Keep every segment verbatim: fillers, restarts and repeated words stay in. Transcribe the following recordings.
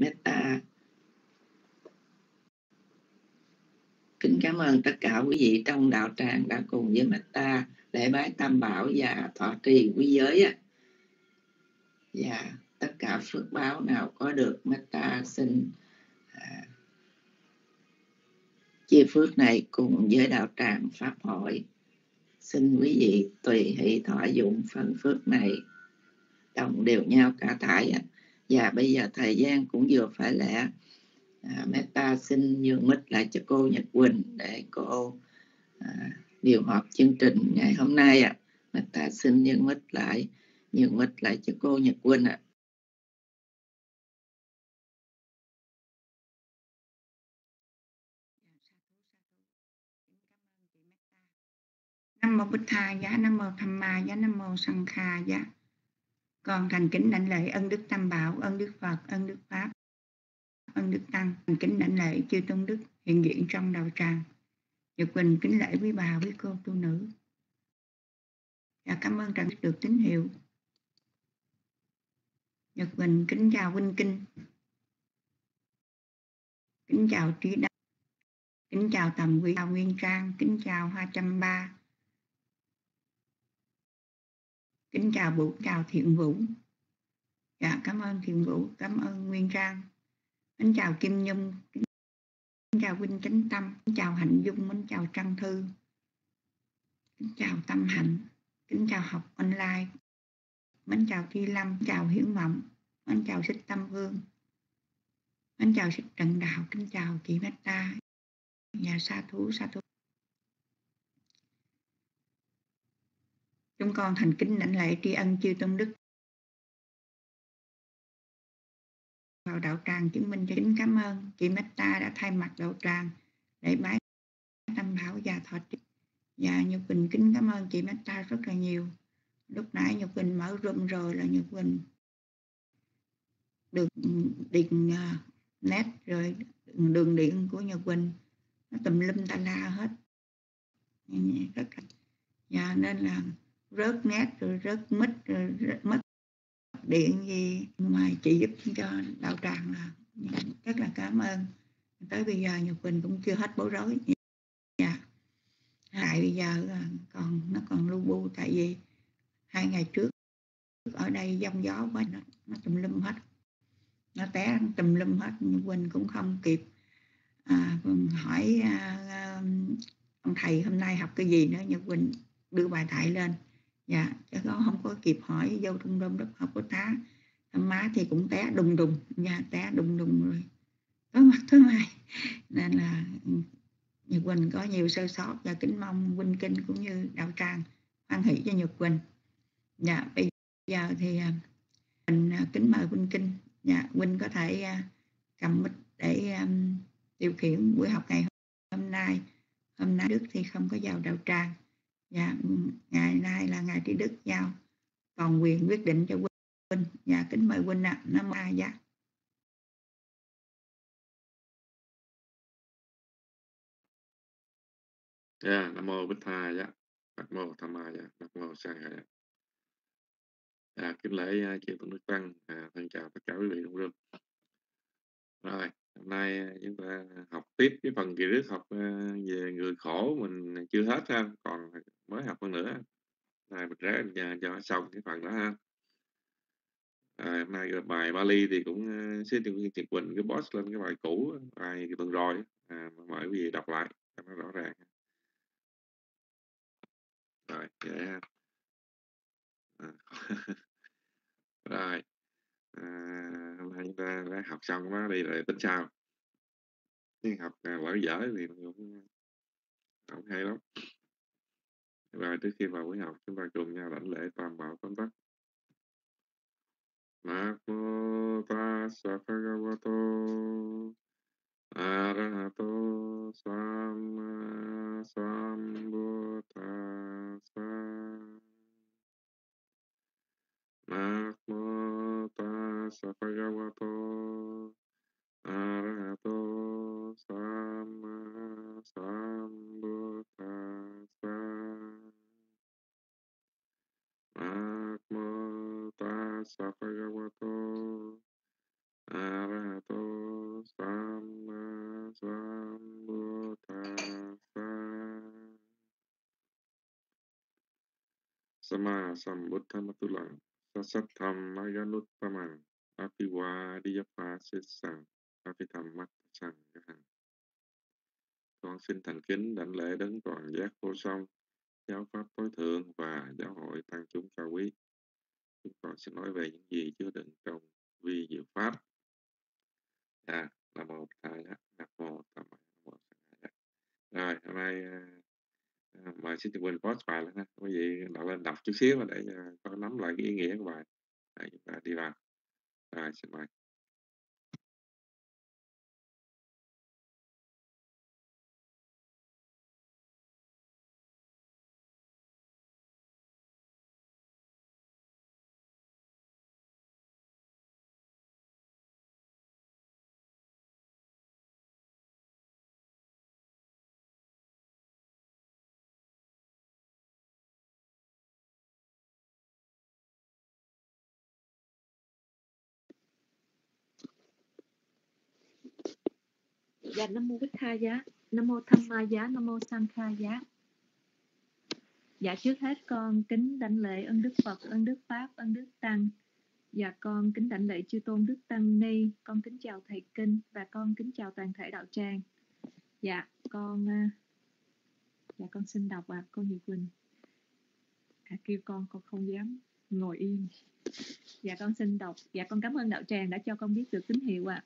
Metta. Kính cảm ơn tất cả quý vị trong đạo tràng đã cùng với Metta lễ bái Tam Bảo và thọ trì quý giới. Và tất cả phước báo nào có được Metta xin à, chia phước này cùng với đạo tràng Pháp hội. Xin quý vị tùy hỷ thọ dụng phần phước này đồng đều nhau cả thải. Và bây giờ thời gian cũng vừa phải lẽ. À, Metta xin nhường mic lại cho cô Nhật Quỳnh để cô à, điều hợp chương trình ngày hôm nay. À. Metta xin nhường mic lại, nhường mic lại cho cô Nhật Quỳnh ạ. À. Nam mô Bụt Tha giá, Nam mô Tham Ma giá, Nam mô Sang Kha giá. Con thành kính đảnh lễ ân đức Tam Bảo, ân đức Phật, ân đức Pháp, ân đức Tăng. Thành kính đảnh lễ chư tôn đức hiện diện trong đạo tràng. Nhật Quỳnh kính lễ quý bà, quý cô tu nữ. Và cảm ơn tràng được tín hiệu. Nhật Quỳnh kính chào huynh kinh, kính chào Trí Đắc, kính chào Tầm Quý, chào Nguyên Trang, kính chào Hoa Trăm Ba, kính chào Vũ, chào Thiện Vũ. Dạ, cảm ơn Thiện Vũ, cảm ơn Nguyên Trang. Kính chào Kim Nhung, kính chào Huynh Chánh Tâm, kính chào Hạnh Dung, kính chào Trăng Thư, kính chào Tâm Hạnh, kính chào Học Online, kính chào Thi Lâm, kính chào Hiếu Mộng, kính chào Xích Tâm Vương, kính chào Xích Trần Đạo, kính chào chị Metta. Dạ, sa thú, sa thú. Chúng con thành kính đảnh lễ tri ân chư tôn đức vào đạo tràng chứng minh cho kính cảm ơn chị Metta đã thay mặt đạo tràng để bái Tam Bảo và thọ trì. Và Nhật Quỳnh kính cảm ơn chị Metta rất là nhiều. Lúc nãy Nhật Quỳnh mở room rồi là Nhật Quỳnh được điện uh, net rồi đường điện của Nhật Quỳnh nó tùm lum ta la hết, rất là và nên là rớt net rồi rớt mic rồi rớt mất điện gì mà chị giúp cho đạo tràng là rất là cảm ơn. Tới bây giờ Nhật Quỳnh cũng chưa hết bối rối. Dạ. Tại bây giờ còn nó còn lu bu tại vì hai ngày trước ở đây giông gió quá nó, nó tùm lum hết, nó té tùm lum hết. Nhật Quỳnh cũng không kịp à, hỏi à, ông thầy hôm nay học cái gì nữa. Nhật Quỳnh đưa bài thải lên. Dạ, chứ không có kịp hỏi vô trung đông đất học của tá. Má thì cũng té đùng đùng, nhà té đùng đùng rồi tối mặt tối mai, nên là Nhật Quỳnh có nhiều sơ sót và kính mong huynh kinh cũng như đạo tràng hoan hỷ cho Nhật Quỳnh. Dạ, bây giờ thì mình kính mời huynh kinh. Dạ, huynh có thể cầm mic để um, điều khiển buổi học ngày hôm nay. Hôm nay Đức thì không có vào đạo tràng. Dạ, ngày nay là ngày Trí Đức giao còn quyền quyết định cho huynh. Dạ, kính mời huynh ạ. Nam mô A Giá. Yeah, Nam mô Bích Tha giá, Nam mô Tham Ma giá, Nam mô Sang Hà. À, kính lễ chư tôn đức tăng, à, thân chào tất cả quý vị trong room. Rồi, hôm nay chúng ta học tiếp cái phần kỳ trước học uh, về người khổ mình chưa hết ha, còn mới học hơn nữa. Này mình ráng uh, cho xong cái phần đó ha. À, hôm nay bài Bali thì cũng uh, xin Nhật Quỳnh cái post lên cái bài cũ, bài tuần rồi, à, mời quý vị đọc lại cho nó rõ ràng. Rồi, vậy ha. À. Rồi, à, hôm nay chúng ta đã học xong nó đi rồi tính sao. Nhưng học à, lỡ dở thì cũng không hay lắm. Rồi trước khi vào buổi học chúng ta cùng nhau đảnh lễ Tam Bảo tóm tắt. Namo Tassa Bhagavato Arahato Samma Sambuddhassa. Namo Tassa Bhagavato Arahato Samma Sambuddhassa. Namo Tassa Bhagavato Arahato Sama Sambuddhamatula Sasatthammayanuttama Apivadiyapasisang Apithammatsang. Con xin thành kính đảnh lễ đấng toàn giác vô song, giáo pháp tối thượng và giáo hội tăng chúng cao quý. Chúng con sẽ nói về những gì chứa đựng trong vi diệu pháp. À, Nam mô Thầy Nam mô Tham Nam mô Sanh. Rồi hôm nay uh, mời xin Quỳnh post bài lên ha, quý vị đọc lên đọc chút xíu để uh, có nắm lại cái ý nghĩa của bài. Rồi chúng ta đi vào. Rồi xin mời. Dạ, Nam Mô Bích Tha Giá, Nam Mô Tham Ma Giá, Nam Mô Sang Kha Giá. Dạ, trước hết con kính đảnh lễ ân Đức Phật, ân Đức Pháp, ân Đức Tăng. Dạ, con kính đảnh lễ chư tôn Đức Tăng Ni. Con kính chào Thầy Kinh và con kính chào toàn thể đạo tràng. Dạ, con dạ con xin đọc ạ, à, cô Nhật Quỳnh. À, kêu con, con không dám ngồi yên. Dạ, con xin đọc. Dạ, con cảm ơn đạo tràng đã cho con biết được tín hiệu ạ. À.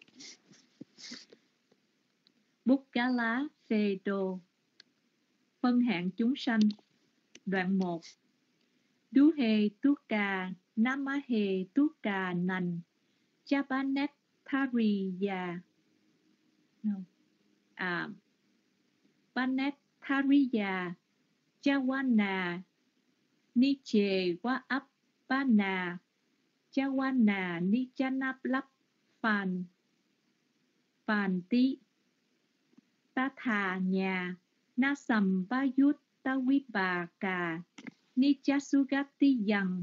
Bút cá lá phê đô. Phân hạng chúng sanh. Đoạn một. Đú hê tú cà nama hê tú cà nành Japanet Thariya no. à, Panet Thariya Jawana Niche wa Appana Jawana Nichanap Phan Phan Ti Ta Thà Nhà Na Sầm Ba Yut Ta Quý Bà Cà Nichasugati Yang.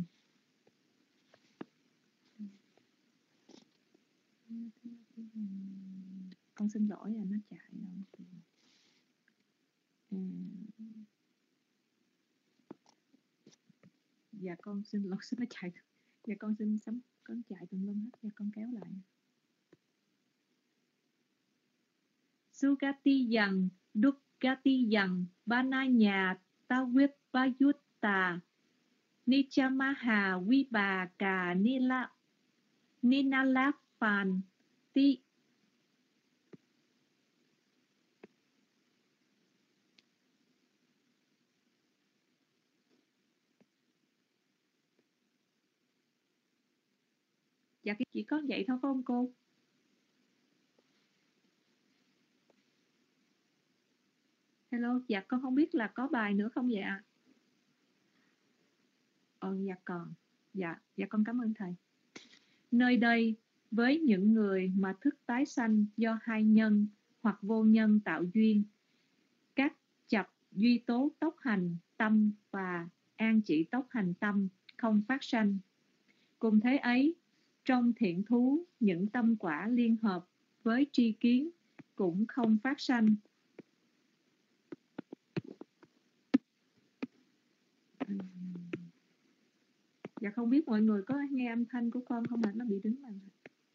Con xin lỗi là nó chạy rồi. À. Dạ con xin lỗi nó chạy. Dạ con xin sắm con chạy tùm lum hết. Dạ con kéo lại. Sugati Yang Dukkati Yang Bananya Tawip Vayutta Nichamaha Viba Cà Nila Ninala Phan Ti. Dạ chỉ có vậy thôi phải không cô? Hello, dạ con không biết là có bài nữa không dạ? Ờ, dạ còn. Dạ, dạ con cảm ơn thầy. Nơi đây, với những người mà thức tái sanh do hai nhân hoặc vô nhân tạo duyên, các chập duy tố tốc hành tâm và an chỉ tốc hành tâm không phát sanh. Cùng thế ấy, trong thiện thú, những tâm quả liên hợp với tri kiến cũng không phát sanh. Dạ không biết mọi người có nghe âm thanh của con không ạ? Nó bị đứng màn.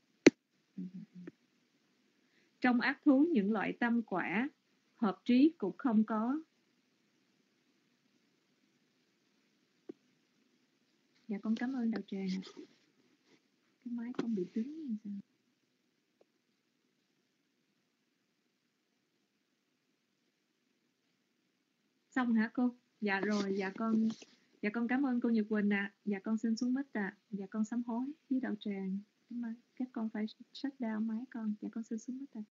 Trong ác thú, những loại tâm quả hợp trí cũng không có. Dạ con cảm ơn đạo tràng. Cái máy con bị đứng như sao? Xong hả cô? Dạ rồi, dạ con dạ con cảm ơn cô Nhật Quỳnh ạ. À. Dạ con xin xuống mic ạ. À. Dạ con sám hối với đạo tràng. Các con phải shut down máy con. Dạ con xin xuống mic ạ. À.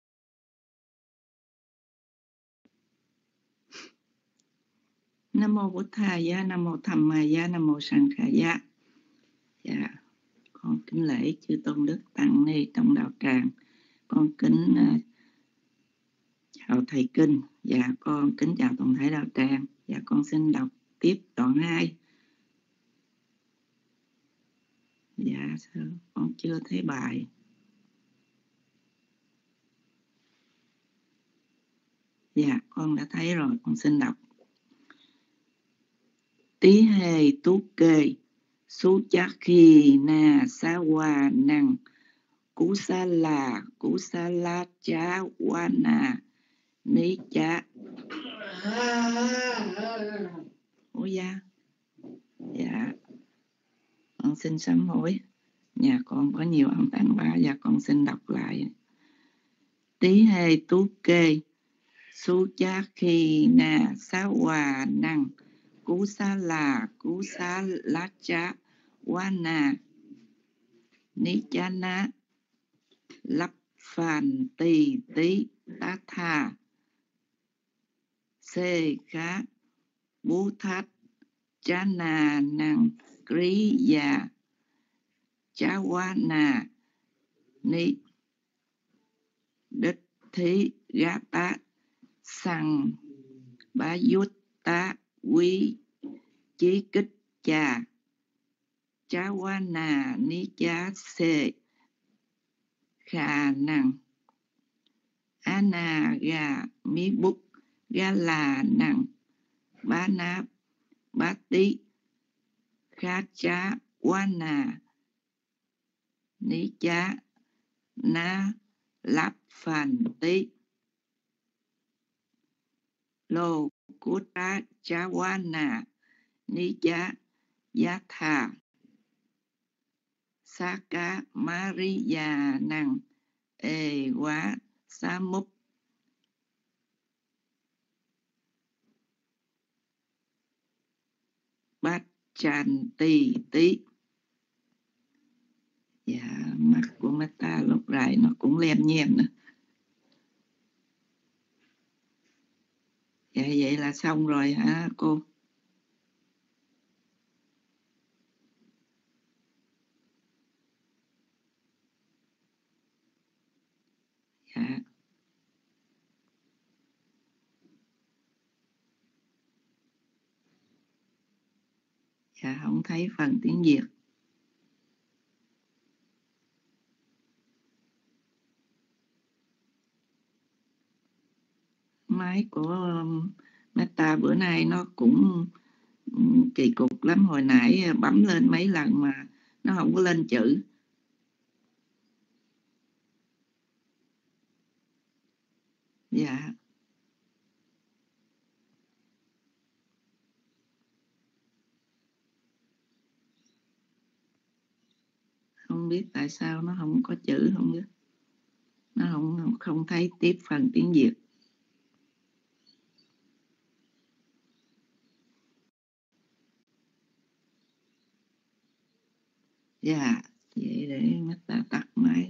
Nam mô Bổn Thầy Giá, Nam mô Tham Ma Giá, Nam mô Sang Kha Giá. Dạ, con kính lễ chư tôn đức tăng ni trong đạo tràng. Con kính uh, chào thầy kinh. Dạ, con kính chào toàn thể đạo tràng. Dạ, con xin đọc tiếp đoạn hai. Dạ, con chưa thấy bài. Dạ, con đã thấy rồi, con xin đọc. Tí hề tú kê su chắc khi na sa wa năng cú sa là cú sa la chá wa na ní chá. Ủa dạ dạ con xin sám hối, nhà con có nhiều âm thanh quá và con xin đọc lại. Tí hề tú kê su cha khi na sa wa năng cú sa là cú sa la cha wa na ní cha na lắp phàn tì tí tá tha xê khá bú thát chá na năng krí già chá wa na ní đích thí gá tá sang bá yút tá quý chí kích chà chá wa na ní chá xê khả năng á na gà mí bút gá là năng bá náp bá tí khá chá wa na ní chá ná lắp phàn tí lô cú tá chá wa na ní chá giá thà sa cá má rí già năng ê quá sa múc bát tràn tì tí. Dạ mắt của Metta lúc lại nó cũng lem nhem nữa. Dạ vậy là xong rồi hả cô? Dạ. Dạ không thấy phần tiếng Việt. Máy của um, Metta bữa nay nó cũng um, kỳ cục lắm. Hồi nãy bấm lên mấy lần mà nó không có lên chữ. Dạ. Không biết tại sao nó không có chữ, không biết. Nó không không thấy tiếp phần tiếng Việt. Dạ, vậy để Metta tắt máy.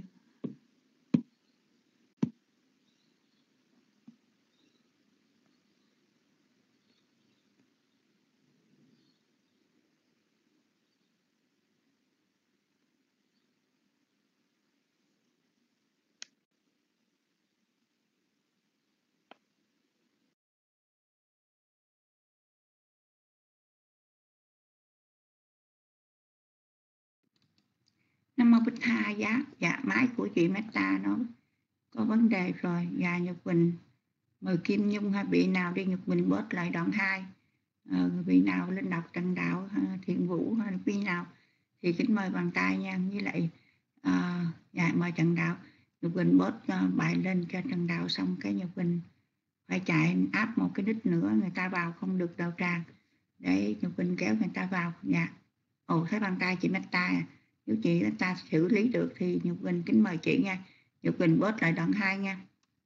Nam mô Bích Tha giá. Dạ máy của chị Metta nó có vấn đề rồi. Dạ Nhật Quỳnh mời Kim Nhung hay vị nào đi Nhật Quỳnh bớt lại đoạn hai. À, vị nào lên đọc Trần Đạo Thiện Vũ hay vị nào thì kính mời bằng tay nha. Với lại à, dạ mời Trần Đạo. Nhật Quỳnh bớt uh, bài lên cho Trần Đạo xong cái Nhật Quỳnh phải chạy áp một cái đích nữa, người ta vào không được đạo tràng để Nhật Quỳnh kéo người ta vào. Dạ. Ồ thấy bàn tay chị Metta à. Nếu chị Metta xử lý được thì Nhật Quỳnh kính mời chị nha. Nhật Quỳnh bớt lại đoạn hai nha.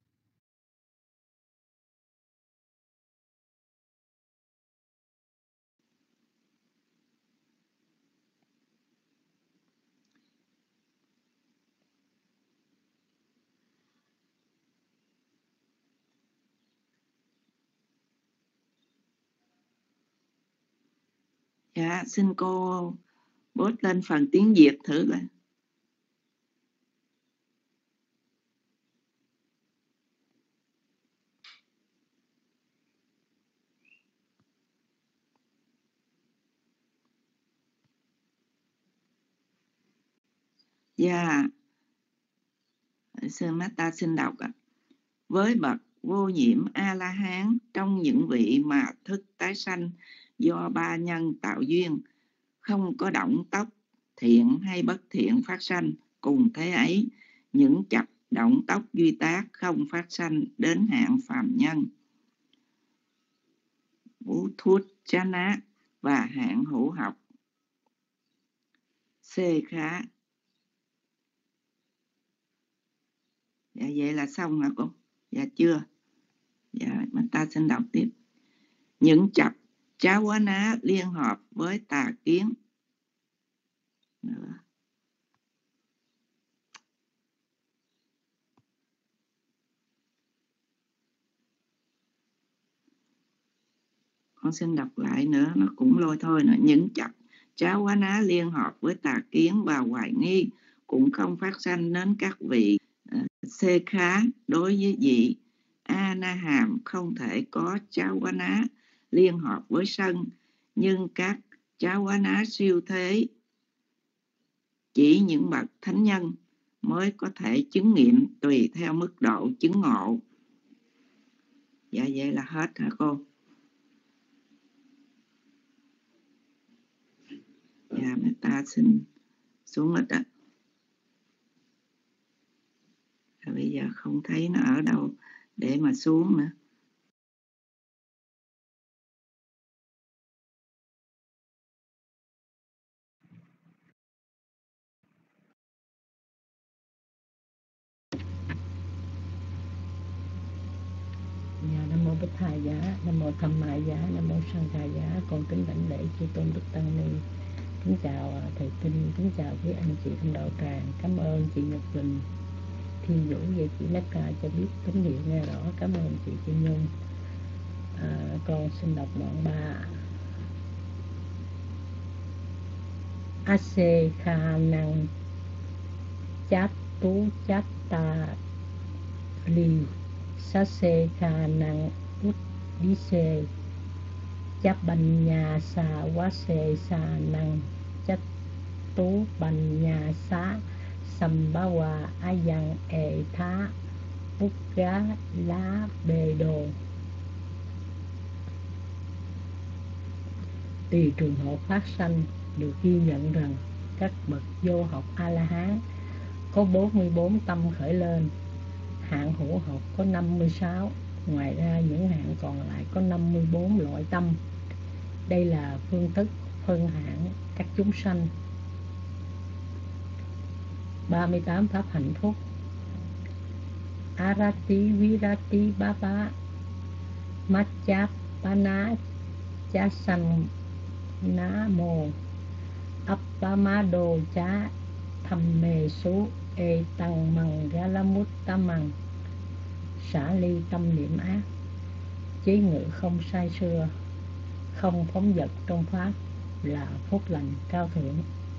Dạ xin cô bớt lên phần tiếng Việt thử coi. Dạ. Sư Metta xin đọc ạ. Với bậc vô nhiễm A-la-hán trong những vị mà thức tái sanh do ba nhân tạo duyên, không có động tốc thiện hay bất thiện phát sanh. Cùng thế ấy, những chấp động tốc duy tác không phát sanh đến hạng phàm nhân, vũ thuốt chana và hạng hữu học. C khá. Dạ vậy là xong hả cô? Dạ chưa? Dạ mình ta xin đọc tiếp. Những chấp cháo quá ná liên hợp với tà kiến nữa. Con xin đọc lại nữa, nó cũng lôi thôi nữa. Những chấp cháo quá ná liên hợp với tà kiến và hoài nghi cũng không phát sanh đến các vị uh, C khá. Đối với vị A Na Hàm không thể có cháo quá ná liên hợp với sân, nhưng các cháo quá ná siêu thế chỉ những bậc thánh nhân mới có thể chứng nghiệm tùy theo mức độ chứng ngộ. Dạ vậy là hết hả cô? Dạ mấy ta xin xuống ít á. Bây giờ không thấy nó ở đâu để mà xuống nữa. Dạ, Nam mô Bích Thà Giá, Nam mô Tham Ma Giá, Nam mô Sang Khà Giá. Con kính đảnh lễ chư tôn đức tăng ni. Kính chào thầy Kinh, kính chào quý anh chị trong đạo tràng. Cảm ơn chị Nhật Bình Thiên Vũ về chị Mecca cho biết tín hiệu nghe rõ. Cảm ơn chị Kim Nhung. À, con xin đọc đoạn ba. Ase kha năng chát tú chát ta li Sase kha năng út đi se cháp banh nhà sa quá se sa năng chát tú banh nhà xá Sambawa ayang e tha bút gá lá bề đồ. Tùy trường hợp phát sanh được ghi nhận rằng các bậc vô học A-la-hán có bốn mươi bốn tâm khởi lên, hạng hữu học có năm mươi sáu, ngoài ra những hạng còn lại có năm mươi bốn loại tâm. Đây là phương thức phân hạng các chúng sanh. ba mươi tám pháp hạnh phúc. Arati Virati Baba Machapana Chasan Namo Appamado Cha Tham Mê Sú E Tăng Mằng Galamut Tamằng. Xả ly tâm niệm ác, chế ngự không sai xưa, không phóng dật trong pháp là phúc lành cao thượng.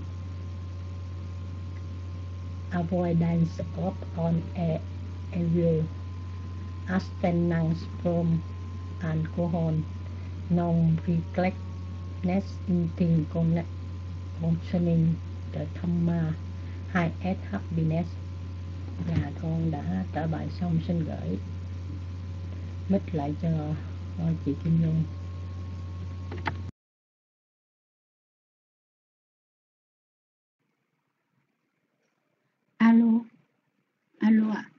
Avoidance of all evil, abstinence from alcohol, non-recklessness in things concerning the Dhamma, highest happiness. Và con đã trả bài xong, xin gửi mic lại cho chị Kim Nhung. Alo, alo ạ.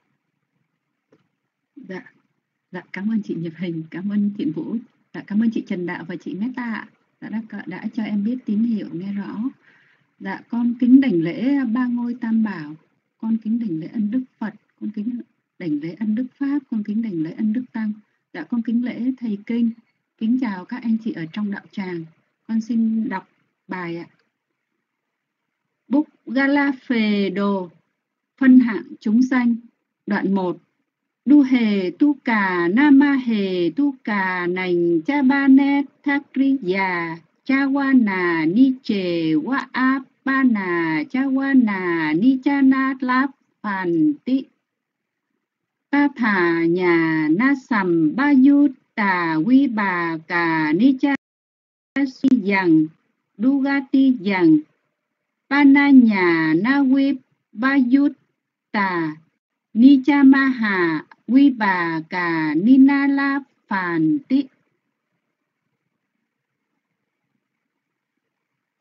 Dạ, dạ cảm ơn chị Nhật Hình, cảm ơn chị Vũ, dạ cảm ơn chị Trần Đạo và chị Meta ạ. Dạ đã, đã cho em biết tín hiệu nghe rõ. Dạ con kính đảnh lễ ba ngôi tam bảo, con kính đảnh lễ ân đức Phật, con kính đảnh lễ ân đức Pháp, con kính đảnh lễ ân đức Tăng. Dạ con kính lễ thầy Kinh, kính chào các anh chị ở trong đạo tràng. Con xin đọc bài ạ. Búc Gala Phề Đồ, phân hạng chúng sanh, đoạn một. Đu hề tu cà nama hề tu cà nành cha ba nét thác ri già cha wa nà ni chề wa áp ba nà cha wa nà ni cha na láp phàn tị ta thả nhà na sầm ba yu tà quy bà cà ni cha si dằng du ga ti dằng ba na nhà na quy ba yu tà ni cha ma hà quy bà cà ni na la phàn tị.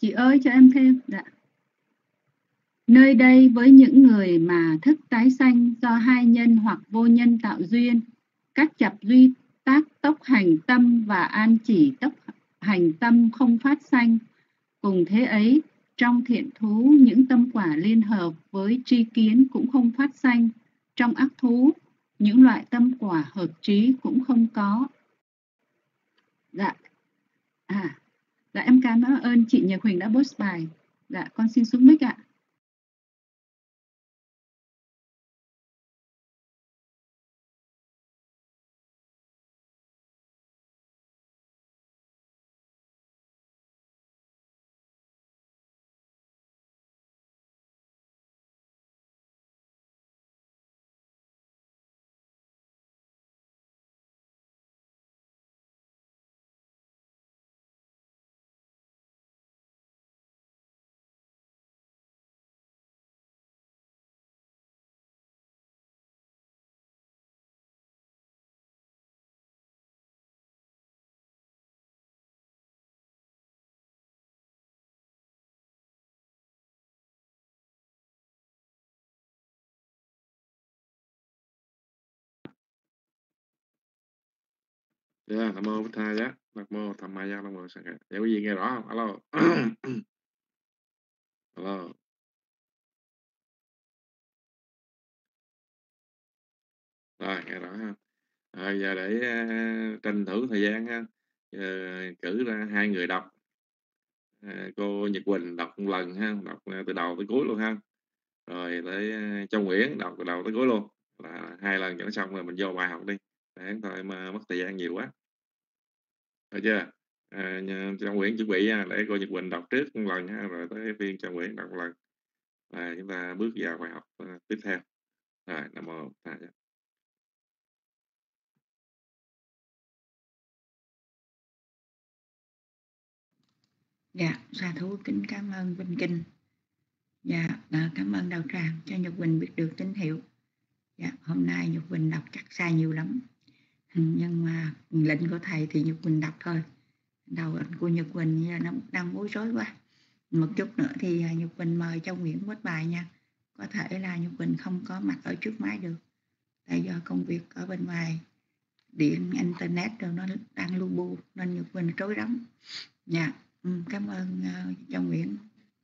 Chị ơi cho em thêm. Dạ. Nơi đây với những người mà thức tái sanh do hai nhân hoặc vô nhân tạo duyên, các chập duy tác tốc hành tâm và an chỉ tốc hành tâm không phát sanh. Cùng thế ấy, trong thiện thú những tâm quả liên hợp với tri kiến cũng không phát sanh. Trong ác thú, những loại tâm quả hợp trí cũng không có. Dạ. À, dạ em cảm ơn chị Nhật Huỳnh đã post bài. Dạ con xin xuống mic ạ. Yeah, Nam mô Bích Tha Giá, Nam mô Tham Ma Giá, Nam mô Sang Khả. Dạ quý vị nghe rõ không? Alo. Alo. Rồi, nghe rõ ha. Rồi giờ để uh, tranh thủ thời gian ha. Uh, cử ra hai người đọc. Uh, cô Nhật Quỳnh đọc một lần ha, đọc uh, từ đầu tới cuối luôn ha. Rồi tới uh, Châu Nguyễn đọc từ đầu tới cuối luôn. Là hai lần cho nó xong rồi mình vô bài học đi. Để thôi mà mất thời gian nhiều quá. Được chưa? À, Châu Nguyễn chuẩn bị nha, để cô Nhật Quỳnh đọc trước một lần ha, rồi tới phiên Châu Nguyễn đọc một lần. Và chúng ta bước vào bài học uh, tiếp theo. Rồi, Nam mô Bích Tha Giá. Dạ, sa thú kính cảm ơn Vinh Kinh. Dạ, cảm ơn Đạo Tràng cho Nhật Quỳnh biết được tín hiệu. Dạ, hôm nay Nhật Quỳnh đọc chắc sai nhiều lắm. Nhưng mà lệnh của thầy thì Nhật Quỳnh đọc thôi. Đầu của Nhật Quỳnh nó đang bối rối quá. Một chút nữa thì Nhật Quỳnh mời Châu Nguyễn post bài nha. Có thể là Nhật Quỳnh không có mặt ở trước máy được. Tại do công việc ở bên ngoài, điện, internet rồi nó đang lu bu nên Nhật Quỳnh rối rắm. Dạ, cảm ơn uh, Châu Nguyễn.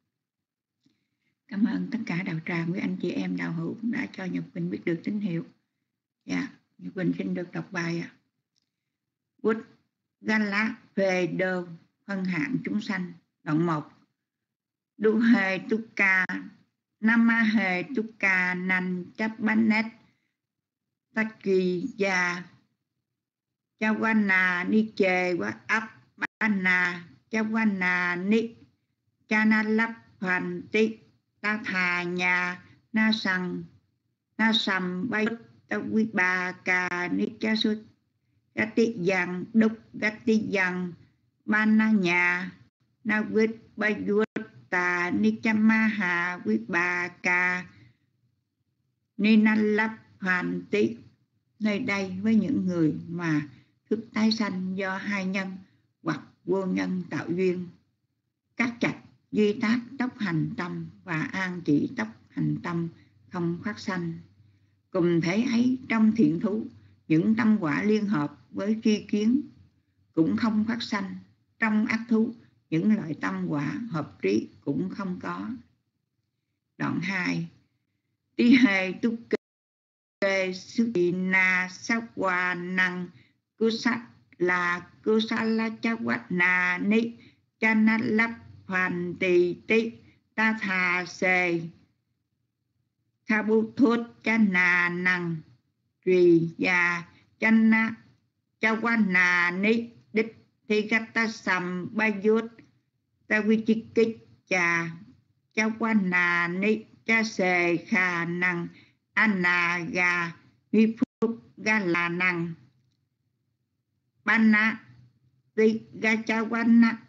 Cảm ơn tất cả Đạo Tràng với anh chị em đạo hữu đã cho Nhật Quỳnh biết được tín hiệu. Dạ, Nhật Quỳnh xin được đọc bài ạ. Quýt Gala về đơ phân hạng chúng sanh. Đoạn một. Đu hề tu ca Nama hề tu ca nanh chấp bánh nét Tất kỳ gia Chawana ni chê quá ấp Bana Chawana ni Chana lắp hoàn tích ta thà nhà na sằng na sầm bay ta quý ba ca ni cha xuất gati yang đúc gati yang ban na nhà na quyết bay vượt ta ni cha ma hà quý ba ca ni na lắp hoàn tích. Nơi đây với những người mà thức tái sanh do hai nhân hoặc vô nhân tạo duyên, các trạch duy tác tốc hành tâm và an trị tốc hành tâm không phát sanh. Cùng thế ấy trong thiện thú, những tâm quả liên hợp với tri kiến cũng không phát sanh. Trong ác thú, những loại tâm quả hợp trí cũng không có. Đoạn hai. Tí hề tu kê sư na sa qua năng cú sát là cú sa la cha quát na ni cha na lắp hoàn tì tí ta thà xề kha bu thốt cha na năng trì già cha na cha quan na ni đích thi gắt ta sầm ba yốt ta vi chi kích cha cha quan na ni cha xề khả năng anna ga vi phúc ga là năng banna ti ga cha quan na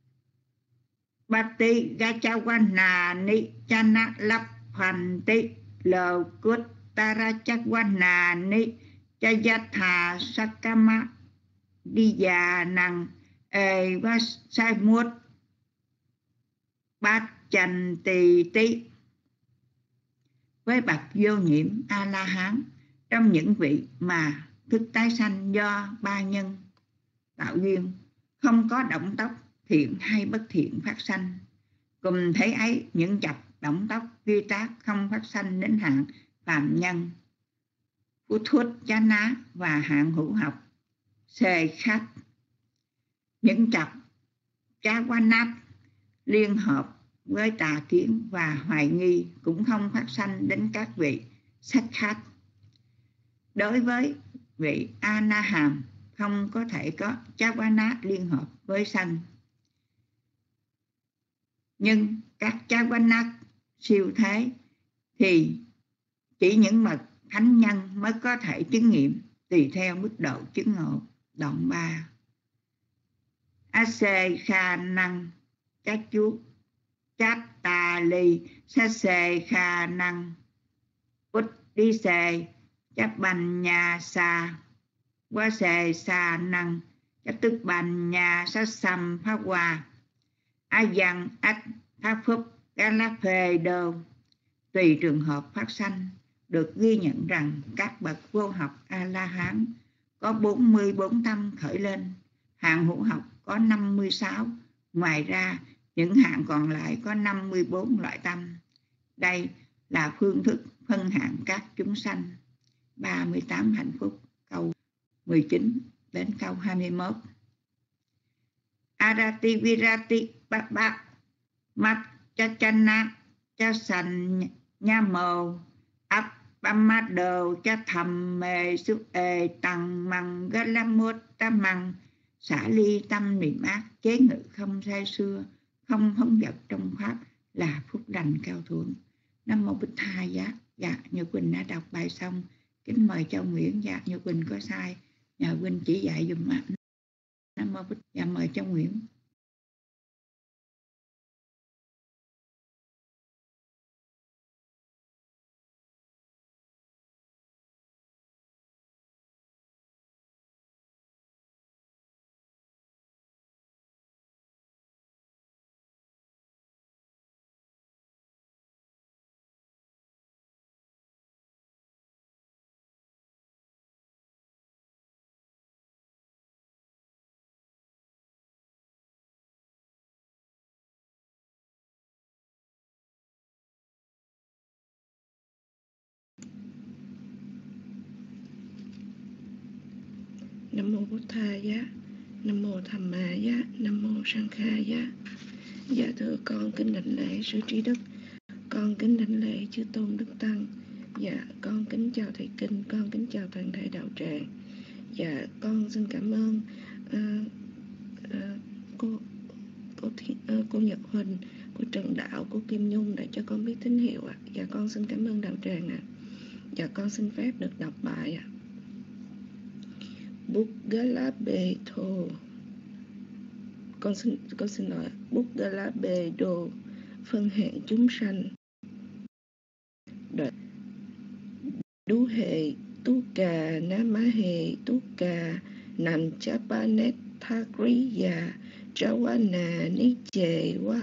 Bati Gachawana ni chana lap phanti lờ cốt tara chakwana ni chayatha sakama đi già năng e và sai muốt bát chanh tỳ tí với bậc vô nhiễm A La Hán, trong những vị mà thức tái sanh do ba nhân tạo duyên, không có động tóc thiện hay bất thiện phát sanh. Cùng thấy ấy, những chập động tóc vi tác không phát sanh đến hạng phàm nhân, của thuốc chá ná và hạng hữu học xề khách. Những chập chá quá nát liên hợp với tà kiến và hoài nghi cũng không phát sanh đến các vị sách khách. Đối với vị A Na Hàm, không có thể có chá quá nát liên hợp với sanh. Nhưng các chá quá nát siêu thế thì chỉ những bậc thánh nhân mới có thể chứng nghiệm tùy theo mức độ chứng ngộ. Đoạn ba. Ase kha năng chát chú chát tà ly sa sê kha năng út đi sê chát bành nhà sa quá sê sa năng chát tức bành nhà sa xăm phá hòa a dăng ách thác phúc cá lá phê đô. Tùy trường hợp phát sanh, được ghi nhận rằng các bậc vô học A-la-hán có bốn mươi bốn tâm khởi lên, hạng hữu học có năm mươi sáu, ngoài ra những hạng còn lại có năm mươi bốn loại tâm. Đây là phương thức phân hạng các chúng sanh. ba mươi tám hạnh phúc, câu mười chín đến câu hai mươi mốt. Arati virati baba mat chachana chasan nhamo ap Pamado cha thầm mê sức ê tăng măng gá la mốt ta măng xả ly tâm niệm ác chế ngự không say xưa không phóng dật trong pháp là phúc lành cao thượng. Nam mô Bích Tha Giá. Dạ Như Quỳnh đã đọc bài xong, kính mời Châu Nguyễn. Dạ Như Quỳnh có sai nhờ Quỳnh chỉ dạy dùm ạ. Nam mô Bích. Dạ mời Châu Nguyễn. Nam mô Bổn Tha Giá, Nam mô Tham Ma Giá, Nam mô Sang Kha Giá. Dạ thưa con kính đảnh lễ sư trí đức, con kính đảnh lễ chư tôn đức tăng. Dạ con kính chào thầy kinh, con kính chào toàn thể đạo tràng. Dạ con xin cảm ơn uh, uh, cô cô, uh, cô Nhật Huỳnh, cô Trần Đạo, cô Kim Nhung đã cho con biết tín hiệu ạ. Dạ con xin cảm ơn đạo tràng ạ. Dạ con xin phép được đọc bài ạ. Buddha Bê Thô. Con xin con xin lỗi. Buddha Bê Đô phân hạng chúng sanh. Đoạn Đú hề tú cà ná má hề tú cà nằm chá ba nét thá krí già trá quá nà ní chề quá.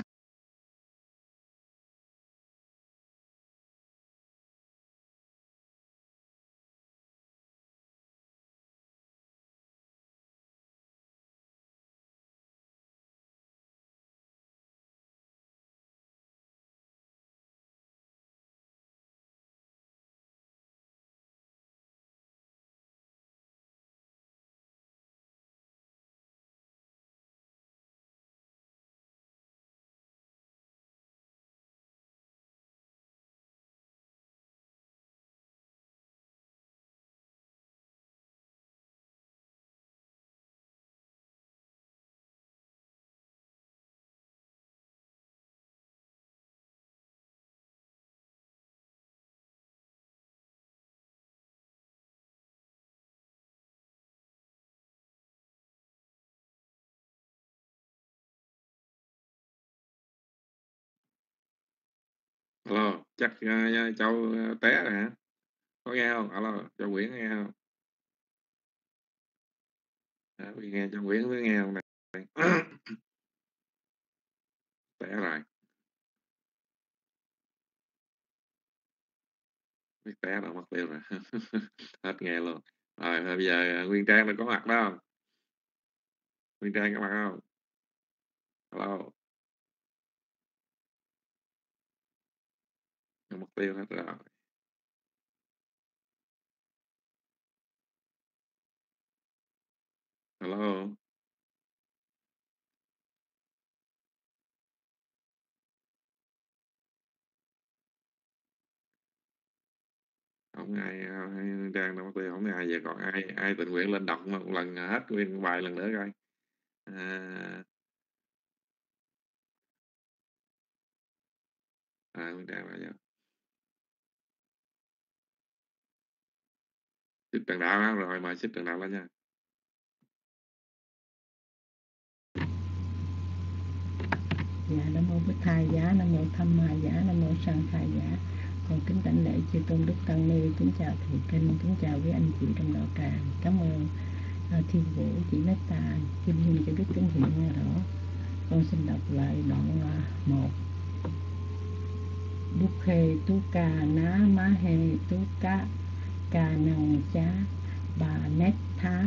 Alo, chắc uh, Châu uh, té rồi hả? Có nghe không? Alo, Châu Nguyễn nghe không? À, nghe Châu Nguyễn mới nghe không này. Té rồi. Biết té đâu mất tiêu rồi. Hết nghe luôn. Rồi bây giờ Nguyên Trang đã có mặt đó không? Nguyên Trang có mặt không? Hello. Nó mất tiêu hết rồi. Hello. Không ai, ai Trang đâu mất tiêu, không ai giờ còn ai ai tình nguyện lên đọc một lần hết nguyên bài lần nữa coi. À, à Nguyên Trang bây giờ. Xích Trần Đạo đó, rồi mời Xích Trần Đạo lên nha. Dạ, Nam mô Bích Thai Giá, Nam mô Tham Ma Giá, Nam mô Sang Khai Giá. Con kính đảnh lễ chư tôn đức tăng ni, kính chào thầy kinh, kính chào quý anh chị trong đạo tràng. Cảm ơn uh, Thiên Vũ, chị Meta, Kim Nhung cho biết tín hiệu nghe rõ. Con xin đọc lại đoạn uh, một. Bukhe tu ca ná má he tu ca ca năng chá bà nét thá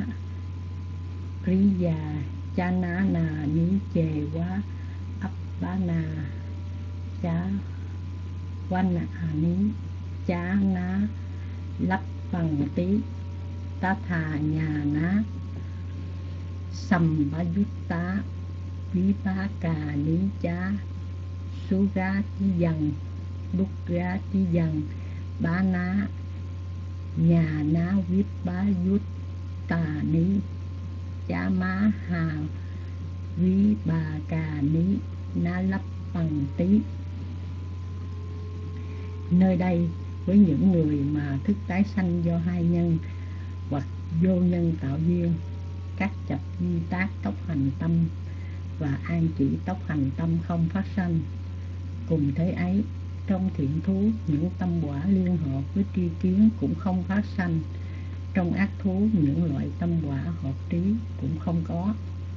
kriya cha ná nà ní chề quá ấp bá na chá quan nà ní chá ná lắp bằng tí tá thà nhà ná sầm bá dút tá quý bá cà ní chá sú ra chi dần đúc ra chi dần bá ná nhà ná viết bá dút tà ní chá má hà quý bà cà ní ná lắp bằng tí. Nơi đây với những người mà thức tái sanh do hai nhân hoặc vô nhân tạo duyên, các chập di tác tốc hành tâm và an chỉ tốc hành tâm không phát sanh. Cùng thế ấy, trong thiện thú những tâm quả liên hợp với tri kiến cũng không phát sanh. Trong ác thú những loại tâm quả hợp trí cũng không có.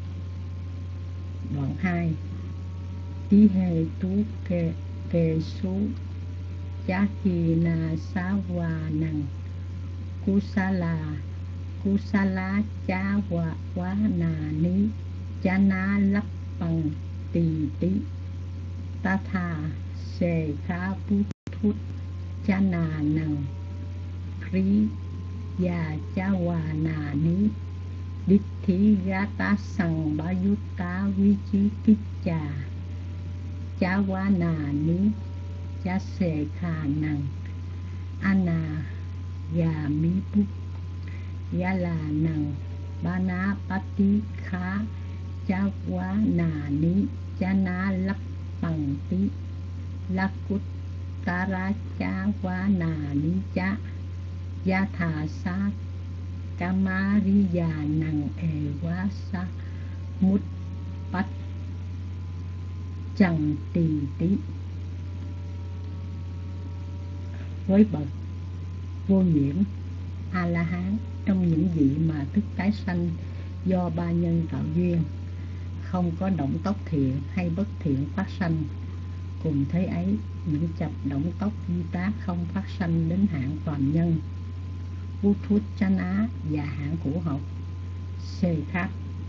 Đoạn hai. Tí hê tú kê kê sú chá chi na xá hoa năng kusala kusala chá hoa quá nà ní chá ná lắp bằng tỳ tí ta thà xê khá bút thút chá nà năng krí ya chá hoa nà ní đích thí gá tá sằng bá yút tá vi chí kích trà chá hoa nà ní chá xê khả năng ana gà mí bút gá là năng ba ná bá tí khá chá quá nà ní chá ná lắp bằng tí lá cút tá ra chá quá nà ní chá giá thà sát cá má rí già năng ê quá sát mút bách chẳng tì tí. Với bậc vô nhiễm A La Hán, trong những vị mà thức tái sanh do ba nhân tạo duyên, không có động tốc thiện hay bất thiện phát sanh. Cùng thế ấy, những chập động tốc di tác không phát sanh đến hạng phàm nhân Bút Thút Chán Á và hạng hữu học xê khác.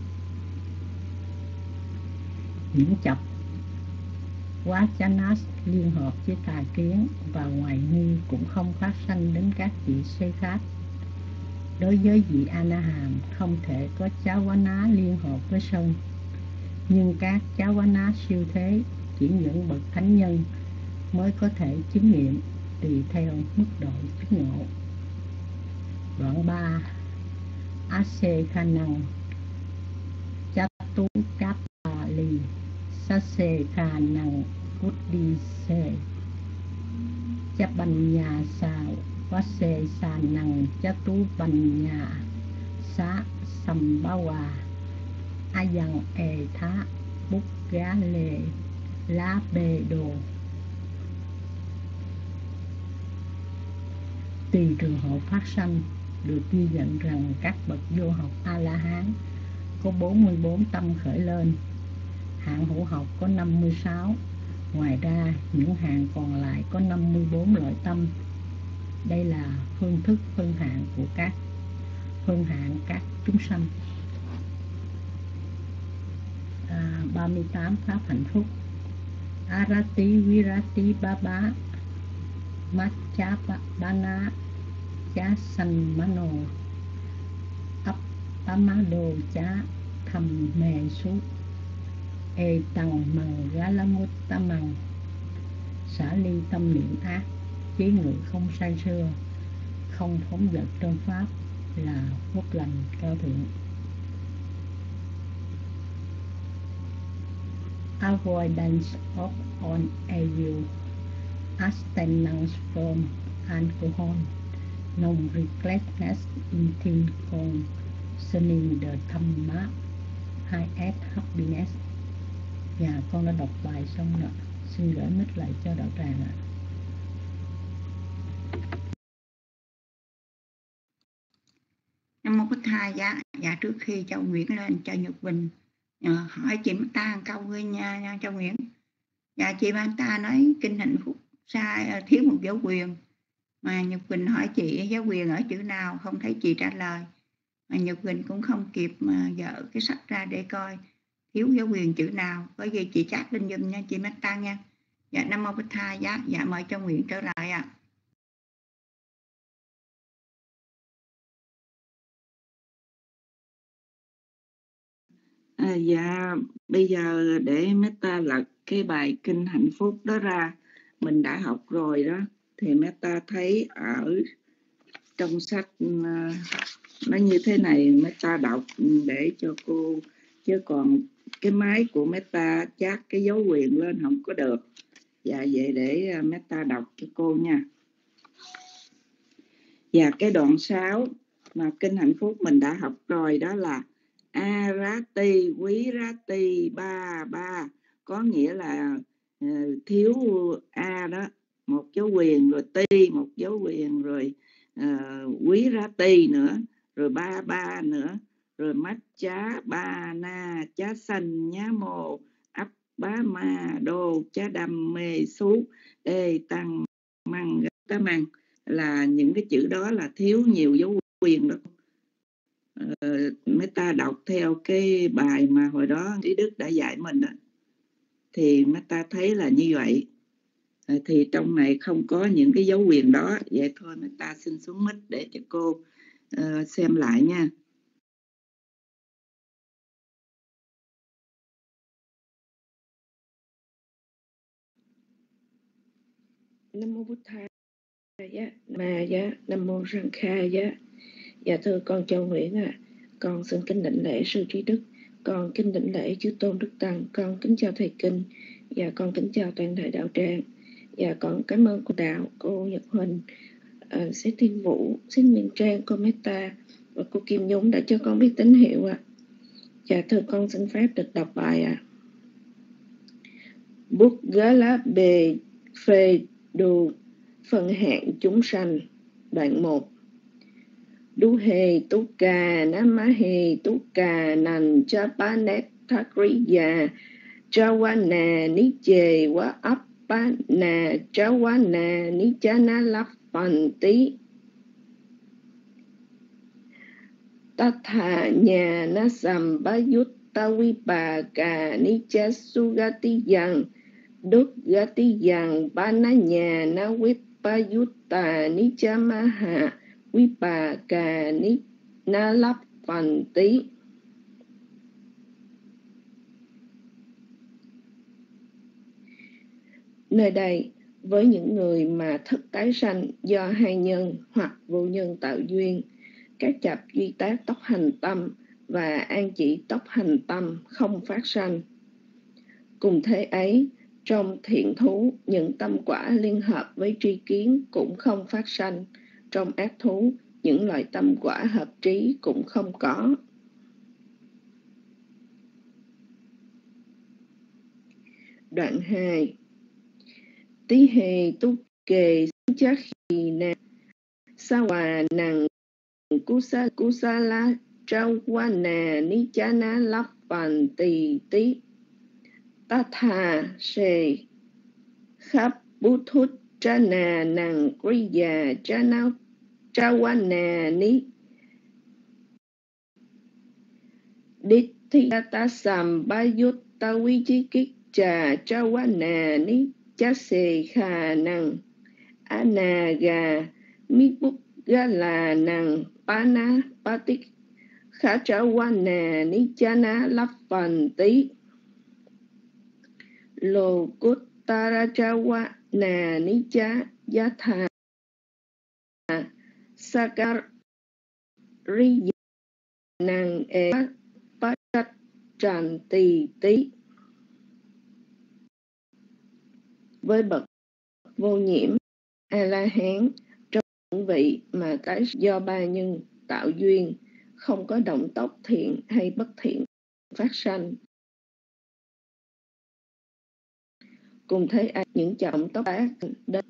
Những chập quá chán ás liên hợp với tà kiến và ngoài nghi cũng không phát sanh đến các vị xê khác. Đối với vị A-na-hàm không thể có chá quá ná liên hợp với sân, nhưng các chá quá ná siêu thế chỉ những bậc thánh nhân mới có thể chứng nghiệm tùy theo mức độ chứng ngộ. Đoạn ba. A-xê khả năng chá tú cáp bà lì sa xê khả năng cút đi xê chá bành nhà xào quá xê xà năng chá tú bành nhà xá sầm ba hòa a dần ê thá bút gá lê lá bê đồ. Tùy trường hợp phát sanh, được ghi nhận rằng các bậc vô học A-la-hán có bốn mươi bốn tâm khởi lên, hạng hữu học có năm mươi sáu, ngoài ra những hạng còn lại có năm mươi bốn loại tâm. Đây là phương thức phân hạng của các phân hạng các chúng sanh. À, ba mươi tám pháp hạnh phúc. Arati Virati Baba Machapana Cha Sanmano Appamado Cha Thầm Mề Sú Ê Tằng Mằng Galamuttamằng. Xả ly tâm niệm ác, trí ngự không say sưa, không phóng dật trong pháp là phúc lành cao thượng. Avoidance of all evil, abstinence from alcohol, non-recklessness in things concerning the Dhamma, highest happiness. Dạ, con đã đọc bài xong rồi. Xin gửi mic lại cho đạo tràng ạ. Nam mô Bích Thầy. Dạ, dạ trước khi Châu Nguyễn lên, cho Nhật Bình à, hỏi chị Mata câu với nha, nha Châu Nguyễn. Dạ chị Mata nói kinh hạnh phúc sai thiếu một dấu quyền, mà Nhật Bình hỏi chị dấu quyền ở chữ nào, không thấy chị trả lời, mà Nhật Bình cũng không kịp mà dở cái sách ra để coi thiếu dấu quyền chữ nào. Có gì chị chat lên giùm nha chị Mata nha. Dạ Nam mô Bích Thầy. Dạ, dạ mời Châu Nguyễn trở lại ạ. À. À, dạ bây giờ để Meta lật cái bài kinh hạnh phúc đó ra, mình đã học rồi đó, thì Meta thấy ở trong sách nó như thế này, Meta đọc để cho cô, chứ còn cái máy của Meta chát cái dấu quyền lên không có được. Dạ vậy để Meta đọc cho cô nha. Và cái đoạn sáu mà kinh hạnh phúc mình đã học rồi, đó là Arati Virati ba ba, có nghĩa là uh, thiếu A đó, một dấu quyền, rồi ti một dấu quyền, rồi uh, Virati nữa, rồi ba ba nữa, rồi Matcha ba na chá xanh nhá mô ấp bá ma đô chá đam mê sú ê tăng măng tá măng, là những cái chữ đó là thiếu nhiều dấu quyền đó. Ờ, mấy ta đọc theo cái bài mà hồi đó Ý Đức đã dạy mình đó, thì mấy ta thấy là như vậy. Ờ, thì trong này không có những cái dấu quyền đó. Vậy thôi mấy ta xin xuống mic để cho cô uh, xem lại nha. Nam mô Bụt Thầy. Mà giá Nam mô Sang Kha giá. Dạ thưa con Châu Nguyễn ạ, à, con xin kính đảnh lễ sư trí đức, con kính đảnh lễ chư tôn đức tăng, con kính chào thầy kinh, và con kính chào toàn thể đạo tràng. Và con cảm ơn cô đạo, cô Nhật Huỳnh, uh, Sĩ Thiên Vũ, Sĩ Nguyên Trang, cô Meta và cô Kim Nhung đã cho con biết tín hiệu ạ. À. Dạ thưa con xin phép được đọc bài ạ. À. Bút gá lá bề phê đù phần hạng chúng sanh. Đoạn một. Đu hề tú cà nam má hề tú cà nành cha pa nét thác rí già cha wa nà ní chề wa áp pa nà cha wa nà ní cha na lắp phần tí ta thà nhà na sầm ba yút ta vi bà cà ní cha su ga ti yang đốt ga ti yang ba na nhà na vi ba yút ta ní cha ma hà quý bà cà ní na lắp phần tí. Nơi đây, với những người mà thức tái sanh do hai nhân hoặc vô nhân tạo duyên, các chập duy tác tốc hành tâm và an chỉ tốc hành tâm không phát sanh. Cùng thế ấy, trong thiện thú, những tâm quả liên hợp với tri kiến cũng không phát sanh. Trong ác thú, những loại tâm quả hợp trí cũng không có. Đoạn hai. Tí hề tu kề chá khì nà sa hòa nàng kusa kusala trao qua nà ni cha na lắp bàn tì tí ta thà sề khắp bút thút Chana Nang Kriya Chana Chawana Ni Ditthiyata Sambayutta Vichikicca Chawana Ni Chase Kha Nang Anaga Mipugala Nang Pana Patik Khachawana Nichana Lappanti Lokuttarachawa Na Nicha Yatha Sakar Riya Nang E Pachat Tràn Tỳ Tí. Với bậc vô nhiễm A-la-hán, trong những vị mà cái do ba nhân tạo duyên, không có động tốc thiện hay bất thiện phát sanh, cùng thấy ai những trọng tốc ác đến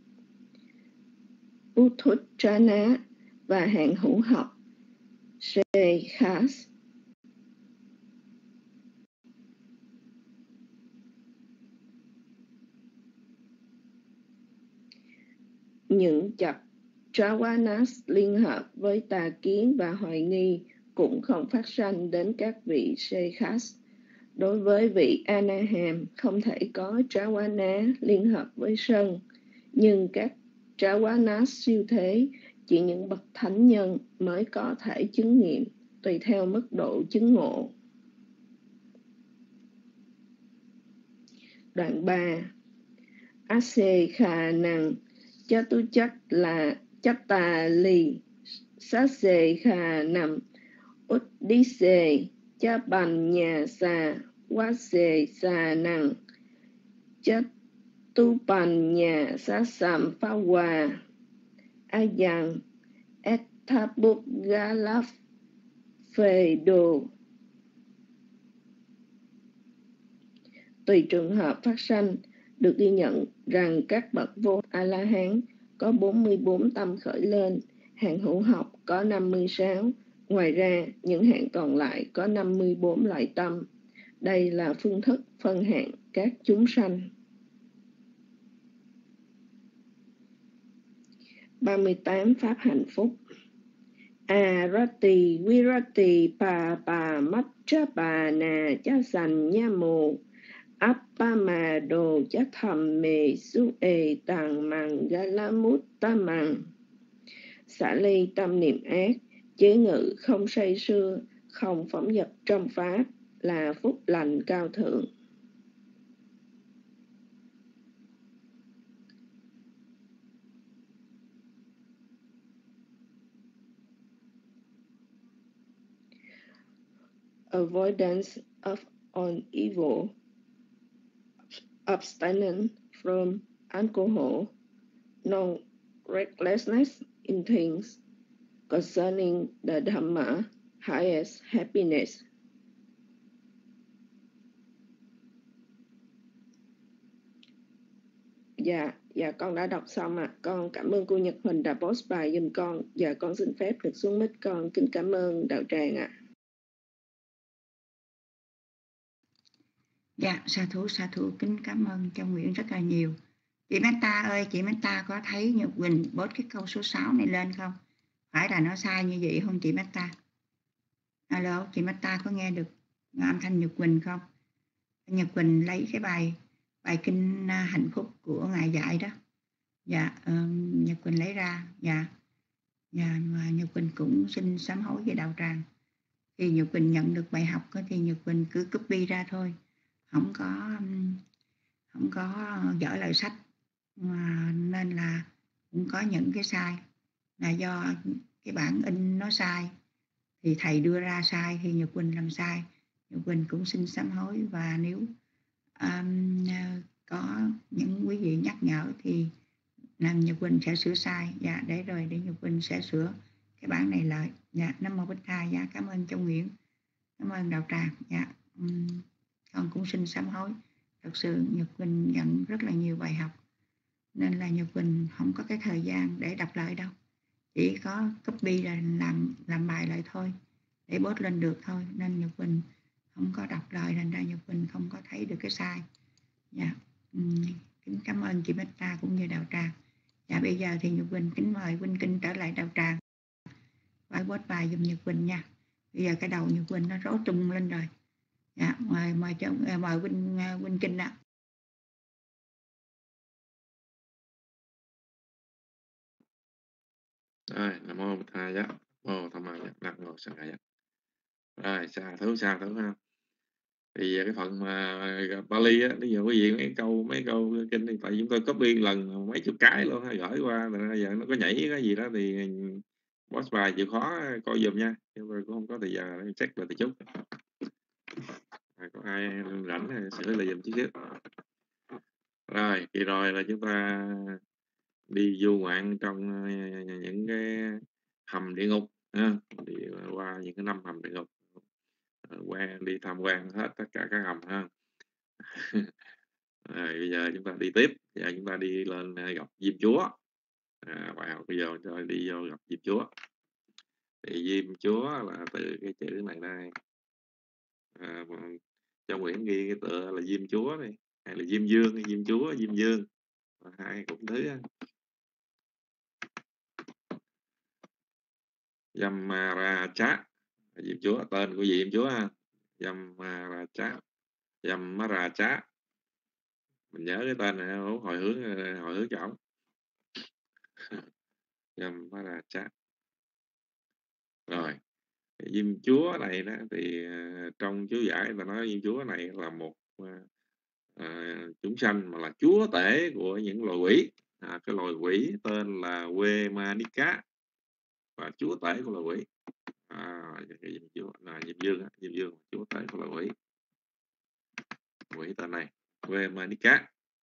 Uthutthana và hạng hữu học Shekhas. Những chập Trawanas liên hợp với tà kiến và hoài nghi cũng không phát sanh đến các vị Shekhas. Đối với vị Anaham không thể có Trawana liên hợp với sân, nhưng các Trawanas siêu thế chỉ những bậc thánh nhân mới có thể chứng nghiệm tùy theo mức độ chứng ngộ. Đoạn ba. Ase Kha Năng Chatuchak là Chatta Li Sase Kha Nam Uddise Chapan Sa Wase Sa Năng Chatupan Sa Sam Phawa Ayang Ethabuk Galaf Phê Đồ. Tùy trường hợp phát sanh, được ghi nhận rằng các bậc vô A-la-hán có bốn mươi bốn tâm khởi lên, hạng hữu học có năm mươi sáu, ngoài ra những hạng còn lại có năm mươi bốn loại tâm. Đây là phương thức phân hạng các chúng sanh. ba mươi tám Pháp hạnh phúc. Arati Virati Pa Pa Matcha Na Cha Sanh Nha Mô Appamado Chathame Su E Tàng Mằng Galamuttamang. Xả ly tâm niệm ác, chế ngự không say sưa, không phóng dật trong Pháp là phúc lành cao thượng. Avoidance of all evil, abstinence from alcohol, no recklessness in things concerning the Dhamma, highest happiness. Dạ, dạ con đã đọc xong ạ. À. Con cảm ơn cô Nhật Huỳnh đã post bài giùm con. Dạ con xin phép được xuống mic, con kính cảm ơn đạo tràng ạ. À. Dạ, sa thú, sa thú, kính cảm ơn Châu Nguyễn rất là nhiều. Chị Meta ơi, chị Meta có thấy Nhật Quỳnh post cái câu số sáu này lên không? Phải là nó sai như vậy không chị Meta? Alo, chị Meta có nghe được âm thanh Nhật Quỳnh không? Nhật Quỳnh lấy cái bài bài kinh hạnh phúc của Ngài dạy đó. Dạ, um, Nhật Quỳnh lấy ra. Dạ, dạ và Nhật Quỳnh cũng xin sám hối với đạo tràng. Khi Nhật Quỳnh nhận được bài học đó, thì Nhật Quỳnh cứ copy ra thôi. Không có không có dở lời sách, mà nên là cũng có những cái sai là do cái bản in nó sai, thì thầy đưa ra sai thì Nhật Quỳnh làm sai. Nhật Quỳnh cũng xin sám hối, và nếu um, có những quý vị nhắc nhở thì làm Nhật Quỳnh sẽ sửa sai. Dạ, để rồi để Nhật Quỳnh sẽ sửa cái bản này lại. Dạ, Nam Mô Bích Tha. Dạ, cảm ơn Châu Nguyễn, cảm ơn đạo tràng. Dạ, um, con cũng xin sám hối. Thật sự Nhật Quỳnh nhận rất là nhiều bài học, nên là Nhật Quỳnh không có cái thời gian để đọc lại đâu, chỉ có copy là làm làm bài lại thôi để post lên được thôi, nên Nhật Quỳnh không có đọc lời, thành ra Nhật Quỳnh không có thấy được cái sai. Dạ, uhm, kính cảm ơn chị Meta cũng như đạo tràng. Dạ bây giờ thì Nhật Quỳnh kính mời Quỳnh Kinh trở lại đạo tràng. Phải bớt bài giùm Nhật Quỳnh nha. Bây giờ cái đầu Nhật Quỳnh nó rối tung lên rồi. Dạ, mời mời cho mời Quỳnh Quỳnh Kinh ạ. Rồi, Nam mô Bụt Thầy Giá, Nam mô Tham Ma Giá, Nam mô Sanh Khai Giá. Rồi, xa thứ xa thứ ha. Thì cái phần mà Bali á, ví dụ quý vị mấy câu mấy câu kinh thì tại chúng tôi copy lần mấy chục cái luôn, gửi qua rồi giờ nó có nhảy cái gì đó thì boss bài chịu khó coi giùm nha, chúng tôi cũng không có thời giờ để check lại từ chút. Có ai rảnh thì sửa lại giùm chút xíu. Rồi, kỳ rồi là chúng ta đi du ngoạn trong những cái hầm địa ngục ha, đi qua những cái năm hầm địa ngục, qua đi tham quan hết tất cả các hầm ha. Rồi, bây giờ chúng ta đi tiếp, giờ chúng ta đi lên gặp Diêm Chúa. À, bài học bây giờ cho đi vô gặp Diêm Chúa. Thì Diêm Chúa là từ cái chữ này đây. À, trong quyển ghi cái tựa là Diêm Chúa này, hay là Diêm Dương, Diêm Chúa, Diêm Dương, hai cũng thứ. Yamaraja, Diêm Chúa, tên của Diêm Chúa ha. Yamaraja, Yamaraja, mình nhớ cái tên này hồi hướng hồi hướng cho ổng. Yamaraja. Rồi, Diêm Chúa này đó thì uh, trong chú giải ta nói Diêm Chúa này là một uh, uh, chúng sanh mà là chúa tể của những loài quỷ. À, cái loài quỷ tên là Wemanika, và chúa tể của loài quỷ. À, Diêm Chúa là Diêm Dương, Diêm Dương chúa tể của loài quỷ. Quỷ tên này Wemanika.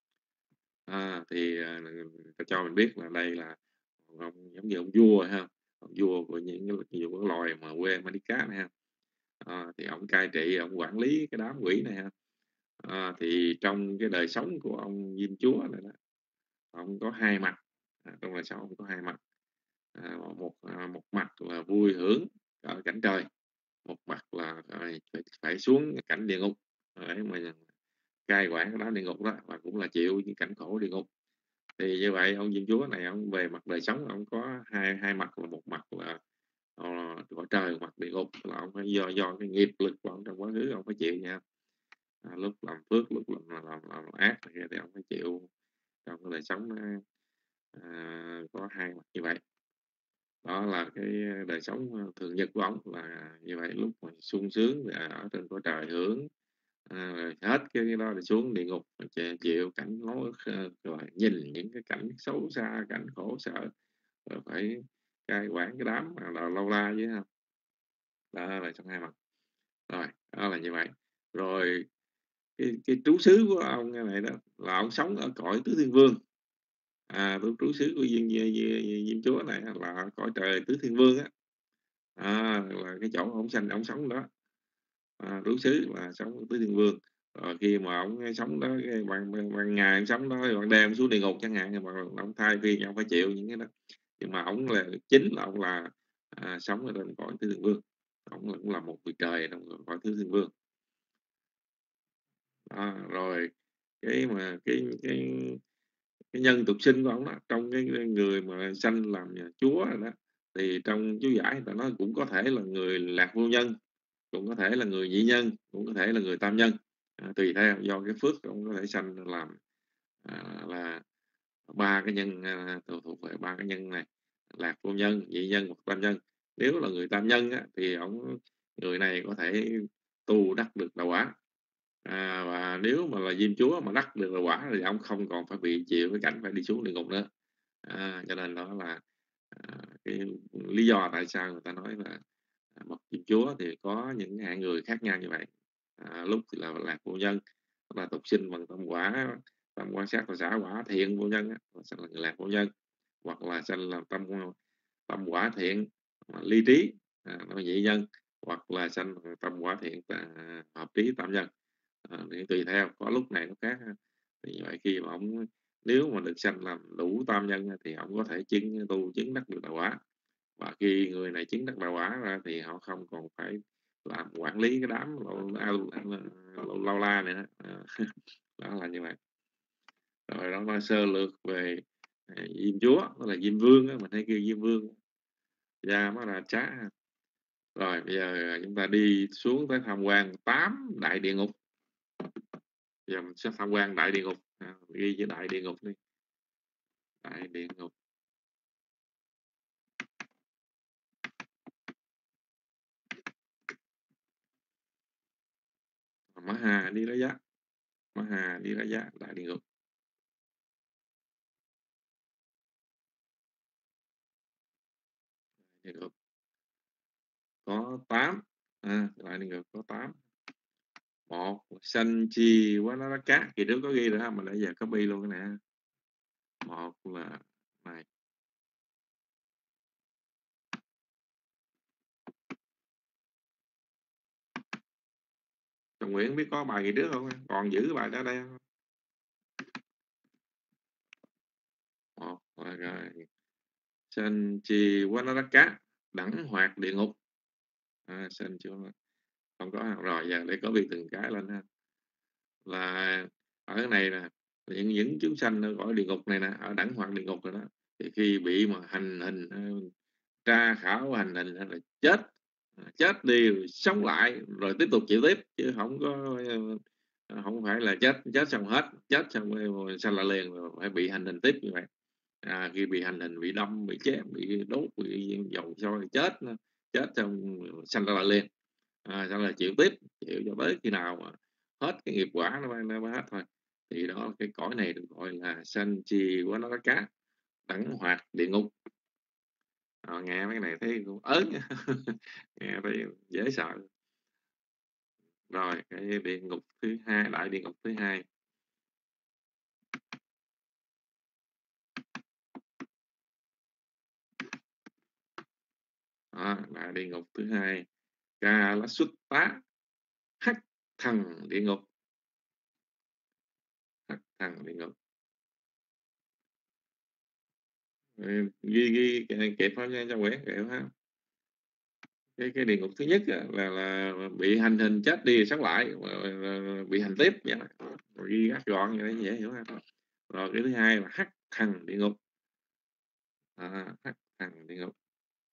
À, thì uh, cho mình biết là đây là ông giống như ông vua ha, ông vua của những cái nhiều cái loài mà Wemanika này ha. À, thì ông cai trị, ông quản lý cái đám quỷ này ha. À, thì trong cái đời sống của ông Diêm Chúa này đó, ông có hai mặt. À, trong đời sống ông có hai mặt. À, một à, một mặt là vui hưởng ở cảnh trời, một mặt là phải, phải xuống cảnh địa ngục để mà cai quản cái đám địa ngục đó, và cũng là chịu những cảnh khổ địa ngục. Thì như vậy ông Diêm Chúa này ông về mặt đời sống ông có hai hai mặt, là một mặt là cõi trời, mặt địa ngục là ông phải do do cái nghiệp lực của ông trong quá khứ ông phải chịu nha. À, lúc làm phước, lúc làm làm, làm, làm ác thì ông phải chịu trong cái đời sống. À, có hai mặt như vậy. Đó là cái đời sống thường nhật của ông là như vậy. Lúc mà sung sướng thì ở trên cõi trời hưởng, à, hết cái đó thì xuống địa ngục chịu cảnh nó, rồi nhìn những cái cảnh xấu xa, cảnh khổ sở, rồi phải cai quản cái đám mà là lâu la chứ không. Đó là trong hai mặt. Rồi đó là như vậy. Rồi cái, cái trú xứ của ông này đó là ông sống ở cõi tứ thiên vương. À, trú xứ của Diêm, Diêm, Diêm Chúa này là cõi trời tứ thiên vương á. À, là cái chỗ ông sanh ông sống đó. À, trú xứ là sống ở tứ thiên vương. Rồi khi mà ông sống đó, ban, ban, ban ngày ông sống đó, ban đêm xuống địa ngục chẳng hạn, mà ông thay phiên ông phải chịu những cái đó. Nhưng mà ông là chính là ông là à, sống ở trên cõi tứ thiên vương. Ông cũng là một vị trời trong cõi tứ thiên vương. À, rồi cái mà cái cái cái nhân tục sinh của ông đó, trong cái người mà sanh làm nhà chúa rồi đó, thì trong chú giải người ta nói cũng có thể là người lạc vô nhân, cũng có thể là người nhị nhân, cũng có thể là người tam nhân. À, tùy theo do cái phước ông có thể sanh làm à, là ba cái nhân, à, thuộc về ba cái nhân này: lạc vô nhân, nhị nhân hoặc tam nhân. Nếu là người tam nhân á, thì ông người này có thể tu đắc được đạo quả. À, và nếu mà là Diêm Chúa mà đắc được đạo quả thì ông không còn phải bị chịu cái cảnh phải đi xuống địa ngục nữa. À, cho nên đó là à, cái lý do tại sao người ta nói là bậc Diêm Chúa thì có những hạng người khác nhau như vậy. À, lúc thì là lạc vô nhân, là tục sinh bằng tâm quả, tâm quan sát và xã quả thiện vô nhân, là người lạc vô nhân, hoặc là sanh làm tâm tâm quả thiện mà ly trí, à, nó nhị nhân, hoặc là sanh tâm quả thiện à, hợp trí tam nhân. À, thì tùy theo, có lúc này lúc khác. Thì vậy khi mà ông nếu mà được sanh làm đủ tam nhân thì ông có thể chứng tu chứng đắc được đạo quả. Và khi người này chứng đắc đạo quả ra thì họ không còn phải làm quản lý cái đám lâu, lâu, lâu, lâu la này nữa. À, đó là như vậy. Rồi đó là sơ lược về Diêm chúa, đó là Diêm Vương á, mình hay kêu Diêm Vương. Gia mới là trá. Rồi bây giờ chúng ta đi xuống tới tham quan tám đại địa ngục. Giờ mình sẽ tham quan đại địa ngục. À, ghi chữ đại địa ngục đi. Đại địa ngục. Maha đi giá. Maha đi giá, đại địa ngục. Địa ngục có tám. À, đại địa ngục có tám. Một sanh chi Vanaraka, kỳ trước có ghi rồi ha, mình nãy giờ copy luôn cái này. Một là này. Chồng Nguyễn biết có bài gì trước không? Còn giữ bài đó đây không? Một là rồi. Sanh chi Vanaraka, đẳng hoạt địa ngục. À, sanh chi không có rồi, giờ để có việc từng cái lên ha. Là ở cái này nè, những những chúng sanh ở cõi địa ngục này nè, ở đẳng hoạt địa ngục rồi đó, thì khi bị mà hành hình, tra khảo hành hình hay là chết, chết đi rồi sống lại rồi tiếp tục chịu tiếp, chứ không có không phải là chết chết xong hết, chết xong rồi sanh lại liền, rồi phải bị hành hình tiếp như vậy. À, khi bị hành hình, bị đâm, bị chém, bị đốt, bị dầu sôi, chết chết xong sanh lại liền. À, xong là chịu tiếp, chịu cho tới khi nào mà hết cái nghiệp quả nó, nó mới hết thôi. Thì đó, cái cõi này được gọi là sanh chi của nó cá, đẳng hoạt địa ngục. À, nghe mấy cái này thấy cũng ớn nghe thấy dễ sợ. Rồi cái địa ngục thứ hai, đại địa ngục thứ hai. À, đại địa ngục thứ hai, ca lá xuất tá, hắc thần địa ngục. Hắc thần địa ngục. Ghi ghi kịp không nha, cho Nguyễn kịp ha. Cái cái địa ngục thứ nhất là là bị hành hình chết đi sống lại, bị hành tiếp vậy đó. Ghi gắt gọn vậy dễ hiểu ha. Rồi cái thứ hai là hắc thần địa ngục. À, hắc thần địa ngục.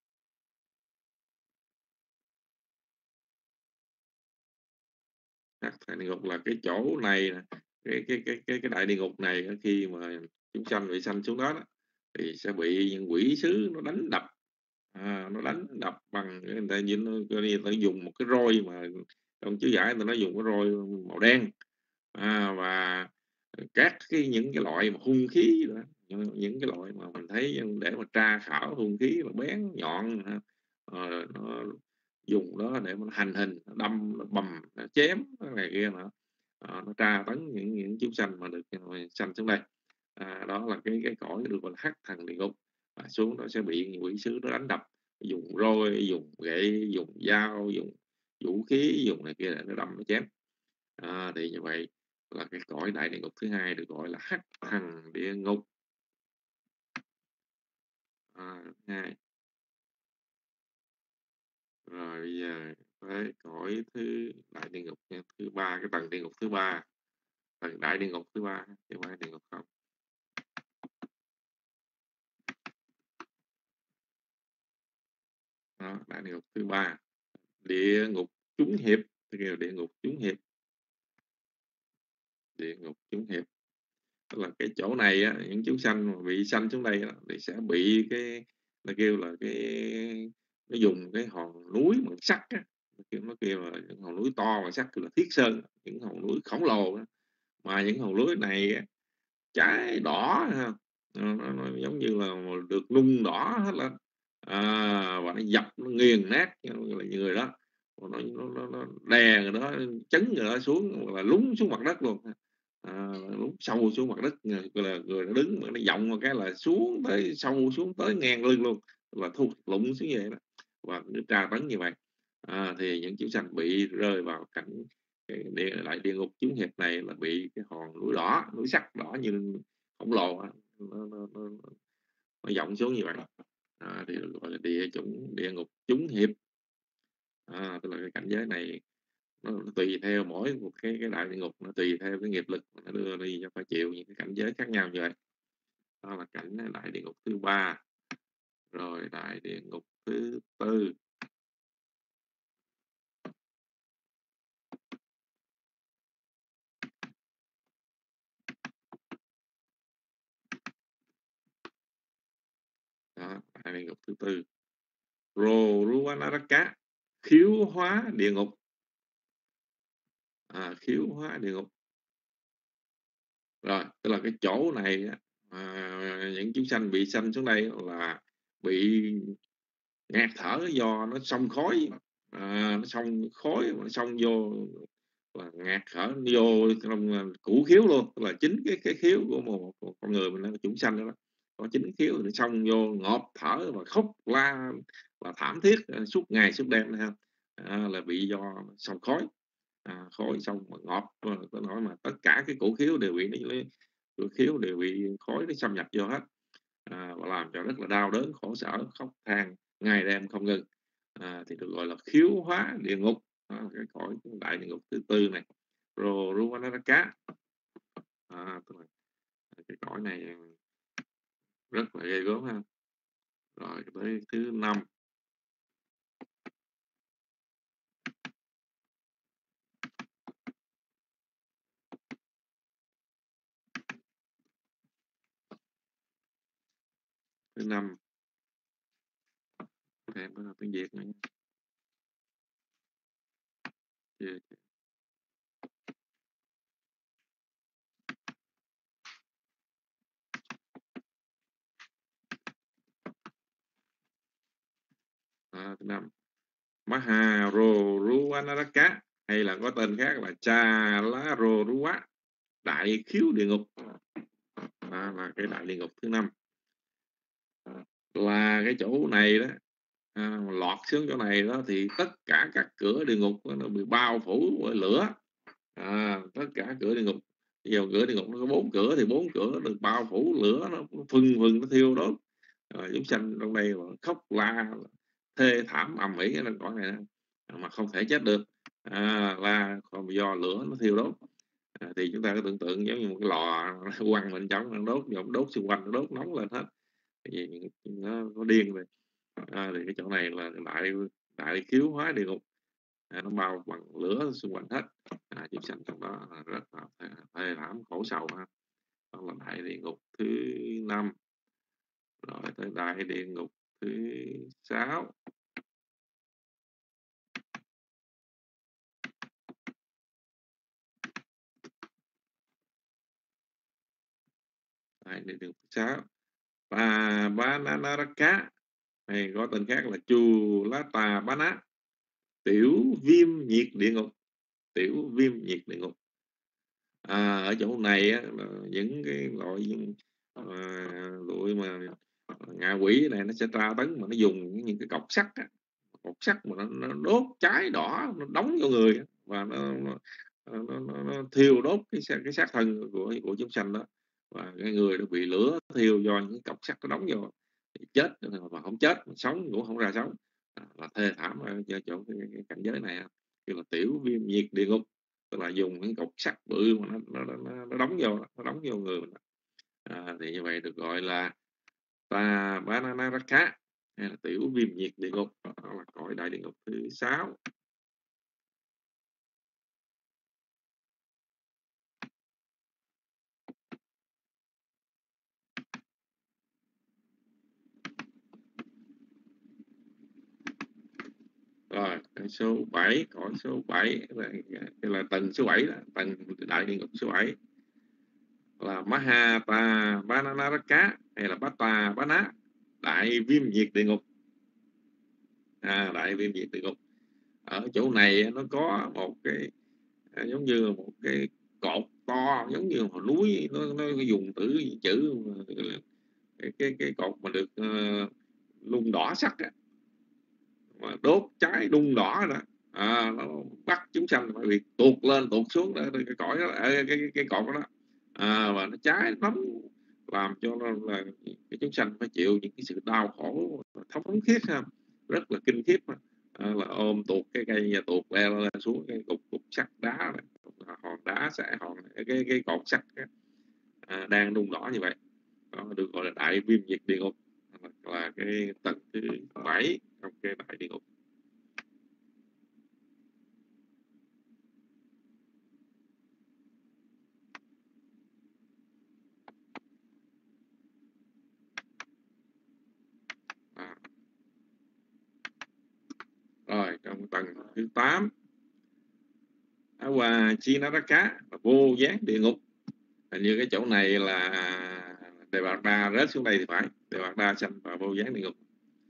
Hắc thần địa ngục là cái chỗ này, cái cái cái cái cái đại địa ngục này, khi mà chúng sanh bị sanh xuống đó, đó thì sẽ bị những quỷ sứ nó đánh đập. À, nó đánh đập bằng người ta, người ta dùng một cái roi mà trong chú giải người ta nói dùng cái roi màu đen. À, và các cái những cái loại mà hung khí đó, những cái loại mà mình thấy để mà tra khảo hung khí mà bén nhọn, à, nó dùng đó để mà hành hình, nó đâm, nó bầm, nó chém cái này kia nữa. À, nó tra tấn những những chúng sanh mà được sanh xuống đây. À, đó là cái cái cõi được gọi là hắc thần địa ngục. À, xuống nó sẽ bị quỷ sứ nó đánh đập, dùng roi, dùng gậy, dùng dao, dùng vũ khí, dùng này kia để nó đâm, nó chém. À, thì như vậy là cái cõi đại địa ngục thứ hai được gọi là hắc thần địa ngục. À, hai. Rồi bây giờ tới cõi thứ đại địa ngục nha, thứ ba, cái tầng địa ngục thứ ba, tầng đại địa ngục thứ ba, chứ không phải địa ngục không. Đó, đại địa ngục thứ ba, địa ngục chúng hiệp, kêu địa ngục chúng hiệp. Địa ngục chúng hiệp tức là cái chỗ này á, những chúng sanh mà bị sanh xuống đây á, thì sẽ bị cái nó kêu là cái nó dùng cái hòn núi bằng sắt á, nó kêu, nó kêu là những hòn núi to bằng sắt, kêu là Thiết Sơn, những hòn núi khổng lồ á. Mà những hòn núi này á, trái đỏ ha, nó, nó, nó giống như là được nung đỏ hết lên. À, và nó dập, nó nghiền nát là người đó, nó, nó, nó, nó đè người đó, chấn người đó xuống, hoặc là lún xuống mặt đất luôn. À, lún sâu xuống mặt đất, người, là người nó đứng mà nó vọng một cái là xuống tới sâu, xuống tới ngang lưng luôn, là thụt lụng xuống vậy đó, và nó tra tấn như vậy. À, thì những chúng sanh bị rơi vào cảnh cái địa, lại địa ngục chúng hiệp này là bị cái hòn núi đỏ, núi sắt đỏ như khổng lồ, nó, nó, nó, nó vọng xuống như vậy. À, thì gọi là địa chủng địa ngục chúng hiệp. À, tức là cái cảnh giới này nó, nó tùy theo mỗi một cái cái đại địa ngục, nó tùy theo cái nghiệp lực nó đưa đi cho phải chịu những cái cảnh giới khác nhau như vậy. đó là cảnh đại địa ngục thứ ba. Rồi đại địa ngục thứ tư, đó, đại địa ngục thứ tư, Roruvanaraka, khiếu hóa địa ngục. À, khiếu hóa địa ngục. Rồi, tức là cái chỗ này à, những chúng sanh bị sanh xuống đây là bị ngạt thở do nó xông khói, à, nó xông khói, nó xông vô là ngạt thở vô trong củ khiếu luôn, tức là chính cái cái khiếu của một, một con người mình, là chúng sanh đó, có chính khiếu nó xông vô ngộp thở và khóc la và thảm thiết suốt ngày suốt đêm ha, à, là bị do xông khói, à, khói xong mà ngọt, tôi nói mà tất cả cái cổ khiếu đều bị nó cổ khiếu đều bị khói nó xâm nhập vô hết, à, và làm cho rất là đau đớn khổ sở, khóc than ngày đêm không ngừng, à, thì được gọi là khiếu hóa địa ngục, à, cái cõi đại địa ngục thứ tư này, Roruvanaraka, à, cái cõi này rất là ghê gớm ha. Rồi tới thứ năm, thứ năm em có tiếng Việt nữa. Yeah. À, thứ năm, Maharoruvanaraka, hay là có tên khác là Chalaroruva, đại khiếu địa ngục, à, là cái đại địa ngục thứ năm. Là cái chỗ này đó, à, lọt xuống chỗ này đó thì tất cả các cửa địa ngục nó bị bao phủ bởi lửa, à, tất cả cửa địa ngục, giờ cửa địa ngục nó có bốn cửa thì bốn cửa được bao phủ lửa, nó phừng phừng nó thiêu đốt, rồi chúng sanh trong đây mà khóc la thê thảm ầm ĩ lên cõi này mà không thể chết được, à, là còn do lửa nó thiêu đốt, à, thì chúng ta có tưởng tượng giống như một cái lò quăng bên trong nó đốt, dòng đốt xung quanh nó đốt nóng lên hết, thì nó, nó điên rồi, à, thì cái chỗ này là đại đại khiếu hóa địa ngục, à, nó bao bằng lửa xung quanh hết, à, chúng sanh trong đó rất là thê thảm khổ sầu ha. Đó là đại địa ngục thứ năm. Rồi tới đại địa ngục thứ sáu, đại địa ngục thứ sáu, Pavanaraka, hay có tên khác là Chulatapana, tiểu viêm nhiệt địa ngục, tiểu viêm nhiệt địa ngục. À, ở chỗ này á, những cái loại à, loại mà ngạ quỷ này nó sẽ tra tấn mà nó dùng những cái cọc sắt á, cọc sắt mà nó, nó đốt cháy đỏ, nó đóng vô người và nó nó, nó, nó, nó thiêu đốt cái cái xác thân của của chúng sanh đó, và cái người nó bị lửa thiêu do những cọc sắt nó đóng vô, thì chết mà không chết, sống cũng không ra sống, à, là thê thảm ở chỗ cái, cái cảnh giới này, kêu là tiểu viêm nhiệt địa ngục, tức là dùng những cục sắt bự mà nó nó, nó, nó đóng vô nó đóng vô người mình, à, thì như vậy được gọi là Pavanaraka, hay là tiểu viêm nhiệt địa ngục, đó là cõi đại địa ngục thứ sáu. Rồi cái số bảy, cõi số bảy là, là tầng số bảy đó, tầng đại địa ngục số bảy là Mahatavanaraka, hay là Pattabana, đại viêm nhiệt địa ngục, à, đại viêm nhiệt địa ngục. Ở chỗ này nó có một cái à, giống như một cái cột to giống như một núi, nó, nó dùng từ chữ cái cái, cái cột mà được uh, nung đỏ sắt á, mà đốt cháy đun đỏ đó, à, nó bắt chúng sanh phải bị tuột lên tuột xuống đó, cái cõi đó, cái, cái, cái cột đó, à, và nó cháy nóng làm cho nó là cái chúng sanh phải chịu những cái sự đau khổ thống khiết ha, rất là kinh khiếp, à, là ôm tuột cái cây nhà tuột leo lên xuống cái cục cục sắt đá này, hòn đá sẽ hòn cái cái cột sắt à, đang đun đỏ như vậy, đó được gọi là đại viêm nhiệt địa ngục, là cái tầng thứ bảy trong cái đại địa ngục. À. Rồi trong tầng thứ tám Awa Chinaraka là vô gián địa ngục. Hình như cái chỗ này là Đề Bạt Đa rớt xuống đây thì phải, Đề Bạt Đa sanh vào vô gián địa ngục.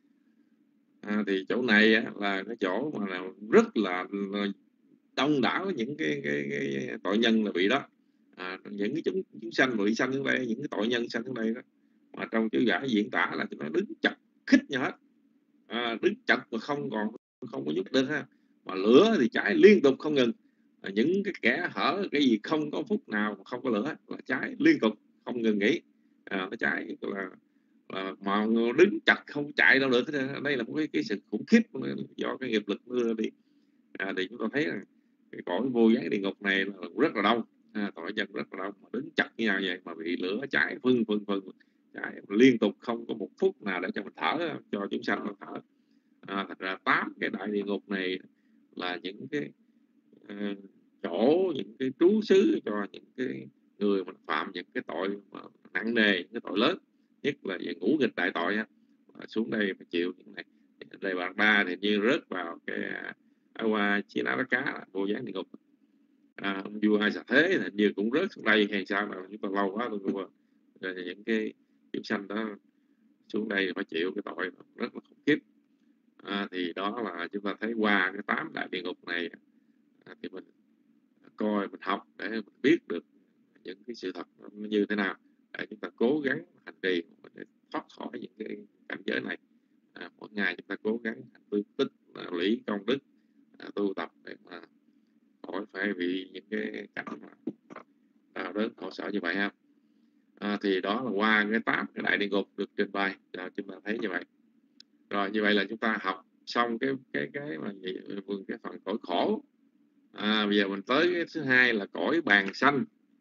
À, thì chỗ này á, là cái chỗ mà là rất là đông đảo những cái, cái, cái tội nhân là bị đó. À, những cái chúng, chúng sanh bị sanh xuống đây, những cái tội nhân sanh xuống đây đó, mà trong chữ giải diễn tả là nó đứng chặt khích nhau hết, à, đứng chặt mà không còn không có nhúc được ha, mà lửa thì cháy liên tục không ngừng. À, những cái kẻ hở cái gì không có phút nào mà không có lửa là cháy liên tục không ngừng nghỉ. À, nó cháy là, là mà đứng chặt không chạy đâu được. Đây là một cái, cái sự khủng khiếp do cái nghiệp lực đưa đi. À, thì chúng ta thấy là cái cõi vô gián địa ngục này là rất là đông, à, tội nhân rất là đông, mà đứng chặt như nhau vậy mà bị lửa cháy phừng phừng phừng cháy liên tục, không có một phút nào để cho mình thở, cho chúng sanh thở. À, thật ra tám cái đại địa ngục này là những cái uh, chỗ, những cái trú xứ cho những cái người mình phạm những cái tội mà nặng nề, những cái tội lớn, nhất là về ngũ nghịch đại tội á, xuống đây phải chịu những này. Đề Bạt Đa thì như rớt vào cái Awa Chinaraka vô gián địa ngục. À, ông vua Hai Xà Thế thì như cũng rớt xuống đây, hay sao mà chúng ta lâu quá tôi quên. Rồi những cái chúng sanh đó xuống đây phải chịu cái tội rất là khủng khiếp. À, thì đó là chúng ta thấy qua cái tám đại địa ngục này, à, thì mình coi, mình học để mình biết được những cái sự thật nó như thế nào, để chúng ta cố gắng hành trì để thoát khỏi những cái cảnh giới này. À, mỗi ngày chúng ta cố gắng tu tích lũy công đức, à, tu tập để mà khỏi phải bị những cái cảnh mà đau đớn khổ sở như vậy ha. À, thì đó là qua cái tám cái đại địa ngục được trình bày cho chúng ta thấy như vậy. Rồi như vậy là chúng ta học xong cái cái cái mà cái phần cõi khổ. À, bây giờ mình tới cái thứ hai là cõi bàn sanh.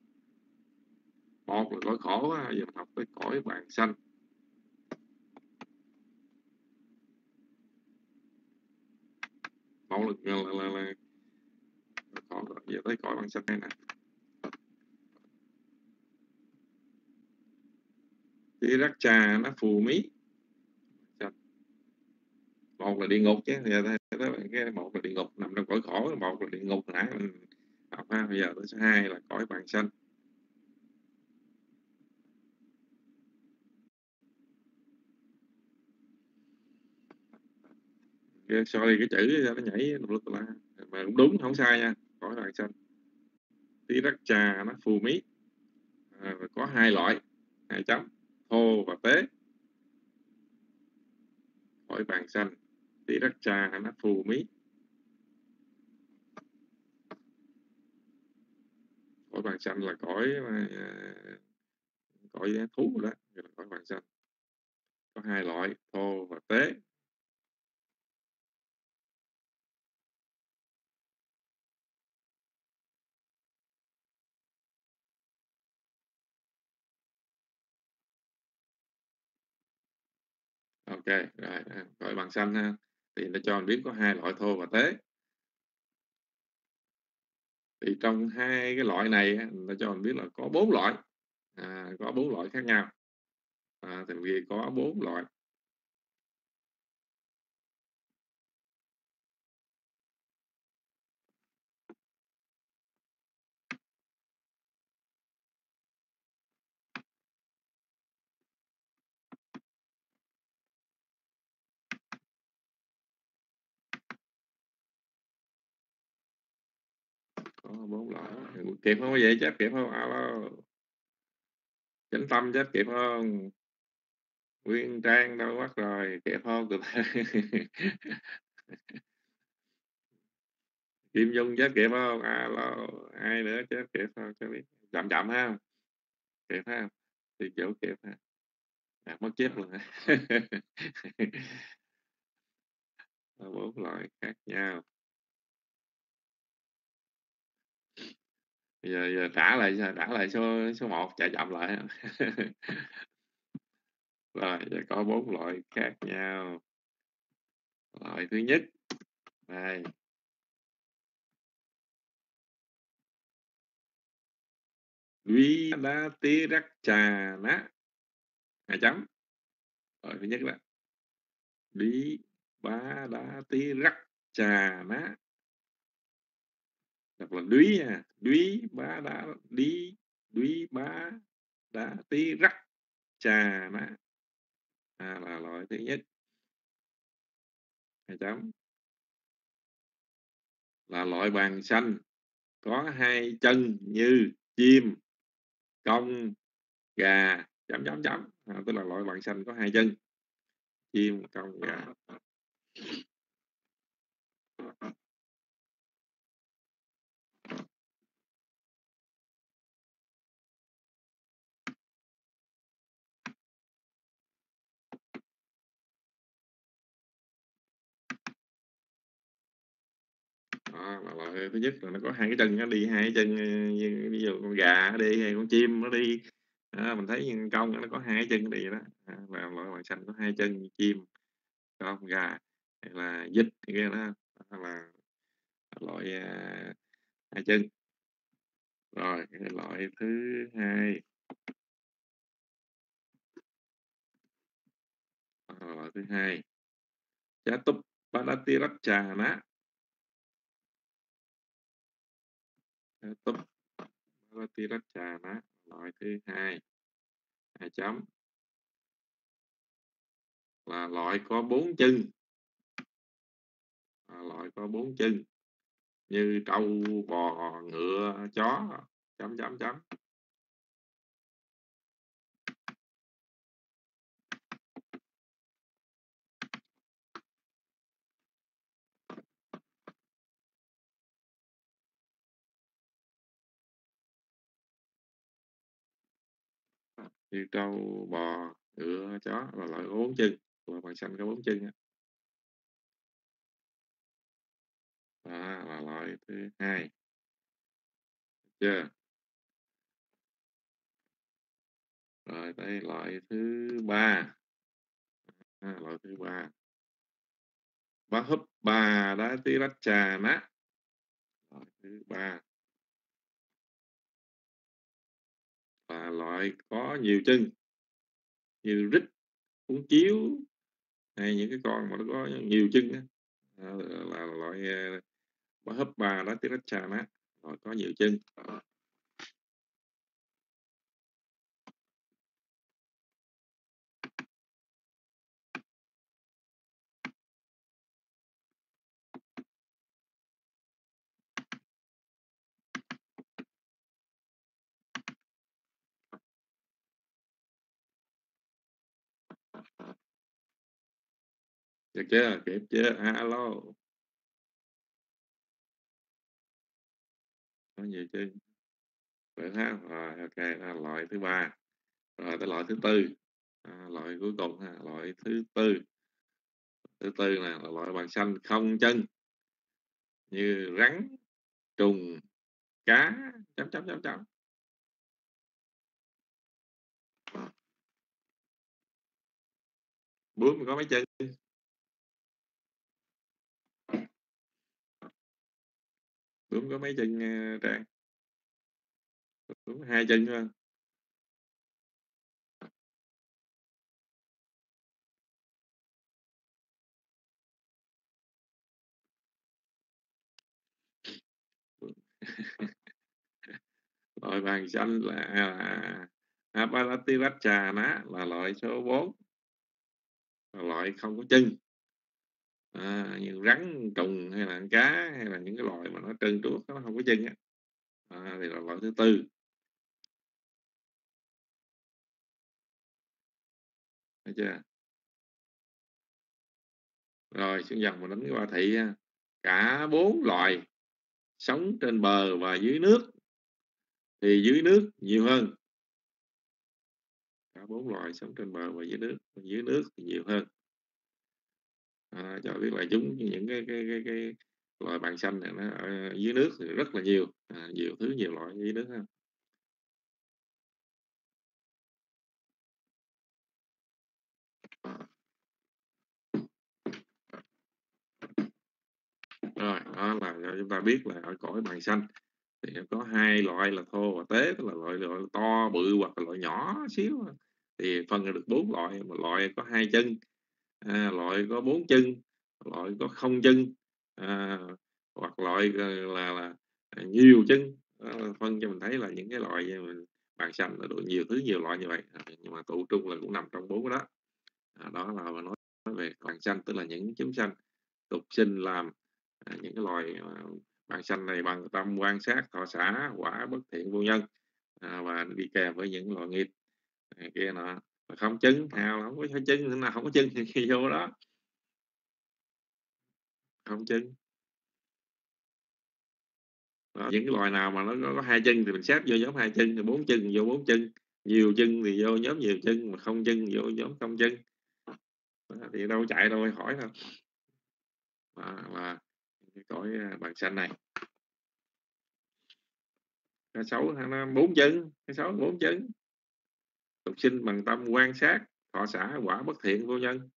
Một là cõi khổ, bây giờ mình học tới cõi bàn sanh. Một là, là, là, là khổ, giờ tới cõi bàn sanh này nè. Thì rắc trà nó phù mí. Một là địa ngục chứ, cái một là địa ngục nằm trong cõi khổ, một là địa ngục nãy mình học ha. Bây giờ tới số hai là cõi bàn sanh. Okay, sorry cái chữ nó nhảy mà cũng đúng, không sai nha. Cõi bàn sanh tí rắc trà nó phù mí, à, có hai loại, hai chấm, thô và tế. Cõi bàn sanh tí rắc trà nó phù mí. Cõi bàn sanh là cõi cõi thú đó, là cõi bàn sanh. Có hai loại, thô và tế. Ok, rồi cõi bàn sanh ha, thì nó cho mình biết có hai loại thô và tế. Thì trong hai cái loại này nó cho mình biết là có bốn loại, à, có bốn loại khác nhau. À, thì vì có bốn loại. Có bốn loại. Kịp không vậy? Chắc kịp không? Alo. Chánh tâm chắc kịp không? Nguyên Trang đâu mất rồi, kịp không? Kim Dung chắc kịp không? Alo. Ai nữa chắc kịp không? Cho biết. Chậm chậm ha. Kịp ha. Thì chỗ kịp ha. À, mất chết luôn ha. Bốn loại khác nhau. Giờ, giờ trả lại trả lại số số một, chạy chậm lại. Rồi, và có bốn loại khác nhau. Loại thứ nhất, đây. Duy đa tí rắc trà ná. Hai chấm. Loại thứ nhất đó. Duy ba đa tí rắc trà ná. Đọc là đuý nha. Đuý ba đa đi. Đuý ba đa tí rắc trà ná. À, là loại thứ nhất. Hai chấm. Là loại bàn xanh có hai chân như chim, công, gà, chấm chấm chấm. À, tức là loại bàn xanh có hai chân, chim, công, gà. Đó, là loại thứ nhất là nó có hai cái chân, nó đi hai cái chân, ví dụ con gà nó đi hay con chim nó đi. Đó, mình thấy công nó có hai cái chân đi đó. À, là loại bàn xanh có hai chân như chim, công, gà hay là vịt kia đó. Đó là loại uh, hai chân. Rồi cái loại thứ hai, à, loại thứ hai chá túp Padati Raccha ná. Chá túp Padati Raccha ná, loại thứ hai. Hai chấm. Là loại có bốn chân. À, loại có bốn chân như trâu, bò, ngựa, chó, chấm chấm chấm. Như trâu, bò, ngựa, chó là loại có bốn chân. Loại bàn xanh có bốn chân. Đó là loại thứ hai. Chưa? Rồi đây loại thứ ba. À, loại thứ ba. Ba hấp bà đá tí rách trà ná. Loại thứ ba là loại có nhiều chân như rít, cuốn chiếu hay những cái con mà nó có nhiều chân đó. À, là loại ba hấp bà đá tí rách trà ná, loại có nhiều chân. Đó. Được chưa? Kịp chưa? À, alo. Có nhiều chân. Được ha. Rồi ok, là loại thứ ba. Rồi tới loại thứ tư. À, loại cuối cùng ha, loại thứ tư. Thứ tư nè là loại bàn xanh không chân như rắn, trùng, cá, chấm chấm chấm chấm. Bướm có mấy chân? Bướm có mấy chân Trang? Bướm hai chân thôi. Loại bàn xanh là, là Apalatiraccia ná là loại số bốn, là loại không có chân. À, như rắn, trùng hay là cá hay là những cái loại mà nó trơn trúc nó không có chân á, à, thì là loại thứ tư. Thấy chưa? Rồi xuống dòng mình đánh cái ba thị ha. Cả bốn loài sống trên bờ và dưới nước thì dưới nước nhiều hơn. Cả bốn loài sống trên bờ và dưới nước, dưới nước thì nhiều hơn. À, cho biết là chúng những cái cái cái, cái loài bàn xanh này nó ở dưới nước thì rất là nhiều, à, nhiều thứ nhiều loại dưới nước ha. Rồi, đó là cho chúng ta biết là ở cõi bàn sanh thì có hai loại là thô và tế, tức là loại, loại to bự hoặc là loại nhỏ xíu, thì phân ra được bốn loại. Một loại có hai chân, à, loại có bốn chân, loại có không chân, à, hoặc loại là, là, là nhiều chân. Đó là phân cho mình thấy là những cái loại bàn sanh là đủ nhiều thứ, nhiều loại như vậy, nhưng mà tụ trung là cũng nằm trong bốn cái đó. À, đó là nói về bàn sanh, tức là những chúng sanh tục sinh làm à, những cái loài à, bàn sanh này bằng tâm quan sát, thọ xả, quả bất thiện vô nhân, à, và đi kèm với những loại nghiệp à, kia nọ. Không chứng nào không có chứng, nào không có chứng thì vô đó không chứng. Đó, những cái loài nào mà nó có, có hai chân thì mình xếp vô nhóm hai chân, thì bốn chân vô bốn chân, nhiều chân thì vô nhóm nhiều chân, mà không chân vô nhóm không chân. Đó, thì đâu chạy đâu hỏi đâu. Đó là cái cõi bàn sanh này. Cái xấu nó bốn chân, cái xấu bốn chân, tục sinh bằng tâm quan sát, thọ xả, quả bất thiện vô nhân.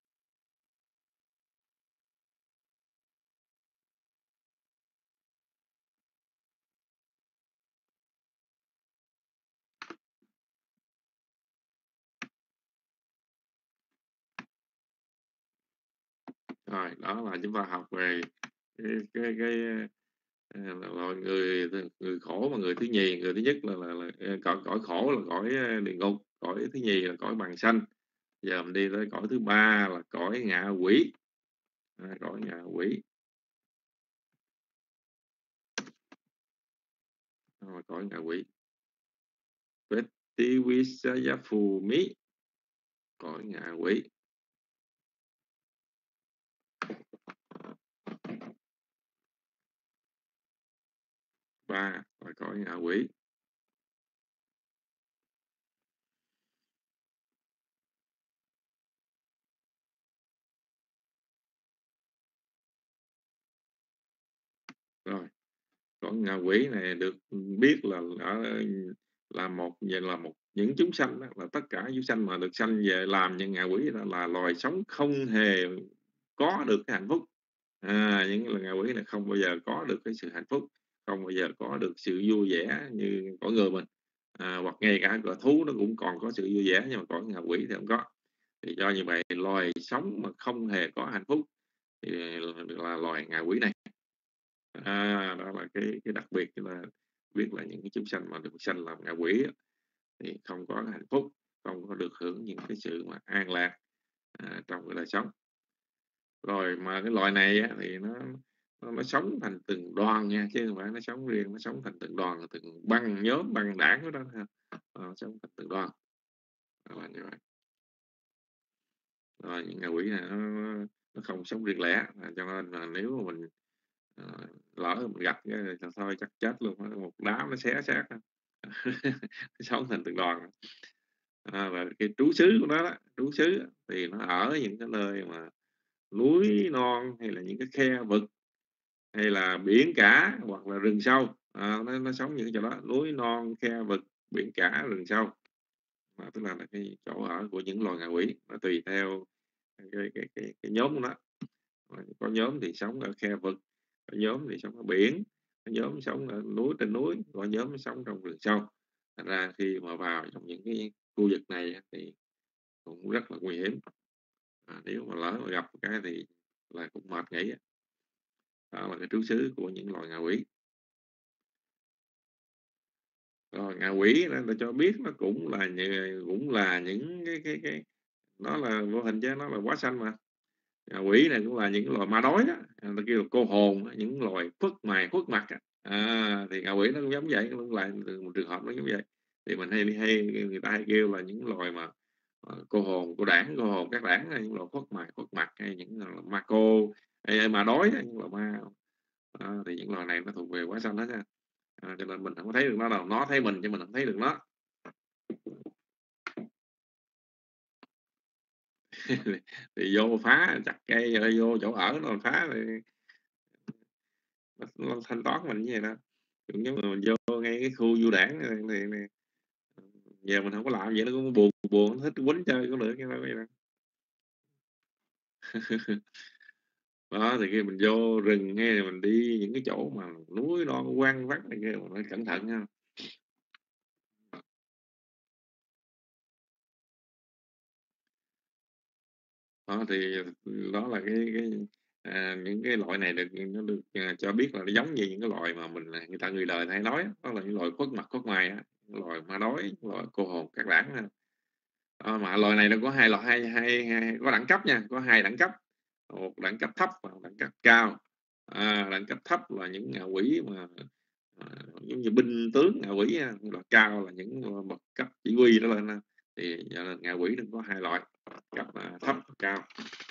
Rồi, đó là chúng ta học về cái cái, cái loại người người khổ. Mà người thứ nhì, người thứ nhất là, là, là cõi, cõi khổ là cõi địa ngục, cõi thứ nhì là cõi bàn sanh. Giờ mình đi tới cõi thứ ba là cõi ngạ quỷ. À, cõi ngạ quỷ đó là cõi ngạ quỷ. Petivisayafumi, cõi ngạ quỷ. Ba là cõi ngạ quỷ. Rồi, cõi ngạ quỷ này được biết là ở là một về là một những chúng sanh đó, là tất cả chúng sanh mà được sanh về làm những ngạ quỷ đó là loài sống không hề có được cái hạnh phúc. À, những là ngạ quỷ này không bao giờ có được cái sự hạnh phúc, không bao giờ có được sự vui vẻ như cõi người mình. À, hoặc ngay cả cõi thú nó cũng còn có sự vui vẻ, nhưng mà cõi ngạ quỷ thì không có. Thì do như vậy loài sống mà không hề có hạnh phúc thì là loài ngạ quỷ này. À, đó là cái cái đặc biệt là biết là những cái chúng sanh mà được sanh làm ngạ quỷ thì không có hạnh phúc, không có được hưởng những cái sự mà an lạc à, trong cái đời sống. Rồi mà cái loài này á, thì nó, nó nó sống thành từng đoàn nha, chứ không phải nó sống riêng, nó sống thành từng đoàn, từng băng nhóm, băng đảng của đó ha. Nó sống thành từng đoàn. Đó là như vậy. Rồi những ngạ quỷ này nó, nó không sống riêng lẻ, à, cho nên là nếu mà mình à, lỡ mình gặp cái thôi chắc chết luôn, một đám nó xé xác. Sống thành từng đoàn. À, và cái trú xứ của nó đó, trú xứ thì nó ở những cái nơi mà núi non, hay là những cái khe vực, hay là biển cả, hoặc là rừng sâu. À, nó, nó sống những cái chỗ đó, núi non, khe vực, biển cả, rừng sâu. À, tức là, là cái chỗ ở của những loài ngạ quỷ. Nó tùy theo cái, cái, cái, cái nhóm của nó. Có nhóm thì sống ở khe vực, có nhóm thì sống ở biển, có nhóm sống ở núi, trên núi, có nhóm sống trong rừng sâu. Thành ra khi mà vào trong những cái khu vực này thì cũng rất là nguy hiểm. À, nếu mà lỡ mà gặp cái thì là cũng mệt nghỉ. Đó là cái trú xứ của những loài ngạ quỷ. Rồi ngạ quỷ nó để cho biết nó cũng là những, cũng là những cái cái cái nó là vô hình chứ, nó là quá sanh mà. Ngạ quỷ này cũng là những loài ma đói đó, người ta kêu là cô hồn, những loài khuất mày khuất mặt. À, thì ngạ quỷ nó cũng giống vậy, nó cũng lại một trường hợp nó giống vậy. Thì mình hay hay người ta hay kêu là những loài mà uh, cô hồn, cô đảng, cô hồn các đảng, hay những loài khuất mày khuất mặt, hay những loài ma cô, hay ma đói, những loài ma. À, thì những loài này nó thuộc về quá sanh hết nha. À, cho nên mình không có thấy được nó đâu, nó thấy mình chứ mình không thấy được nó. Thì vô phá chặt cây rồi vô chỗ ở nó phá rồi nó, nó thanh toán mình như vậy đó. Cũng giống mà mình vô ngay cái khu du đảng này, này, này. Giờ mình không có làm vậy nó cũng buồn, buồn nó thích quýnh chơi có được cái đó vậy đó. Đó thì khi mình vô rừng nghe mình đi những cái chỗ mà núi non quang vắt này kia mình phải cẩn thận ha. Đó thì đó là cái cái à, những cái loại này được nó được à, cho biết là nó giống như những cái loại mà mình người ta người đời hay nói đó là những loại khuất mặt khuất ngoài á, loài ma đói, loài cô hồn các đảng ha. Đó, mà loài này nó có hai loại hai, hai, hai có đẳng cấp nha, có hai đẳng cấp, một đẳng cấp thấp và một đẳng cấp cao. À, đẳng cấp thấp là những ngạ quỷ mà à, giống như binh tướng ngạ quỷ ha. Loại cao là những bậc cấp chỉ huy đó lên ha. Thì ngạ quỷ nó có hai loại, cấp à, thấp và cao.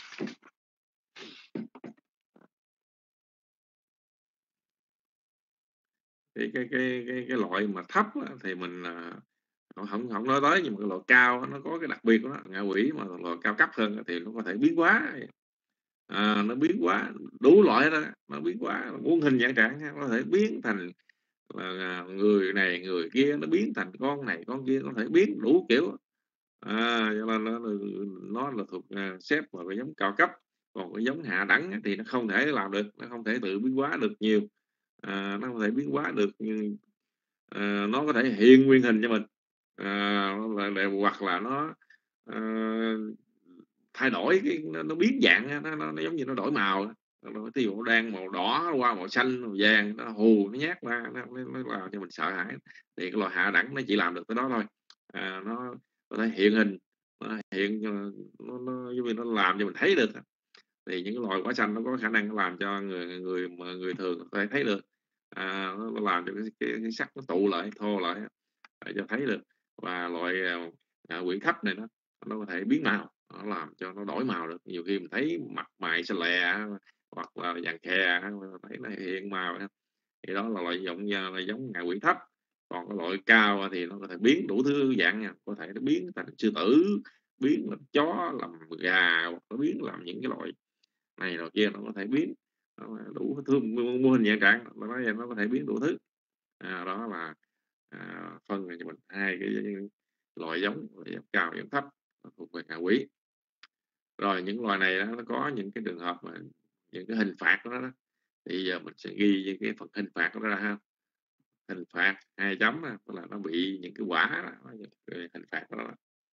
Thì cái cái cái cái loại mà thấp á, thì mình à, không không nói tới, nhưng mà cái loại cao á, nó có cái đặc biệt của nó, ngạ quỷ mà loại cao cấp hơn á, thì nó có thể biến hóa. À, nó biến hóa đủ loại đó, nó biến hóa muôn hình dạng trạng ha. Có thể biến thành là người này người kia, nó biến thành con này con kia, có thể biến đủ kiểu. À, cho nên nó, nó là thuộc à, xếp vào cái giống cao cấp. Còn cái giống hạ đẳng á, thì nó không thể làm được, nó không thể tự biến hóa được nhiều. À, nó không thể biến hóa được, nhưng à, nó có thể hiện nguyên hình cho mình. À, nó là, hoặc là nó à, thay đổi cái nó, nó biến dạng nó, nó, nó giống như nó đổi màu. Nó ví dụ nó đang màu đỏ qua màu xanh màu vàng, nó hù nó nhát qua, nó, nó, nó làm cho mình sợ hãi. Thì cái loài hạ đẳng nó chỉ làm được cái đó thôi. À, nó có thể hiện hình, nó hiện nó, nó giống như nó làm cho mình thấy được. Thì những cái loài quả xanh nó có khả năng làm cho người người mà người thường có thể thấy được. À, nó làm cho cái, cái, cái sắc nó tụ lại thô lại để cho thấy được. Và loại à, quỷ thấp này nó nó có thể biến màu, nó làm cho nó đổi màu được. Nhiều khi mình thấy mặt mày xanh lè hoặc là vàng khè, thấy nó hiện màu. Thì đó là loại giống là giống ngạ quỷ thấp. Còn cái loại cao thì nó có thể biến đủ thứ dạng nha, có thể nó biến thành sư tử, biến làm chó, làm gà, hoặc nó biến làm những cái loại này rồi kia, nó có thể biến đủ thứ mô hình dạng trạng, nó nói nó có thể biến đủ thứ. À, đó là à, phân cho mình hai cái loại giống, loại giống cao giống thấp thuộc về ngạ quỷ. Rồi những loài này đó, nó có những cái trường hợp mà những cái hình phạt của nó đó. Thì giờ mình sẽ ghi cái phần hình phạt của nó ra ha. Hình phạt hai chấm đó, là nó bị những cái quả đó, hình phạt đó.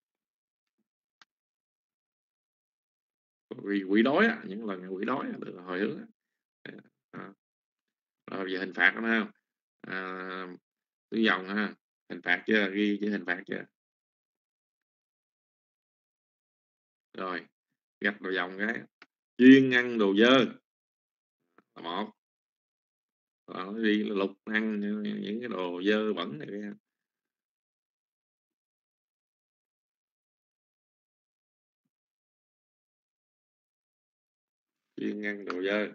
Quỷ, quỷ đói á, những lần quỷ đói được hồi hướng á. À, rồi giờ hình phạt đó ha. À, tứ dòng ha, hình phạt chưa, ghi chữ hình phạt chưa. Rồi gạch đầu dòng cái chuyên ăn đồ dơ là một. Rồi nó đi lục ăn những cái đồ dơ bẩn này kia. Chuyên ăn đồ dơ.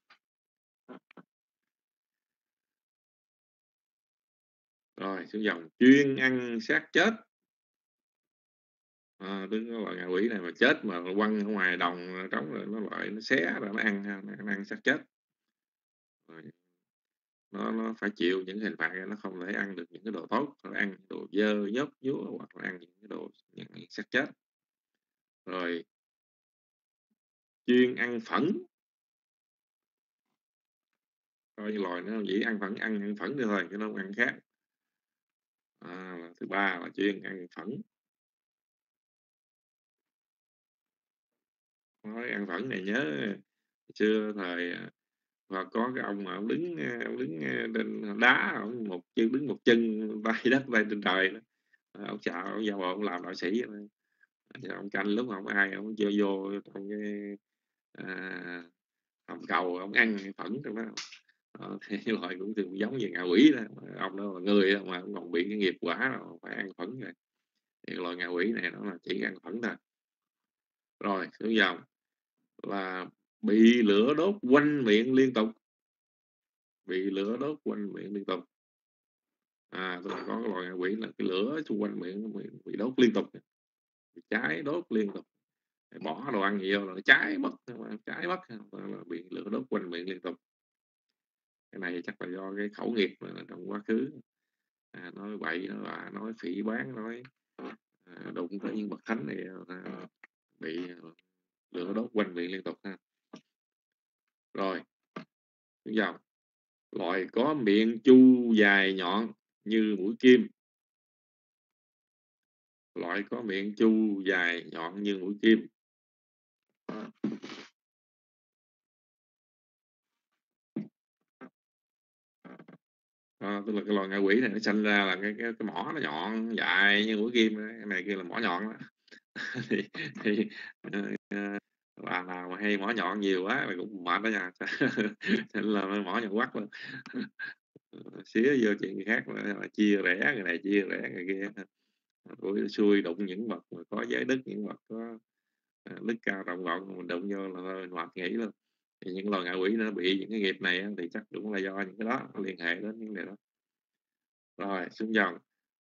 Rồi xuống dòng chuyên ăn xác chết. À, tức là ngạ quỷ này mà chết mà quăng ở ngoài đồng trống rồi nó lại nó xé rồi nó ăn ha, nó ăn xác chết. Rồi nó nó phải chịu những hình phạt, nó không thể ăn được những cái đồ tốt, nó ăn đồ dơ nhớp nhúa hoặc là ăn những cái đồ những cái xác chết. Rồi chuyên ăn phẫn. Coi như loài nó chỉ ăn phẫn, ăn, ăn phẫn được thôi chứ nó không ăn khác. À, thứ ba là chuyên ăn phẫn. Nói ăn phẫn này nhớ xưa thời và có cái ông mà ông đứng ông đứng trên đá, ông một chân đứng một chân tay đất tay trên trời đó. Ông chào ông vào ông làm đạo sĩ rồi. Ông canh lúc không ai ông vô vô trong cái à, hầm cầu ông ăn phẫn trong đó. Đó, thì loại cũng thường giống như ngạ quỷ đó. Ông đó là người đó, mà ông còn bị cái nghiệp quả rồi phải ăn phẫn rồi. Thì loài ngạ quỷ này nó là chỉ ăn phẫn thôi. Rồi xuống dòng là bị lửa đốt quanh miệng liên tục. Bị lửa đốt quanh miệng liên tục. À, tôi có cái loài ngạ quỷ là cái lửa xung quanh miệng bị đốt liên tục, bị cháy đốt liên tục. Bỏ đồ ăn nhiều là nó cháy mất, cháy mất là bị lửa đốt quanh miệng liên tục. Cái này chắc là do cái khẩu nghiệp trong quá khứ. À, nói bậy, nói là nói phỉ báng, nói à, đụng tới những bậc thánh này à, bị lửa đốt quanh miệng liên tục ha. Rồi xuống dòng. Loài có miệng chu dài nhọn như mũi kim. Loại có miệng chu dài nhọn như mũi kim. À, tức là cái loài ngạ quỷ này nó sinh ra là cái, cái, cái mỏ nó nhọn dài như mũi kim. Cái này kia là mỏ nhọn đó. thì, thì bà nào mà hay mỏ nhọn nhiều quá là cũng mệt đó nha. Nên là mỏ nhọn quắc luôn. Xía vô chuyện khác là chia rẽ, người này chia rẽ người kia. Tôi xui đụng những vật mà có giới đức, những vật có đức cao trọng vọng, mình đụng vô là thôi hoạt nghĩ luôn. Thì những loài ngạ quỷ nó bị những cái nghiệp này thì chắc cũng là do những cái đó liên hệ đến những cái đó. Rồi xuống dòng.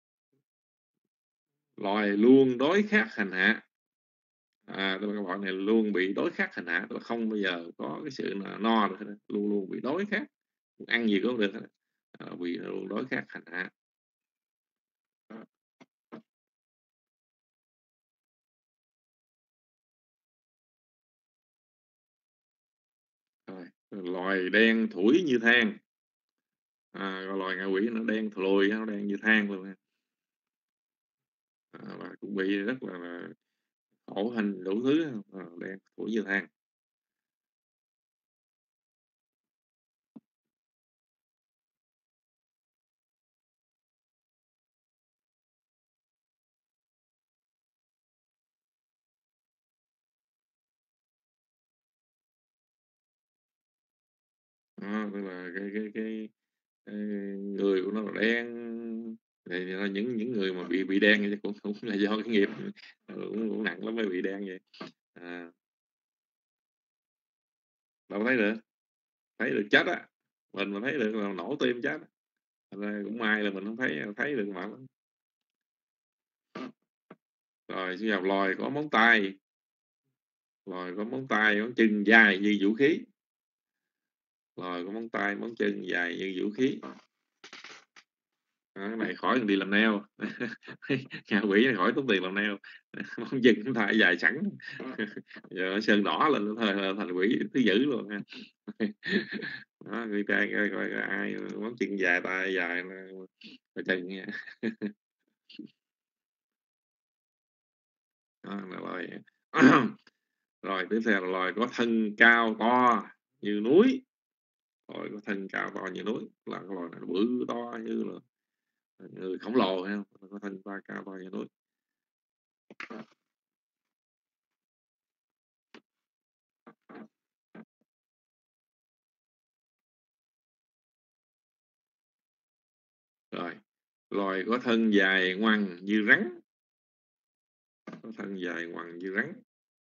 Loài luôn đối khát hành hạ. À, tức là các bạn này luôn bị đối khát hành hạ, tức là không bao giờ có cái sự no được, luôn luôn bị đối khát, ăn gì cũng không được, à, bị luôn đối khát hành hạ. Rồi, loài đen thủi như than. À, loài ngạ quỷ nó đen thùi, nó đen như than luôn. À, và cũng bị rất là, là khổ hình đủ thứ, à, đen thủi như than. Đó, tức là cái cái cái, cái người của nó là đen. Thì những những người mà bị bị đen thì cũng cũng là do cái nghiệp cũng, cũng nặng lắm mới bị đen vậy. À, đâu thấy được, thấy được chết á, mình mà thấy được là nổ tim chết. Nên cũng may là mình không thấy thấy được mà. Rồi xin gặp loài có móng tay. Loài có móng tay, móng chân dài như vũ khí. Loài có móng tay, móng chân dài như vũ khí. À, cái này khỏi đi làm neo. Nhà quỷ này khỏi tốn tiền làm neo. Móng chân cũng tay dài sẵn. Giờ sơn đỏ lên thôi thành quỷ thứ dữ luôn ha. Đó, người ta coi coi ai móng chân dài tay dài là chân nha. Đó là loài. Rồi tiếp theo là loài có thân cao to như núi. Loài có thân cao to như núi là cái loài này bự to như là người khổng lồ ha, có thân to cao to như núi. Rồi loài có thân dài ngoằng như rắn. Có thân dài ngoằng như rắn.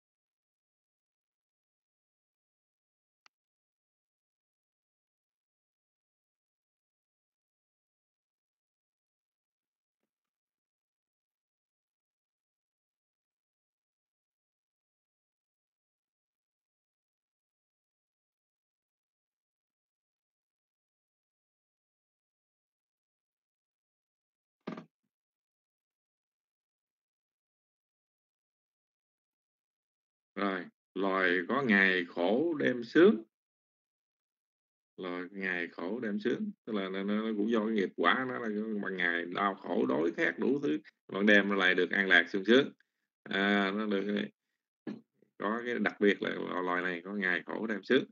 Rồi loài có ngày khổ đêm sướng. Loài ngày khổ đêm sướng tức là nó, nó cũng do cái nghiệp quả nó là ban ngày đau khổ đối khát đủ thứ, ban đêm nó lại được an lạc sung sướng. À, nó được có cái đặc biệt là loài này có ngày khổ đêm sướng.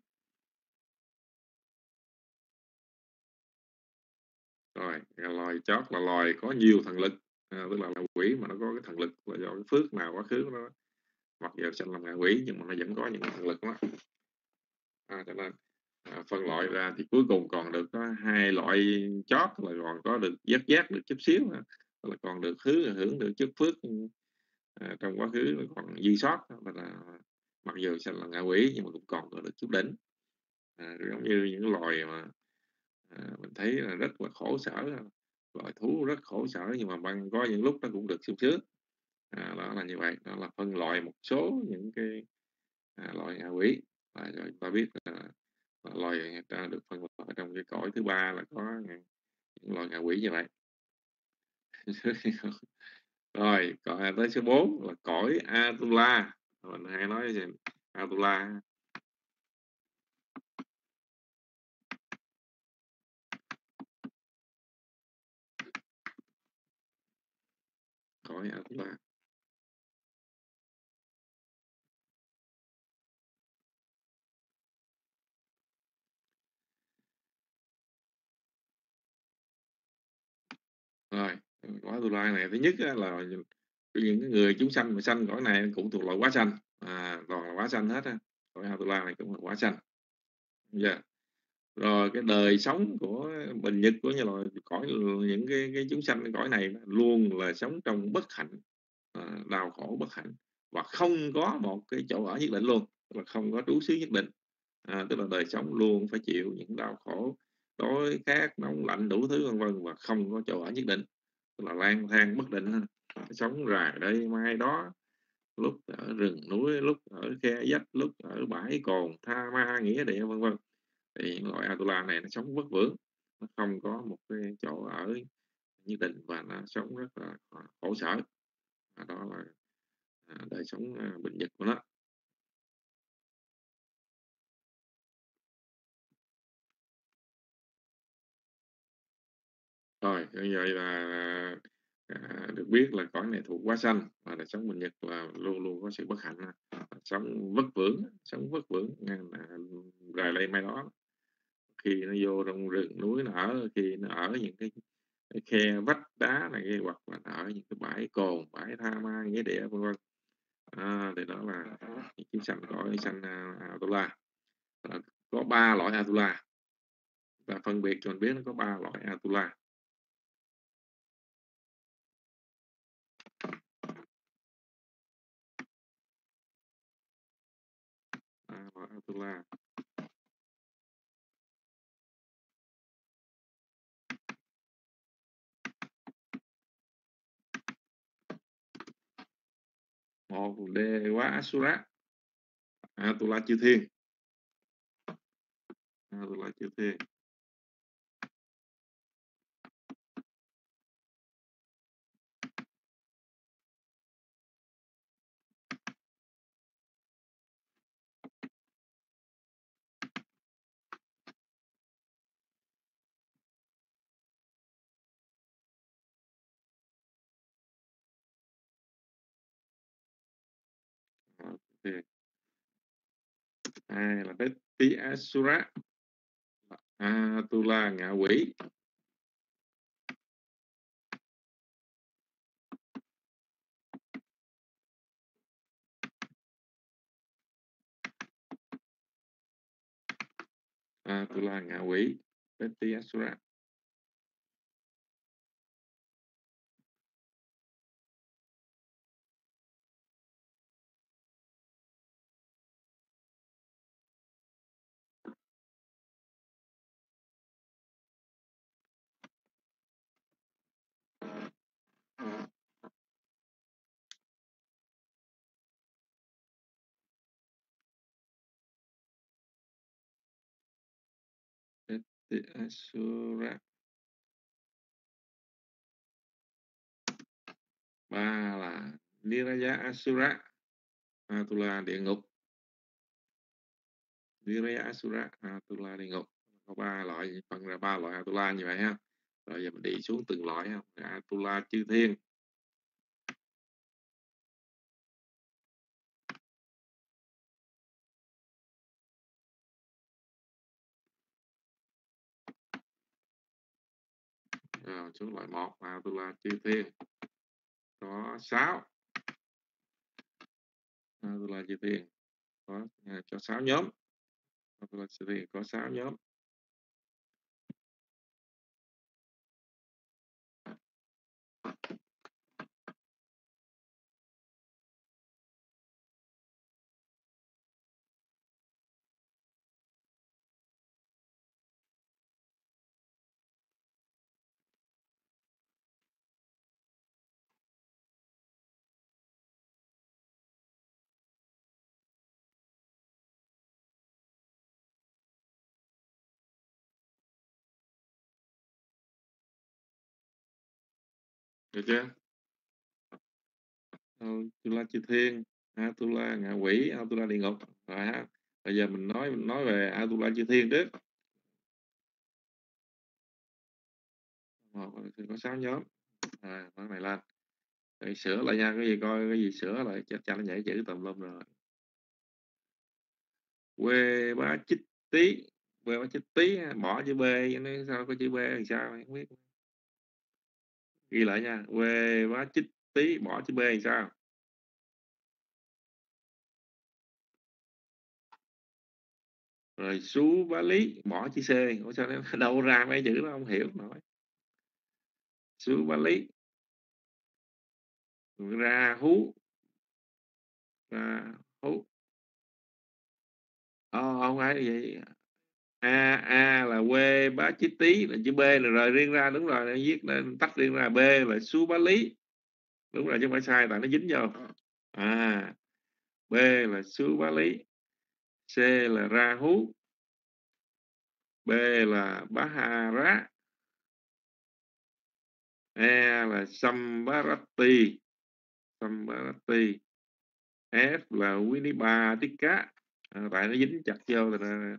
Rồi loài chót là loài có nhiều thần lực. À, tức là là quỷ mà nó có cái thần lực là do cái phước nào quá khứ nó mặc dù sinh làm ngạ quỷ nhưng mà nó vẫn có những thần lực đó. À, cho nên à, phân loại ra thì cuối cùng còn được có hai loại chót là còn có được giác giác được chút xíu nữa. Là còn được hứa hưởng được chút phước à, trong quá khứ còn dư sót là mặc dù sinh là ngạ quỷ nhưng mà cũng còn có được chút đỉnh. À, giống như những loài mà à, mình thấy là rất là khổ sở, loài thú rất khổ sở nhưng mà bằng có những lúc nó cũng được sung sướng. À, đó là như vậy, đó là phân loại một số những cái à, loài ngạ quỷ. À, rồi ta biết là, là loài người ta được phân loại trong cái cõi thứ ba là có những loài ngạ quỷ như vậy. Rồi còn tới số bốn là cõi Atula. Mình hay nói gì Atula. lõi Atula. Rồi, cõi Atula này thứ nhất á, là những cái người chúng sanh mà sanh cõi này cũng thuộc loại quá sanh, à, toàn là quá sanh hết á. Cõi Atula này cũng là quá sanh. Yeah. Rồi cái đời sống của bình nhật của như là cõi những cái, cái chúng sanh cõi này luôn là sống trong bất hạnh, à, đau khổ bất hạnh, và không có một cái chỗ ở nhất định luôn, tức là không có trú xứ nhất định, à, tức là đời sống luôn phải chịu những đau khổ đói khát nóng lạnh đủ thứ vân vân, và không có chỗ ở nhất định, tức là lang thang bất định, sống rài đây mai đó, lúc ở rừng núi, lúc ở khe vách, lúc ở bãi cồn tha ma nghĩa địa vân vân. Thì những loại Atula này nó sống vất vưởng, nó không có một cái chỗ ở nhất định và nó sống rất là khổ sở. Và đó là à, đời sống à, bình nhật của nó. Rồi như vậy là à, được biết là cõi này thuộc quá sanh, và đời sống bình nhật là luôn luôn có sự bất hạnh, sống vất vưởng, sống vất vưởng rài lây mai đó. Khi nó vô trong rừng núi nó ở, khi nó ở những cái, cái khe vách đá này, hoặc là nó ở những cái bãi cồn, bãi tha ma nghĩa địa vân vân. À, thì đó là những chúng sanh cõi sanh uh, Atula. À, có ba loại Atula, và phân biệt cho mình biết nó có ba loại Atula. Ba loại Atula. Một đề quá Asura, Atula chư thiên, Atula chư thiên. Okay. Hai là Beti Asura, Atula ngạ quỷ. Atula ngạ quỷ, Beti Asura. Beti Asura. Ba là Niraya Asura, Atula địa ngục. Niraya Asura, Atula địa ngục. Có ba loại, phân ra ba loại Atula như vậy ha. Rồi giờ mình đi xuống từng loại ha. Atula chư thiên. Rồi xuống loại một, Atula chư thiên. Có sáu. Atula chư thiên có cho sáu nhóm. Atula chư thiên có sáu nhóm. Được chưa? Atula chư thiên, Atula ngạ quỷ, Atula địa ngục. Rồi ha. Bây giờ mình nói mình nói về Atula chư thiên trước. Một có sáu nhóm. Rồi, nói này lên. Rồi, sửa lại nha, cái gì coi cái gì sửa lại cho cho nó nhảy chữ tùm lum rồi. Quê bá chích tí, quê bá chích tí bỏ chữ B, nó sao có chữ B làm sao không biết. Ghi lại nha, quê bá chích tí bỏ chữ B làm sao. Rồi sú bá lý bỏ chữ C, ủa sao nó đâu ra mấy chữ đó không hiểu nổi. Sú bá lý ra hú, ra hú, ờ, không phải vậy. A A là quê bá chích tí là chữ B là rời riêng ra, đúng rồi, viết nên tách riêng ra. B là sú bá lý, đúng rồi chứ không phải sai, tại nó dính vô. À, B là sú bá lý, C là ra hú, B là bá ha rá, E là Sambarati, Sambarati, F là Winnie Tích cá. À, tại nó dính chặt vô rồi nè.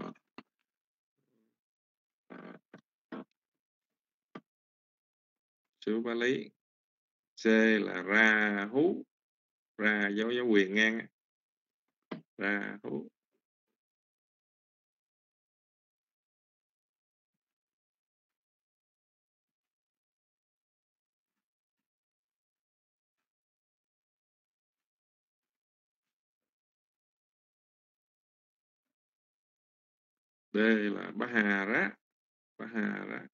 Sú bá lý, C là ra hú, ra dấu dấu quyền ngang, ra hú. D là bá hà rá, bá hà rá.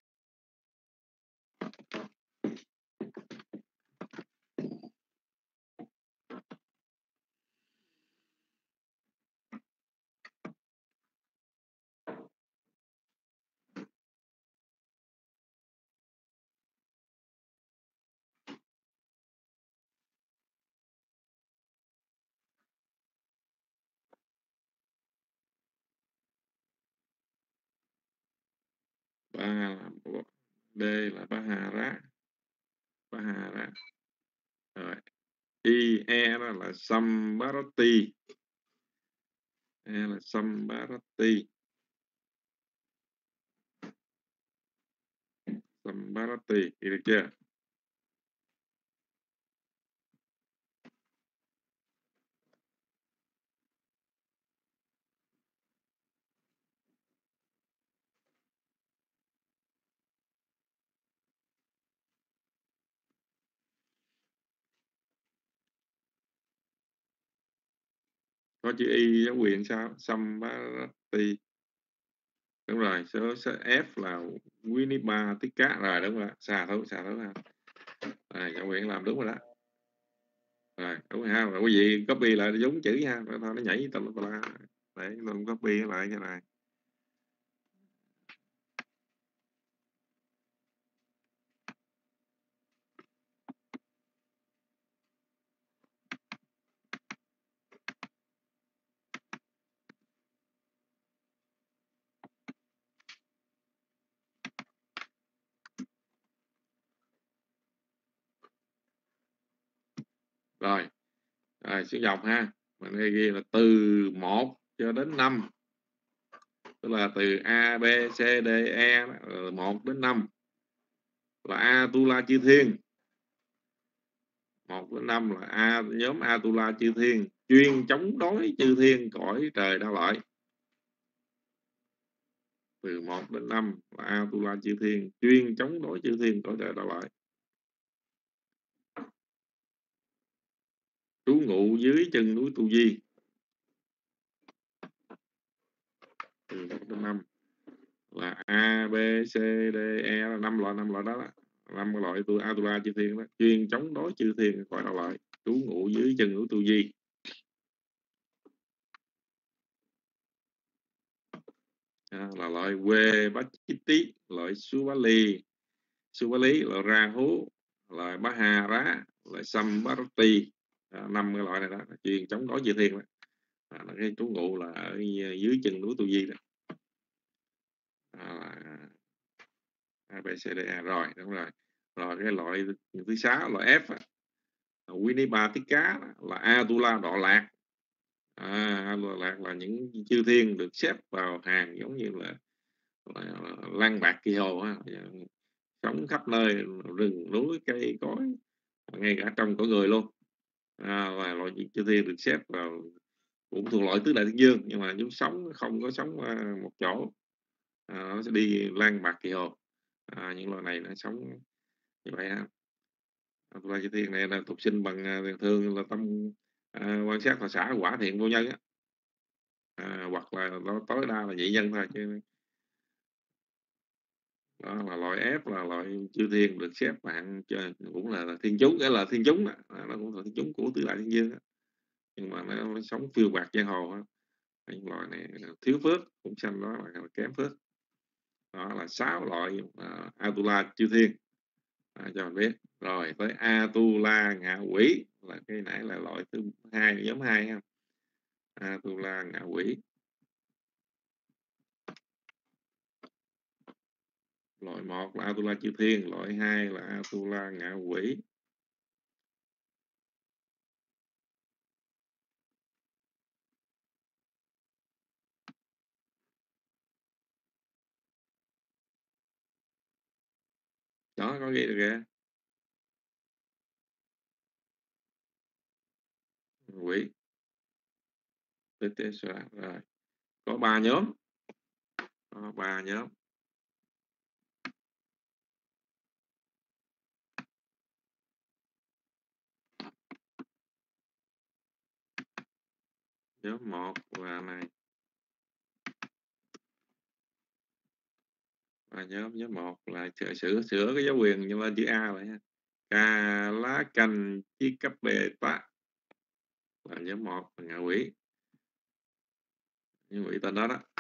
Ba là D là bá hà rá, bá hà rá. Rồi I E đó là Sambarati, E là Sambarati, Sambarati, được chưa? Có chữ Y dấu quyền sao? Sambarati. Đúng rồi, số, số F là Winnie Tích cá. Rồi đúng rồi, xà thấu, xà thấu ha. Rồi, dấu quyền làm đúng rồi đó. Rồi, đúng rồi ha. Rồi quý vị copy lại giống chữ nha. Thôi nó nhảy tầm tầm la. Để mình copy lại cái này. Rồi, rồi xuống dòng ha. Mình ghi ghi là từ một cho đến năm. Tức là từ A, B, C, D, E một đến năm là Atula chư thiên. một đến năm là A, nhóm Atula chư thiên chuyên chống đối chư thiên cõi trời đa lợi. Từ một đến năm là Atula chư thiên chuyên chống đối chư thiên cõi trời đa lợi. Trú ngụ dưới chân núi Tu Di. Từ một đến năm là A, B, C, D, E là năm loại, năm loại đó, đó. năm loại tu Atula chư thiên đó chuyên chống đối chư thiên cõi đa lợi, trú ngụ dưới chân núi Tu Di. À, là loại quê bát chít tí, loại su bá ly, su bá lý, loại ra hú, loại bá hà rá, loại sâm bá ti. À, năm cái loại này đó chuyên chống đối chư thiên đó. À, là cái trú ngụ là ở dưới chân núi Tu Di đó. À, A, B, C, D, E. Rồi đúng rồi. Rồi cái loại thứ sáu loại F á, Winnie Tích cá là Atula Đọ Lạc. À, Atula Lạc là những chư thiên được xếp vào hàng giống như là, là Lăng Bạc Kỳ Hồ ha, sống khắp nơi rừng núi cây cối, ngay cả trong cõi người luôn. À, và loại chư thiên được xếp vào cũng thuộc loại tứ đại thiên dương, nhưng mà chúng sống không có sống uh, một chỗ, à, nó sẽ đi lang bạc kỳ hồ. À, những loài này nó sống như vậy ha. Loài chư thiên này là tục sinh bằng uh, thường là tâm uh, quan sát là xả quả thiện vô nhân á, à, hoặc là nó tối đa là nhị nhân thôi, chứ đó là loại ép, là loại chư thiên được xếp hạng cũng là, là thiên chúng, cái là thiên chúng đó. À, nó cũng là thiên chúng của tứ đại thiên dương đó. Nhưng mà nó, nó sống phiêu bạc giang hồ đó. Những loài này thiếu phước, cũng sanh đó là kém phước. Đó là sáu loại uh, Atula chư thiên, à, cho mình biết. Rồi tới Atula ngạ quỷ là cái nãy là loại thứ hai, nhóm hai ha. Atula ngạ quỷ, loại một là Atula chư thiên, loại hai là Atula ngạ quỷ. Đó, có ghi được kìa, quỷ. Rồi có ba nhóm, có ba nhóm. Nhóm một là này, và nhóm nhóm một là sửa sửa, sửa cái dấu quyền nhưng mà chữ A vậy ha. Cà lá cành chi cấp bề tá là nhóm một, là ngạ quỷ, như quỷ tên đó đó.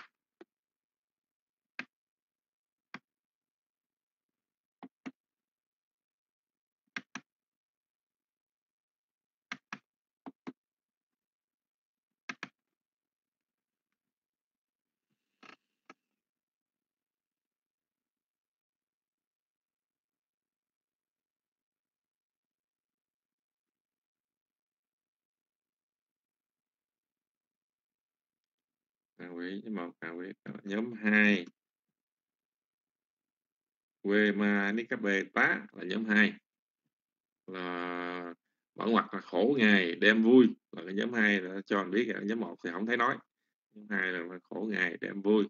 Ngạ quỷ nhóm một, ngạ quỷ. Nhóm hai quê ma ni cấp bề tá là nhóm hai, là mở ngoặt là khổ ngày đem vui, là cái nhóm hai là cho anh biết. Là nhóm một thì không thấy nói, nhóm hai là khổ ngày đem vui.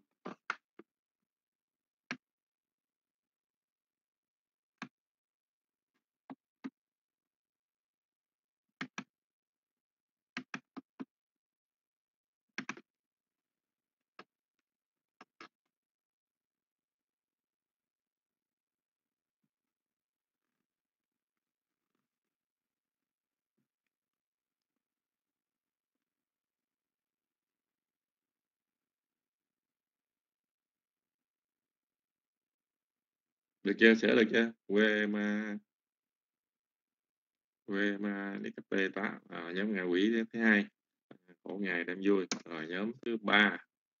Được chưa, sửa được chưa? Quê ma quê ma ni cấp bề tá, à, nhóm ngạ quỷ thứ hai, khổ ngày đem vui. Rồi nhóm thứ ba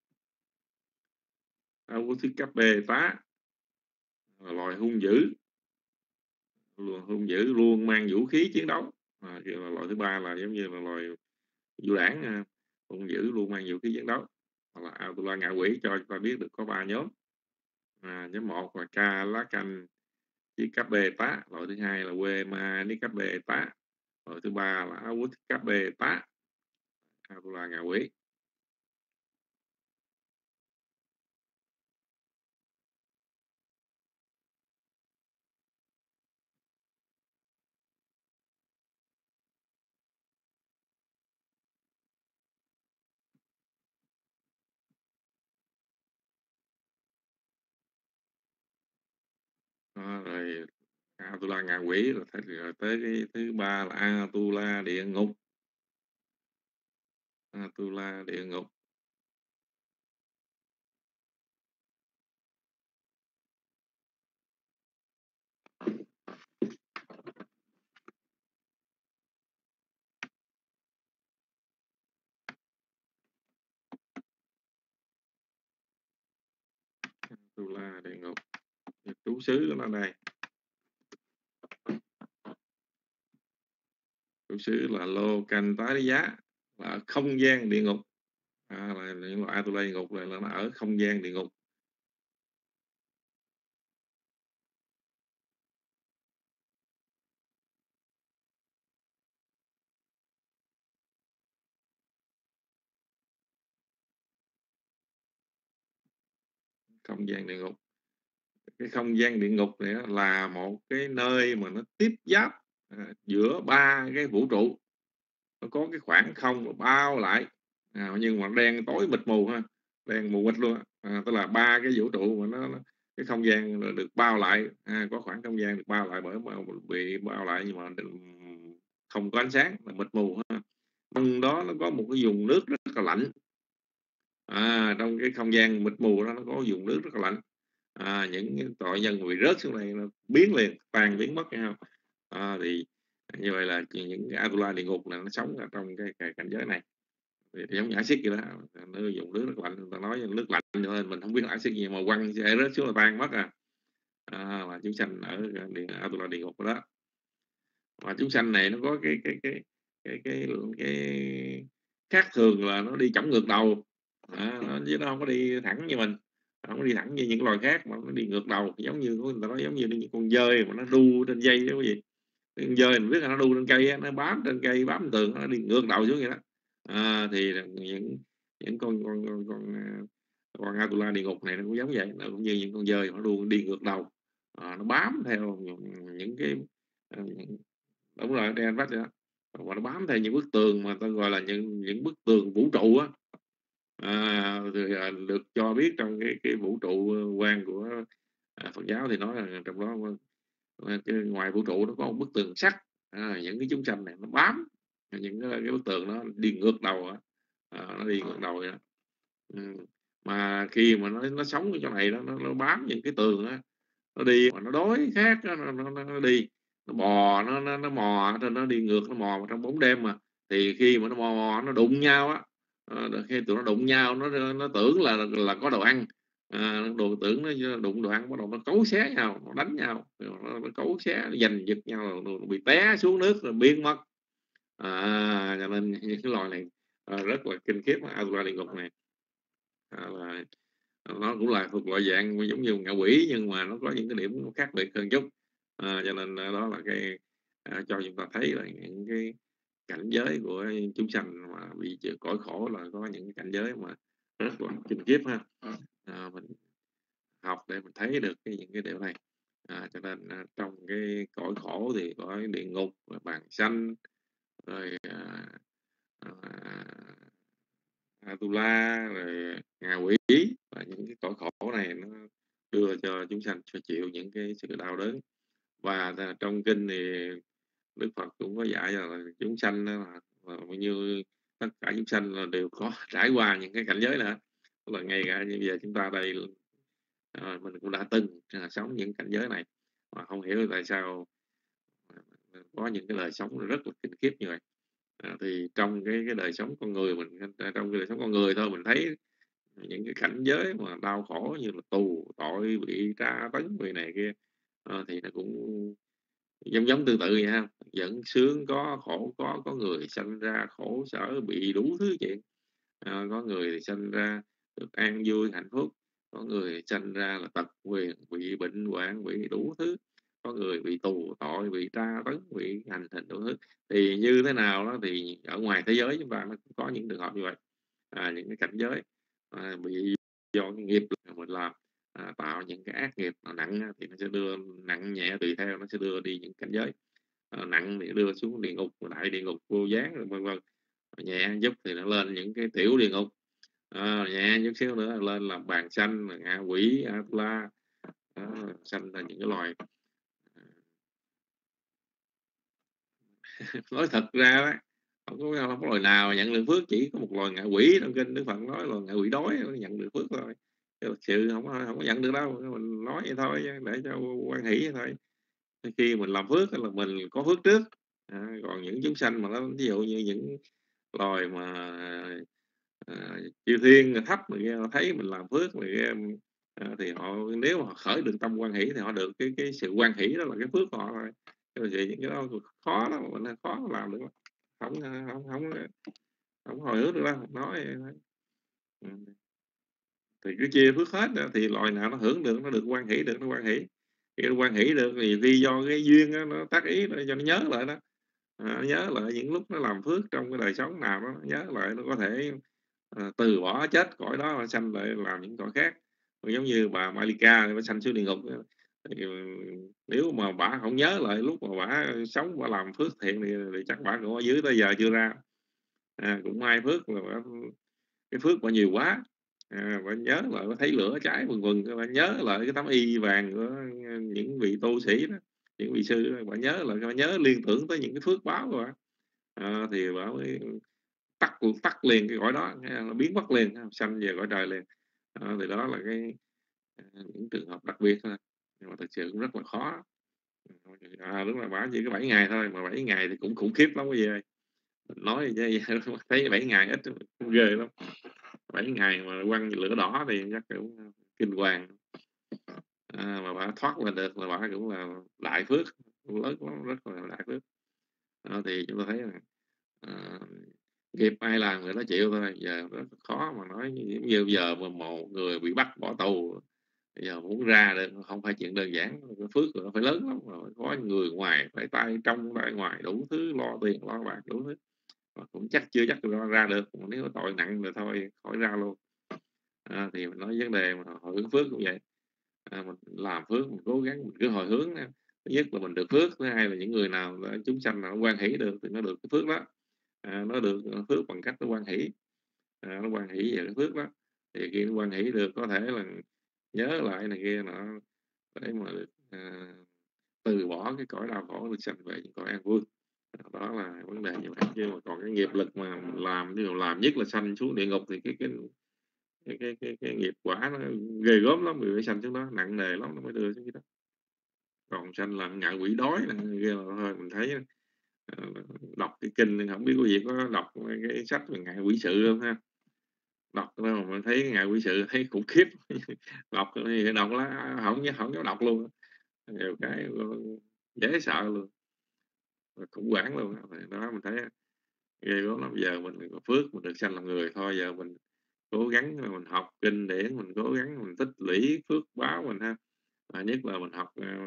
Áo thứ cấp bê tá, loài hung dữ, luôn hung dữ, luôn mang vũ khí chiến đấu. À, là loại thứ ba là giống như là loài du đảng, à, hung dữ luôn mang vũ khí chiến đấu, hoặc là Atula ngạ quỷ, cho chúng ta biết được có ba nhóm. À, nhóm một là Ca lá cành chi cấp bê tá, loại thứ hai là quê ma ni cấp bê tá, loại thứ ba là áo cấp bê tá, Atula ngạ quỷ. Đó, rồi Atula ngạ quỷ, rồi tới, rồi tới cái thứ ba là Atula địa ngục, Atula địa ngục. Atula địa ngục, trú xứ của nó đây, trú xứ là lô canh tái giá, là không gian địa ngục. À, là những loại Atula địa ngục là, là nó ở không gian địa ngục. không gian địa ngục. Cái không gian địa ngục này là một cái nơi mà nó tiếp giáp à, giữa ba cái vũ trụ. Nó có cái khoảng không bao lại à, nhưng mà đen tối mịt mù ha, đen mù mịt luôn à, tức là ba cái vũ trụ mà nó, nó cái không gian được bao lại à, có khoảng không gian được bao lại bởi bị bao lại nhưng mà không có ánh sáng, là mịt mù ha. Trong đó nó có một cái vùng nước rất là lạnh à, trong cái không gian mịt mù đó nó có vùng nước rất là lạnh à, những tội nhân bị rớt xuống này nó biến liền, tan biến mất hay không à, thì như vậy là những cái Atula địa ngục là nó sống ở trong cái, cái cảnh giới này thì giống như axit vậy đó, nó dùng nước rất lạnh, người ta nói nước lạnh nên mình không biết là axit gì mà quăng sẽ rớt xuống là tan mất à, à là chúng sanh ở địa Atula địa ngục đó. Mà chúng sanh này nó có cái cái cái cái cái cái, cái khác thường là nó đi chổng ngược đầu à, nó, chứ nó không có đi thẳng như mình, không có đi thẳng như những loài khác mà nó đi ngược đầu, giống như người ta nói giống như những con dơi mà nó đu trên dây đó quý vị. Con dơi mình biết là nó đu trên cây, nó bám trên cây bám tường, nó đi ngược đầu xuống vậy đó à, thì những những con con con con, con Atula địa ngục này nó cũng giống vậy, nó cũng như những con dơi nó đu đi ngược đầu à, nó bám theo những, những cái những, đúng rồi đen vách đó, và nó bám theo những bức tường mà tôi gọi là những những bức tường vũ trụ á à, thì được cho biết trong cái cái vũ trụ quan của à, Phật giáo thì nói là trong đó cái ngoài vũ trụ nó có một bức tường sắt à, những cái chúng sanh này nó bám những cái, cái bức tường nó đi ngược đầu á à, nó đi ngược đầu vậy đó. Ừ. Mà khi mà nó nó sống ở chỗ này đó nó, nó bám những cái tường á, nó đi mà nó đói khát đó, nó, nó, nó đi nó bò nó nó, nó mò nó đi ngược, nó mò trong bóng đêm mà thì khi mà nó mò, mò nó đụng nhau á à, khi tụi nó đụng nhau nó nó tưởng là là có đồ ăn à, đồ tưởng nó đụng đồ ăn bắt đầu nó cấu xé nhau, nó đánh nhau, nó, nó cấu xé nó giành giật nhau, nó bị té xuống nước rồi biến mất à, cho nên những cái loài này à, rất là kinh khiếp. Atula địa ngục này à, là nó cũng là thuộc loại dạng giống như ngạ quỷ nhưng mà nó có những cái điểm khác biệt hơn chút à, cho nên đó là cái à, cho chúng ta thấy là những cái cảnh giới của chúng sanh mà bị chịu cõi khổ là có những cảnh giới mà rất là kinh khiếp ha à, mình học để mình thấy được cái, những cái điều này à, cho nên à, trong cái cõi khổ thì có địa ngục, bàn sanh, rồi à, à, Atula, rồi ngạ quỷ, và những cái cõi khổ này nó đưa cho chúng sanh phải chịu những cái sự đau đớn. Và trong kinh thì Đức Phật cũng có dạy là chúng sanh là bao nhiêu tất cả chúng sanh là đều có trải qua những cái cảnh giới nữa, là ngay cả như giờ chúng ta đây à, mình cũng đã từng à, sống những cảnh giới này mà không hiểu tại sao có những cái đời sống rất là kinh khiếp như vậy à, thì trong cái cái đời sống con người mình, trong cái đời sống con người thôi mình thấy những cái cảnh giới mà đau khổ như là tù tội, bị tra tấn, bị này kia à, thì nó cũng giống giống tương tự vậy ha, vẫn sướng có, khổ có có người sanh ra khổ sở bị đủ thứ chuyện à, có người sanh ra được an vui hạnh phúc, có người sanh ra là tật nguyền, bị bệnh hoạn, bị đủ thứ, có người bị tù tội, bị tra tấn, bị hành hình đủ thứ. Thì như thế nào đó thì ở ngoài thế giới chúng ta nó cũng có những trường hợp như vậy à, những cái cảnh giới à, bị do cái nghiệp mình làm à, tạo những cái ác nghiệp nó nặng thì nó sẽ đưa nặng nhẹ tùy theo, nó sẽ đưa đi những cảnh giới à, nặng thì đưa xuống địa ngục, đại địa ngục vô gián, vân vân. Nhẹ giúp thì nó lên những cái tiểu địa ngục à, nhẹ chút xíu nữa lên làm bàn sanh, ngạ quỷ, Atula sanh ra những cái loài nói thật ra đó không có, không có loài nào nhận được phước, chỉ có một loài ngạ quỷ trong kinh Đức Phật nói là ngạ quỷ đói nó nhận được phước thôi, thực sự không có, không có nhận được đâu, mình nói vậy thôi để cho quan hỷ thôi. Khi mình làm phước là mình có phước trước à, còn những chúng sanh mà nó ví dụ như những loài mà à, chư thiên thấp mà nghe thấy mình làm phước mà nghe, à, thì họ nếu mà họ khởi được tâm quan hỷ thì họ được cái cái sự quan hỷ đó là cái phước của họ thôi. Vì những cái đó khó lắm, mình khó làm được, không không không không hồi hướng được đâu nói ừ. Thì cứ chia phước hết đó, thì loài nào nó hưởng được, nó được quan hỷ được, nó quan hỷ. Khi nó quan hỷ được thì vì do cái duyên đó, nó tác ý để cho nó nhớ lại đó à, nhớ lại những lúc nó làm phước trong cái đời sống nào đó, nhớ lại nó có thể à, từ bỏ chết cõi đó và sanh lại làm những cõi khác giống như bà Malika bà sanh xuống địa ngục. Thì nếu mà bà không nhớ lại lúc mà bà sống bà làm phước thiện thì, thì chắc bà cũng ở dưới tới giờ chưa ra. À, cũng may phước là bà, cái phước bà nhiều quá. À, bà nhớ lại bà thấy lửa cháy vừng vừng, bà nhớ lại cái tấm y vàng của những vị tu sĩ đó, những vị sư đó. Bà nhớ lại, bà nhớ liên tưởng tới những cái phước báo của bà. À, thì bà mới tắt tắt liền cái cõi đó, nó biến mất liền, sanh về cõi trời liền. À, thì đó là cái những trường hợp đặc biệt thôi, nhưng mà thực sự cũng rất là khó. À, đúng là bả chỉ có bảy ngày thôi, mà bảy ngày thì cũng khủng khiếp lắm quý vị ơi. Mình nói chứ thấy bảy ngày ít ghê lắm. Bảy ngày mà quăng lửa đỏ thì chắc cũng kinh hoàng. À, mà bả thoát là được là bả cũng là đại phước lớn lắm, rất là đại phước. À, thì chúng ta thấy là à, nghiệp ai làm người đó chịu thôi. Giờ rất khó mà nói như giờ, giờ mà một người bị bắt bỏ tù, bây giờ muốn ra được không phải chuyện đơn giản. Cái phước nó phải lớn lắm, rồi có người ngoài phải tay trong tay ngoài đủ thứ, lo tiền lo bạc đủ thứ, mà cũng chắc chưa chắc ra, ra được. Mà nếu tội nặng rồi thôi khỏi ra luôn. À, thì mình nói vấn đề mà hồi hướng phước cũng vậy. À, mình làm phước mình cố gắng mình cứ hồi hướng. Thứ nhất là mình được phước, thứ hai là những người nào chúng sanh nào quan hỷ được thì nó được cái phước đó. À, nó được phước bằng cách nó quan hỷ. À, nó quan hỷ về cái phước đó, thì khi nó quan hỷ được có thể là nhớ lại này kia nọ để mà được à, từ bỏ cái cõi đau khổ được sanh về những cõi an vui. Đó là vấn đề như vậy. Chứ mà còn cái nghiệp lực mà mình làm, ví dụ làm nhất là sanh xuống địa ngục thì cái cái cái cái, cái, cái nghiệp quả nó ghê gớm lắm, người phải sanh xuống đó nặng nề lắm nó mới đưa xuống cái đó. Còn sanh là ngạ quỷ đói là ghê là thôi. Mình thấy đọc cái kinh, không biết quý vị có đọc cái sách về ngạ quỷ sự không ha? Đọc mà mình thấy ngạ quỷ sự thấy khủng khiếp. Đọc thì đọc là không nhớ không nhớ đọc luôn. Nhiều cái dễ sợ luôn, khủng hoảng luôn. Đó mình thấy ghê gớm lắm. Giờ mình có phước mình được sanh làm người thôi, giờ mình cố gắng mình học kinh điển, mình cố gắng mình tích lũy phước báo mình ha. À, nhất là mình học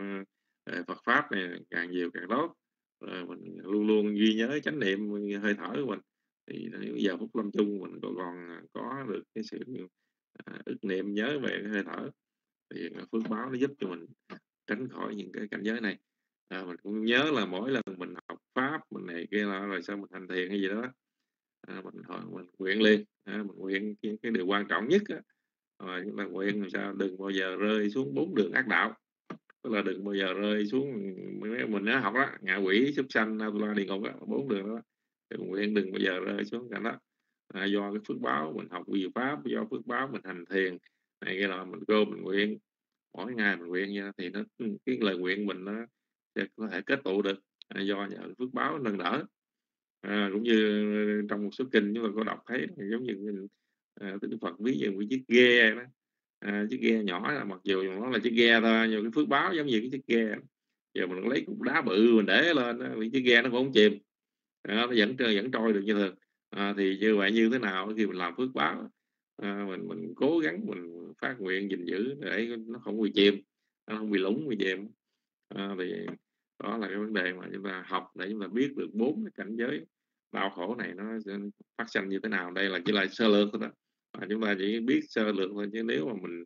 uh, Phật pháp này càng nhiều càng tốt. Rồi mình luôn luôn ghi nhớ chánh niệm hơi thở của mình, thì nếu giờ phút lâm chung mình còn còn có được cái sự uh, ức niệm nhớ về cái hơi thở, thì phước báo nó giúp cho mình tránh khỏi những cái cảnh giới này. À, mình cũng nhớ là mỗi lần mình học pháp mình này kia là rồi sau mình hành thiền hay gì đó, à, mình hỏi mình nguyện liền. À, mình nguyện cái, cái điều quan trọng nhất á, à, chúng ta nguyện làm sao đừng bao giờ rơi xuống bốn đường ác đạo. Tức là đừng bao giờ rơi xuống, mình đã học đó, ngạ quỷ súc sanh la địa ngục đó, bốn đường đó. Thì nguyện đừng bao giờ rơi xuống cảnh đó. À, do cái phước báo mình học quy pháp, do phước báo mình hành thiền này kia là mình cô mình nguyện mỗi ngày mình nguyện nha, thì nó cái lời nguyện mình nó sẽ có thể kết tụ được. À, do nhờ phước báo nâng đỡ. À, cũng như trong một số kinh chúng ta có đọc thấy giống như à, Đức Phật ví dụ cái chiếc ghe đó. À, chiếc ghe nhỏ là mặc dù nó là chiếc ghe thôi, nhưng cái phước báo giống như cái chiếc ghe. Giờ mình lấy cục đá bự mình để lên đó, thì chiếc ghe nó cũng không chìm. À, nó vẫn trôi vẫn trôi được như thường. À, thì như vậy như thế nào khi mình làm phước báo, à, mình mình cố gắng mình phát nguyện gìn giữ để nó không bị chìm, nó không bị lúng bị chìm. À, thì đó là cái vấn đề mà chúng ta học để chúng ta biết được bốn cái cảnh giới đau khổ này nó phát sinh như thế nào. Đây là chỉ là sơ lược thôi đó, à, chúng ta chỉ biết sơ lược thôi, chứ nếu mà mình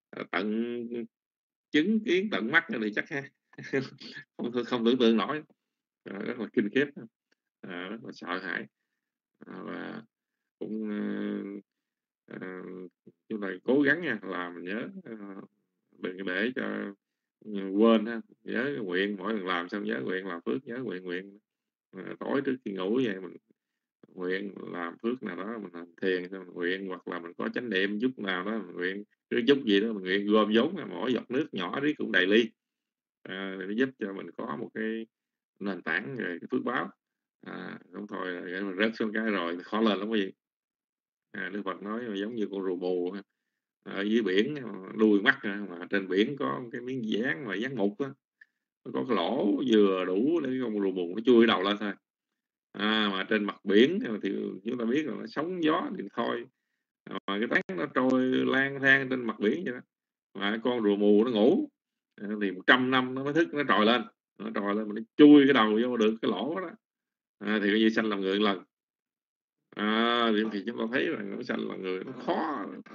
tận chứng kiến tận mắt thì chắc ha không không tưởng tượng nổi. À, rất là kinh khiếp, à, rất là sợ hãi. À, và cũng uh, uh, chúng ta cố gắng nha, làm nhớ uh, đừng để cho quên ha. Nhớ nguyện, mỗi lần làm xong nhớ nguyện làm phước, nhớ nguyện nguyện à, tối trước khi ngủ vậy mình nguyện làm phước nào đó, mình làm thiền xong mình nguyện, hoặc là mình có chánh niệm chút nào đó mình nguyện, cứ chút gì đó mình nguyện gom vốn, mỗi giọt nước nhỏ riết cũng đầy ly. À, để giúp cho mình có một cái nền tảng về cái phước báo. À, không thôi là mình rớt xuống cái rồi khó lên lắm quý vị. À, Đức Phật nói giống như con rùa mù ở dưới biển đuôi mắt, mà trên biển có cái miếng dán mà dán mục á, có cái lỗ vừa đủ để con rùa mù nó chui đầu lên thôi. À, mà trên mặt biển thì chúng ta biết là nó sóng gió thì thôi, mà cái tán nó trôi lang thang trên mặt biển vậy đó, mà con rùa mù nó ngủ thì một trăm năm nó mới thức, nó trồi lên, nó trồi lên mà nó chui cái đầu vô được cái lỗ đó. À, thì như sanh làm người lần. À, thì chúng ta thấy là nó sanh là người nó khó,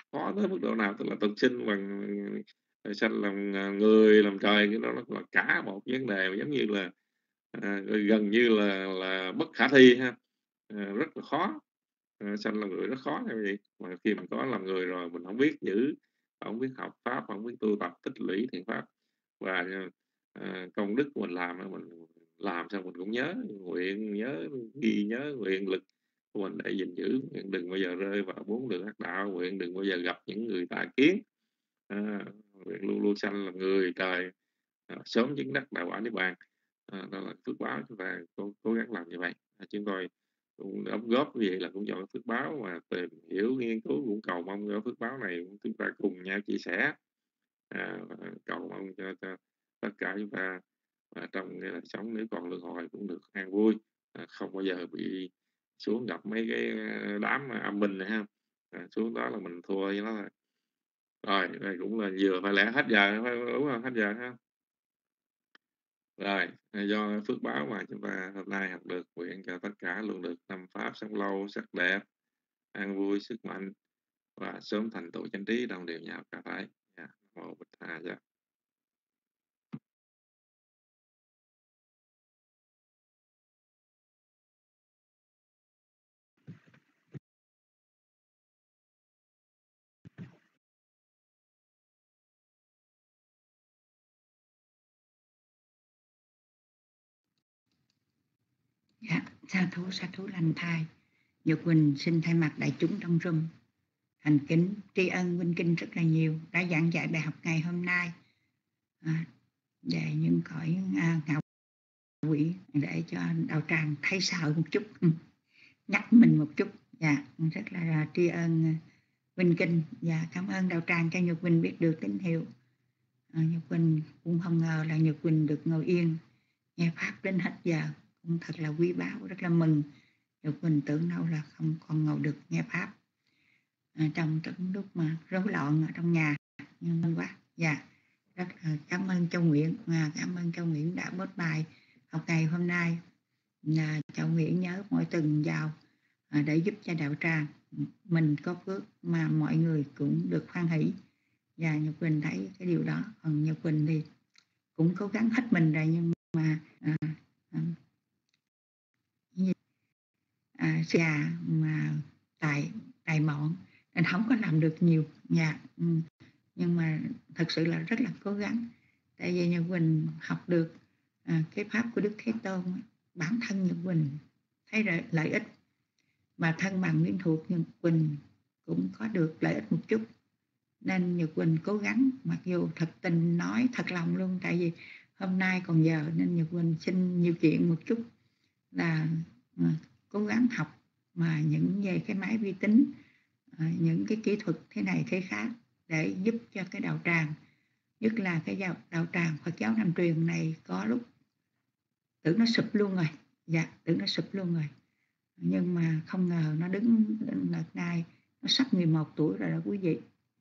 khó tới mức độ nào, tức là tôi sinh bằng sanh làm người làm trời, cái đó nó là cả một vấn đề giống như là à, gần như là là bất khả thi ha, à, rất là khó. À, sanh làm người rất khó như vậy, mà khi mình có làm người rồi mình không biết giữ, không biết học pháp, không biết tu tập tích lũy thiện pháp, và à, công đức của mình làm, mình làm sao mình cũng nhớ nguyện, nhớ ghi nhớ nguyện lực của mình để gìn giữ, nguyện đừng bao giờ rơi vào bốn đường ác đạo, nguyện đừng bao giờ gặp những người tà kiến, à, nguyện luôn luôn sanh làm người trời, à, sớm chứng đắc đạo quả niết bàn. À, đó là phước báo, chúng ta cố, cố gắng làm như vậy. À, chúng tôi cũng đóng góp như vậy là cũng do phước báo mà tìm hiểu nghiên cứu, cũng cầu mong ở phước báo này chúng ta cùng nhau chia sẻ, à, cầu mong cho, cho tất cả chúng ta à, trong cái đời sống nếu còn luân hồi cũng được an vui, à, không bao giờ bị xuống gặp mấy cái đám âm binh này ha, à, xuống đó là mình thua với nó rồi. Rồi đây cũng là vừa phải lẽ hết giờ, phải đúng không, hết giờ ha. Rồi do phước báo mà chúng ta hôm nay học được, nguyện cho tất cả luôn được năm pháp sống lâu sắc đẹp, an vui sức mạnh và sớm thành tựu chánh trí đồng đều nhau cả thảy. Dạ, Nam mô Bích Tha Giá. Dạ, sa thú sa thú lành thai. Nhật Quỳnh xin thay mặt đại chúng trong room thành kính tri ân Vinh Kinh rất là nhiều đã giảng dạy bài học ngày hôm nay à, về những cõi à, ngạo quỷ, để cho đạo tràng thấy sợ một chút, nhắc mình một chút. Dạ, rất là tri ân Vinh Kinh và cảm ơn đạo tràng cho Nhật Quỳnh biết được tín hiệu. à, Nhật Quỳnh cũng không ngờ là Nhật Quỳnh được ngồi yên nghe pháp đến hết giờ, cũng thật là quý báu, rất là mừng. Nhật Quỳnh tưởng đâu là không còn ngồi được nghe pháp à, trong những lúc mà rối loạn ở trong nhà, nhưng mừng quá. Dạ, rất là cảm ơn Châu Nguyễn, à, cảm ơn Châu Nguyễn đã post bài học ngày hôm nay. Là Châu Nguyễn nhớ mỗi tuần vào à, để giúp cho đạo tràng mình có phước mà mọi người cũng được hoan hỷ, và Nhật Quỳnh thấy cái điều đó. Còn Nhật Quỳnh thì cũng cố gắng hết mình rồi, nhưng mà à, à, à, già mà tài tài mọn nên không có làm được nhiều. Dạ, ừ. Nhưng mà thật sự là rất là cố gắng, tại vì Nhật Quỳnh học được à, cái pháp của Đức Thế Tôn, bản thân Nhật Quỳnh thấy lợi ích, mà thân bằng quyến thuộc Nhật Quỳnh cũng có được lợi ích một chút, nên Nhật Quỳnh cố gắng, mặc dù thật tình nói thật lòng luôn, tại vì hôm nay còn giờ nên Nhật Quỳnh xin nhiều chuyện một chút là à, cố gắng học mà những về cái máy vi tính, à, những cái kỹ thuật thế này thế khác để giúp cho cái đạo tràng, nhất là cái đạo, đạo tràng Phật giáo Nam truyền này có lúc tưởng nó sụp luôn rồi. Dạ, tưởng nó sụp luôn rồi, nhưng mà không ngờ nó đứng đợt này nó sắp mười một tuổi rồi đó quý vị.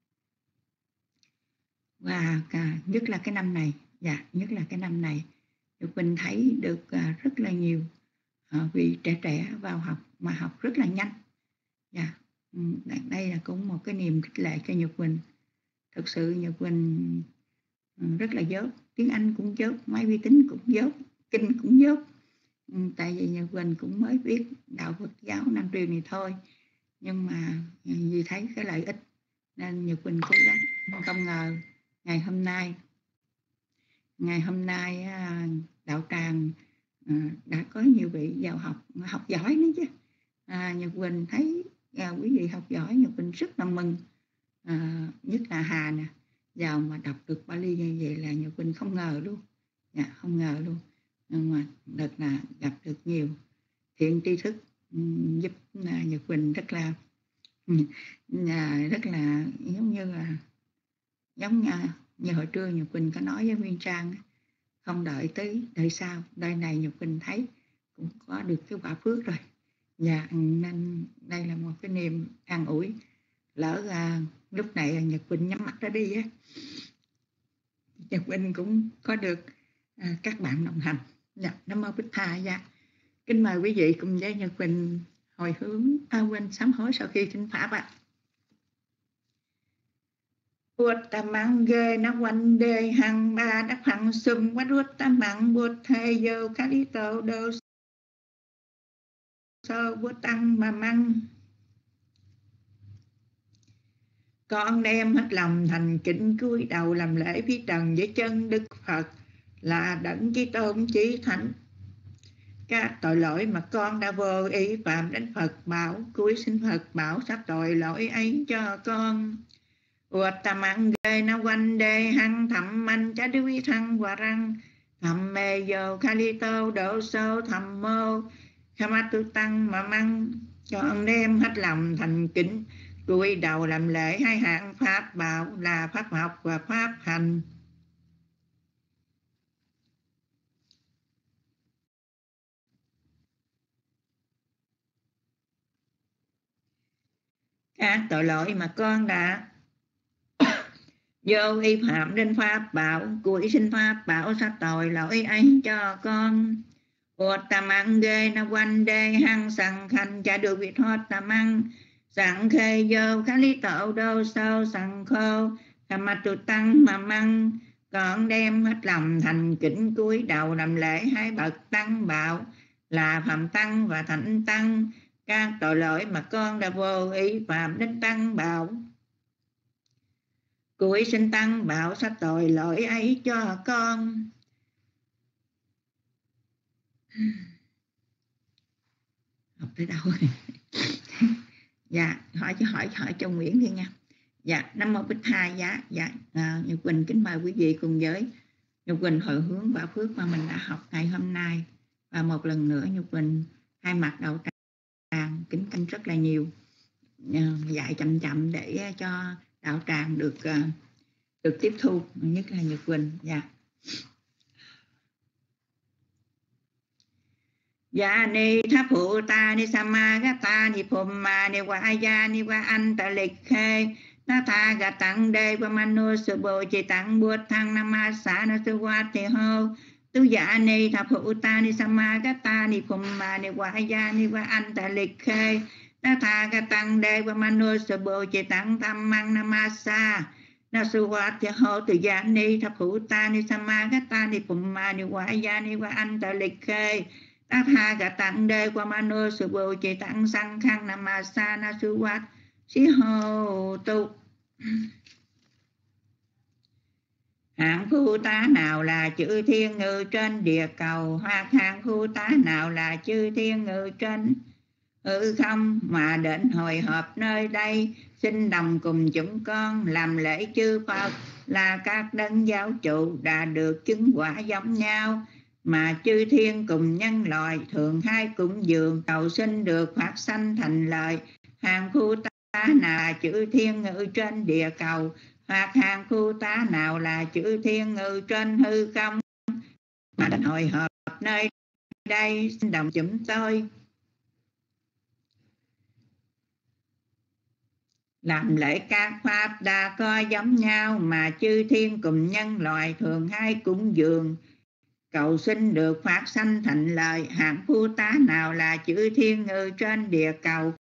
Và cả, nhất là cái năm này, dạ, nhất là cái năm này Nhật Quỳnh thấy được à, rất là nhiều à, vị trẻ trẻ vào học mà học rất là nhanh. Dạ, đây là cũng một cái niềm khích lệ cho Nhật Quỳnh. Thực sự Nhật Quỳnh rất là dốt, tiếng Anh cũng dốt, máy vi tính cũng dốt, kinh cũng dốt. Tại vì Nhật Quỳnh cũng mới biết đạo Phật giáo Nam truyền này thôi, nhưng mà vì thấy cái lợi ích nên Nhật Quỳnh cố gắng. Không ngờ ngày hôm nay ngày hôm nay đạo tràng đã có nhiều vị vào học, học giỏi nữa chứ. À, Nhật Quỳnh thấy à, quý vị học giỏi, Nhật Quỳnh rất là mừng. À, nhất là Hà nè, vào mà đọc được Bali như vậy là Nhật Quỳnh không ngờ luôn. Dạ, không ngờ luôn. Nhưng mà đợt là gặp được nhiều thiện tri thức um, giúp uh, Nhật Quỳnh rất là uh, rất là giống như là giống như, như hồi trưa Nhật Quỳnh có nói với Nguyên Trang, không đợi tới đời sau, đời này Nhật Quỳnh thấy cũng có được cái quả phước rồi. Dạ, nên đây là một cái niềm an ủi. Lỡ uh, lúc này Nhật Quỳnh nhắm mắt ra đi á, Nhật Quỳnh cũng có được uh, các bạn đồng hành. Dạ, Nam mô Bích Tha. Dạ, kính mời quý vị cùng với Nhật Quỳnh hồi hướng, à, quên sám hối sau khi thỉnh pháp ạ. À. Bụt ta mang ghê nó quanh đề hằng ba đắc hằng xùm quát rút ta mạng bụt thề dâu khá lý tổ đô sơ bụt tăng mà mang. Con đem hết lòng thành kính cúi đầu làm lễ phía trần với chân Đức Phật là đấng Chí Tôn Chí Thánh. Các tội lỗi mà con đã vô ý phạm đến Phật bảo, cúi xin Phật bảo sắp tội lỗi ấy cho con. Uột tà mạng ghê na quanh đề hăng thầm manh chá đứa vi thăng và răng thầm mê dô kha li tô độ sâu thầm mô khá mát tu tăng mà măng. Con đem hết lòng thành kính cúi đầu làm lễ hai hạng pháp bảo là pháp học và pháp hành. Các tội lỗi mà con đã vô y phạm đến pháp bảo, cúi xin pháp bảo sắp tội lỗi ấy cho con. Uột tà mạng ghê na quanh đê hăng sẵn khanh chả được việc hót tà măng sẵn khê vô khá lý tổ đô sâu sẵn khô khá mặt tụ tăng mà măng. Con đem hết lòng thành kính cúi đầu làm lễ hai bậc tăng bảo là phạm tăng và thánh tăng. Các tội lỗi mà con đã vô ý phạm đến tăng bảo, cúi xin tăng bảo sắp tội lỗi ấy cho con. Học tới đâu rồi? Dạ, hỏi cho hỏi hỏi cho Nguyễn đi nha. Dạ, Nam Mô Bích Tha Giá. Dạ, à, Nhật Quỳnh kính mời quý vị cùng với Nhật Quỳnh hồi hướng quả phước mà mình đã học ngày hôm nay. Và một lần nữa Nhật Quỳnh hai mặt đầu tràng kính canh rất là nhiều, dạy chậm chậm để cho đạo tràng được được tiếp thu, nhất là Nhật Quỳnh. Dạ. Dạ ni tháp phụ ta ni sama gata ni phum ma ni wa aya ni wa anta lịch khê na tha ga tăng đề wa manu su bo chi tăng buốt thăng namasa na su wa thì hô tu dạ ni tháp phụ ta ni sama gata ni phum ma ni wa aya ni wa anta lịch khê na tha ga tăng đề wa manu su bo chi tăng tham mang namasa na su wa thì hô tu dạ ni tháp phụ ta ni sama gata ni phum ma ni wa aya ni wa anta lịch khê ta tha cả tặng đề qua mano sự bồ chỉ tặng sang khang namasa na su wat si hồ tu. Hạng phu tá nào là chữ thiên ngự trên địa cầu, hoặc hạng phu tá nào là chư thiên ngự trên hư không mà đến hồi họp nơi đây, xin đồng cùng chúng con làm lễ chư Phật là các đấng giáo chủ đã được chứng quả giống nhau, mà chư thiên cùng nhân loại thường hay cúng dường cầu xin được phát sanh thành lợi. Hàng phu tá nào là chữ thiên ngự trên địa cầu, hoặc hàng phu tá nào là chữ thiên ngự trên hư không mà đến hội họp nơi đây, xin đồng chúng tôi làm lễ các pháp đã có giống nhau, mà chư thiên cùng nhân loại thường hay cúng dường cầu xin được phát sanh thành lợi. Hạng phu tá nào là chữ thiên ngự trên địa cầu,